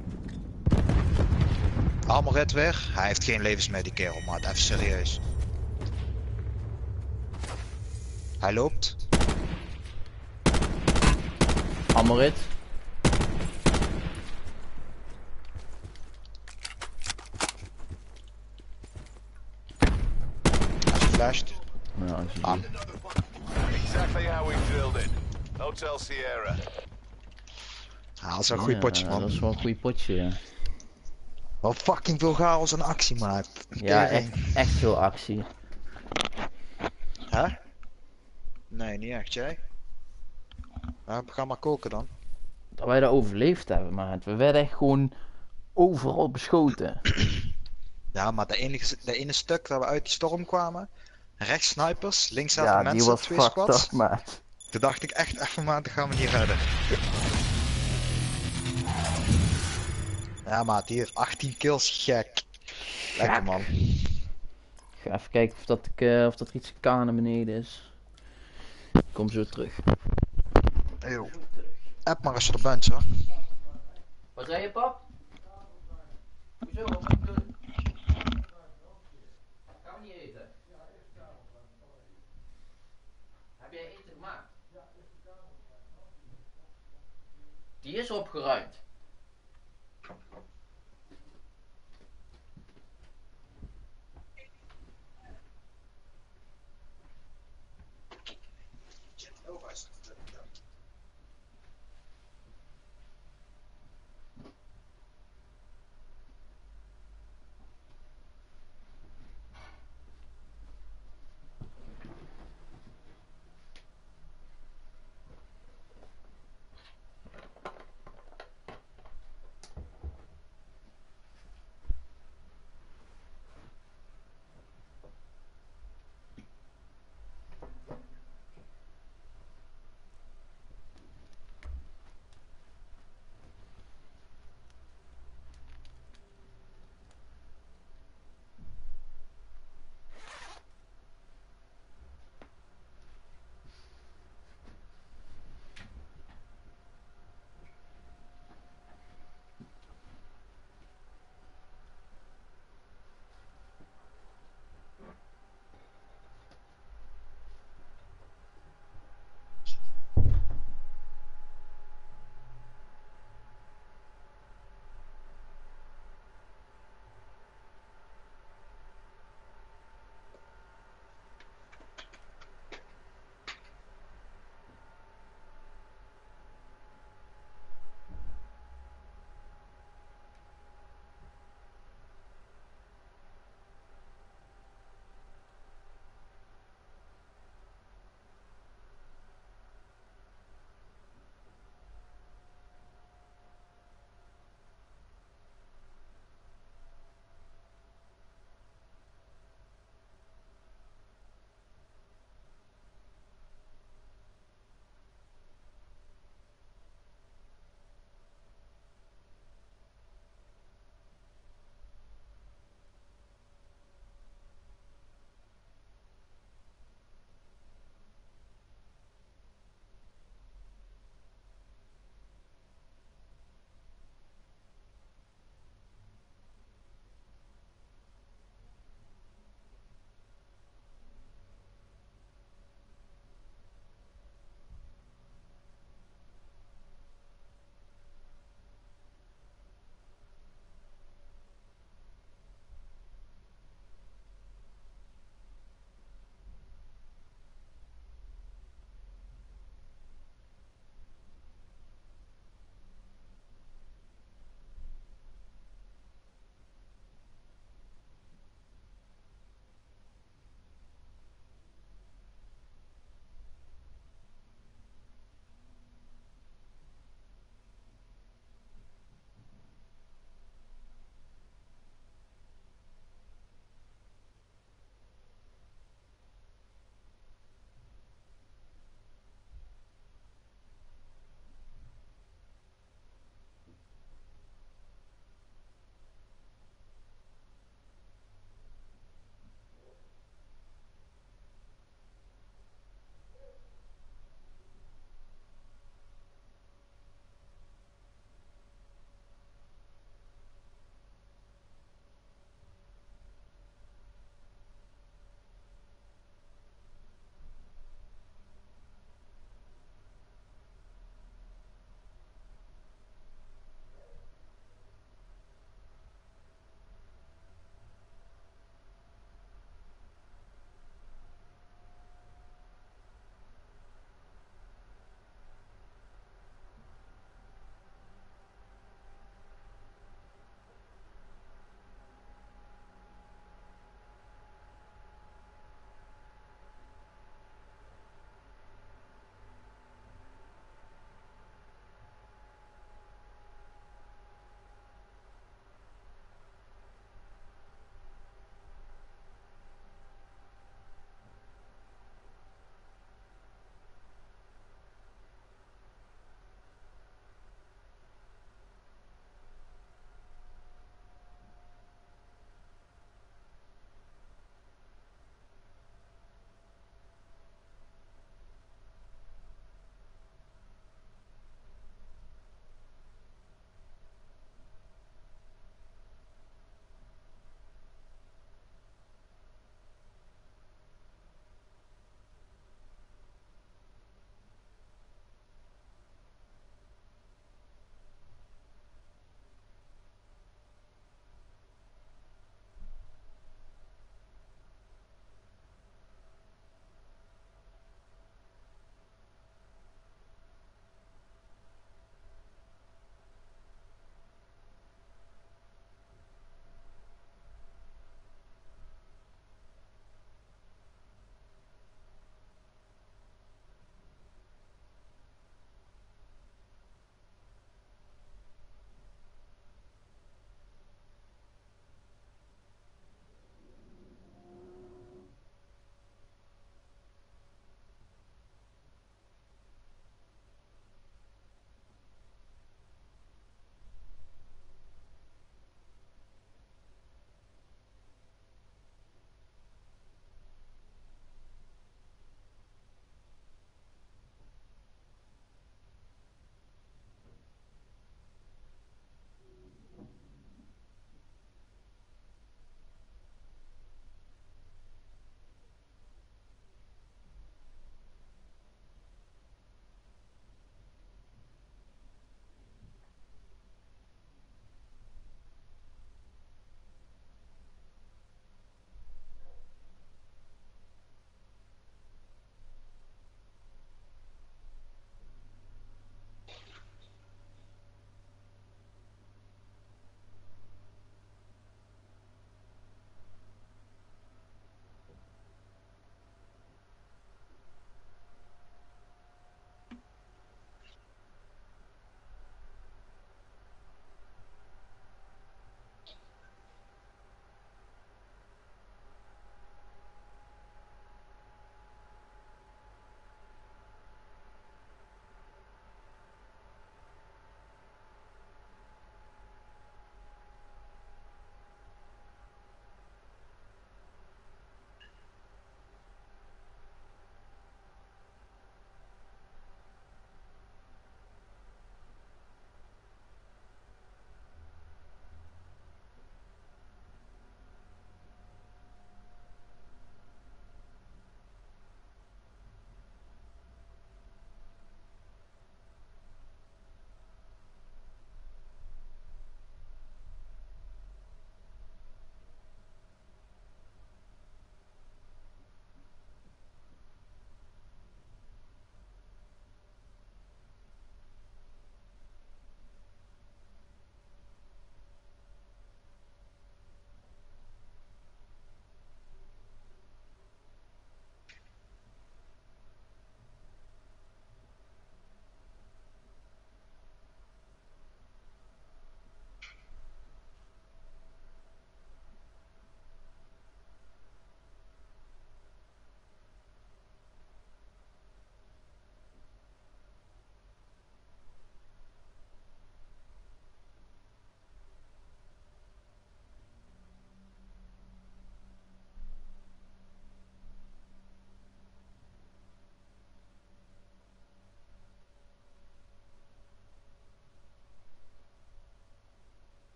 Allemaal red weg. Hij heeft geen levens meer, die kerel, maat. Even serieus. Hij loopt. Amorit. Hij is geflashed. Ja, GG. Bam. Exactly how we drilled it. Hotel Sierra. Ah, dat is een goed potje, man. Dat is wel een goed potje, ja. Wel fucking veel chaos en actie, maat. Ja, Tering. echt veel actie. Hè? Nee, niet echt, jij? Ja, we gaan maar koken dan. Dat wij dat overleefd hebben, maat. We werden echt gewoon overal beschoten. Ja, maar de ene stuk dat we uit die storm kwamen. Rechts snipers, links zaten Ja, mensen, die was 2 fucked squads. up, maat. Toen dacht ik echt even, maat, dan gaan we die redden. Ja, maat, die heeft 18 kills, gek. Lekker, man. Ik ga even kijken of dat er iets kan naar beneden is. Ik kom zo terug. Eeuw. App maar als je er bent, hoor. Wat zei je, pap? Hoezo? Wat moet ik doen? Gaan we niet eten? Heb jij eten gemaakt? Die is opgeruimd.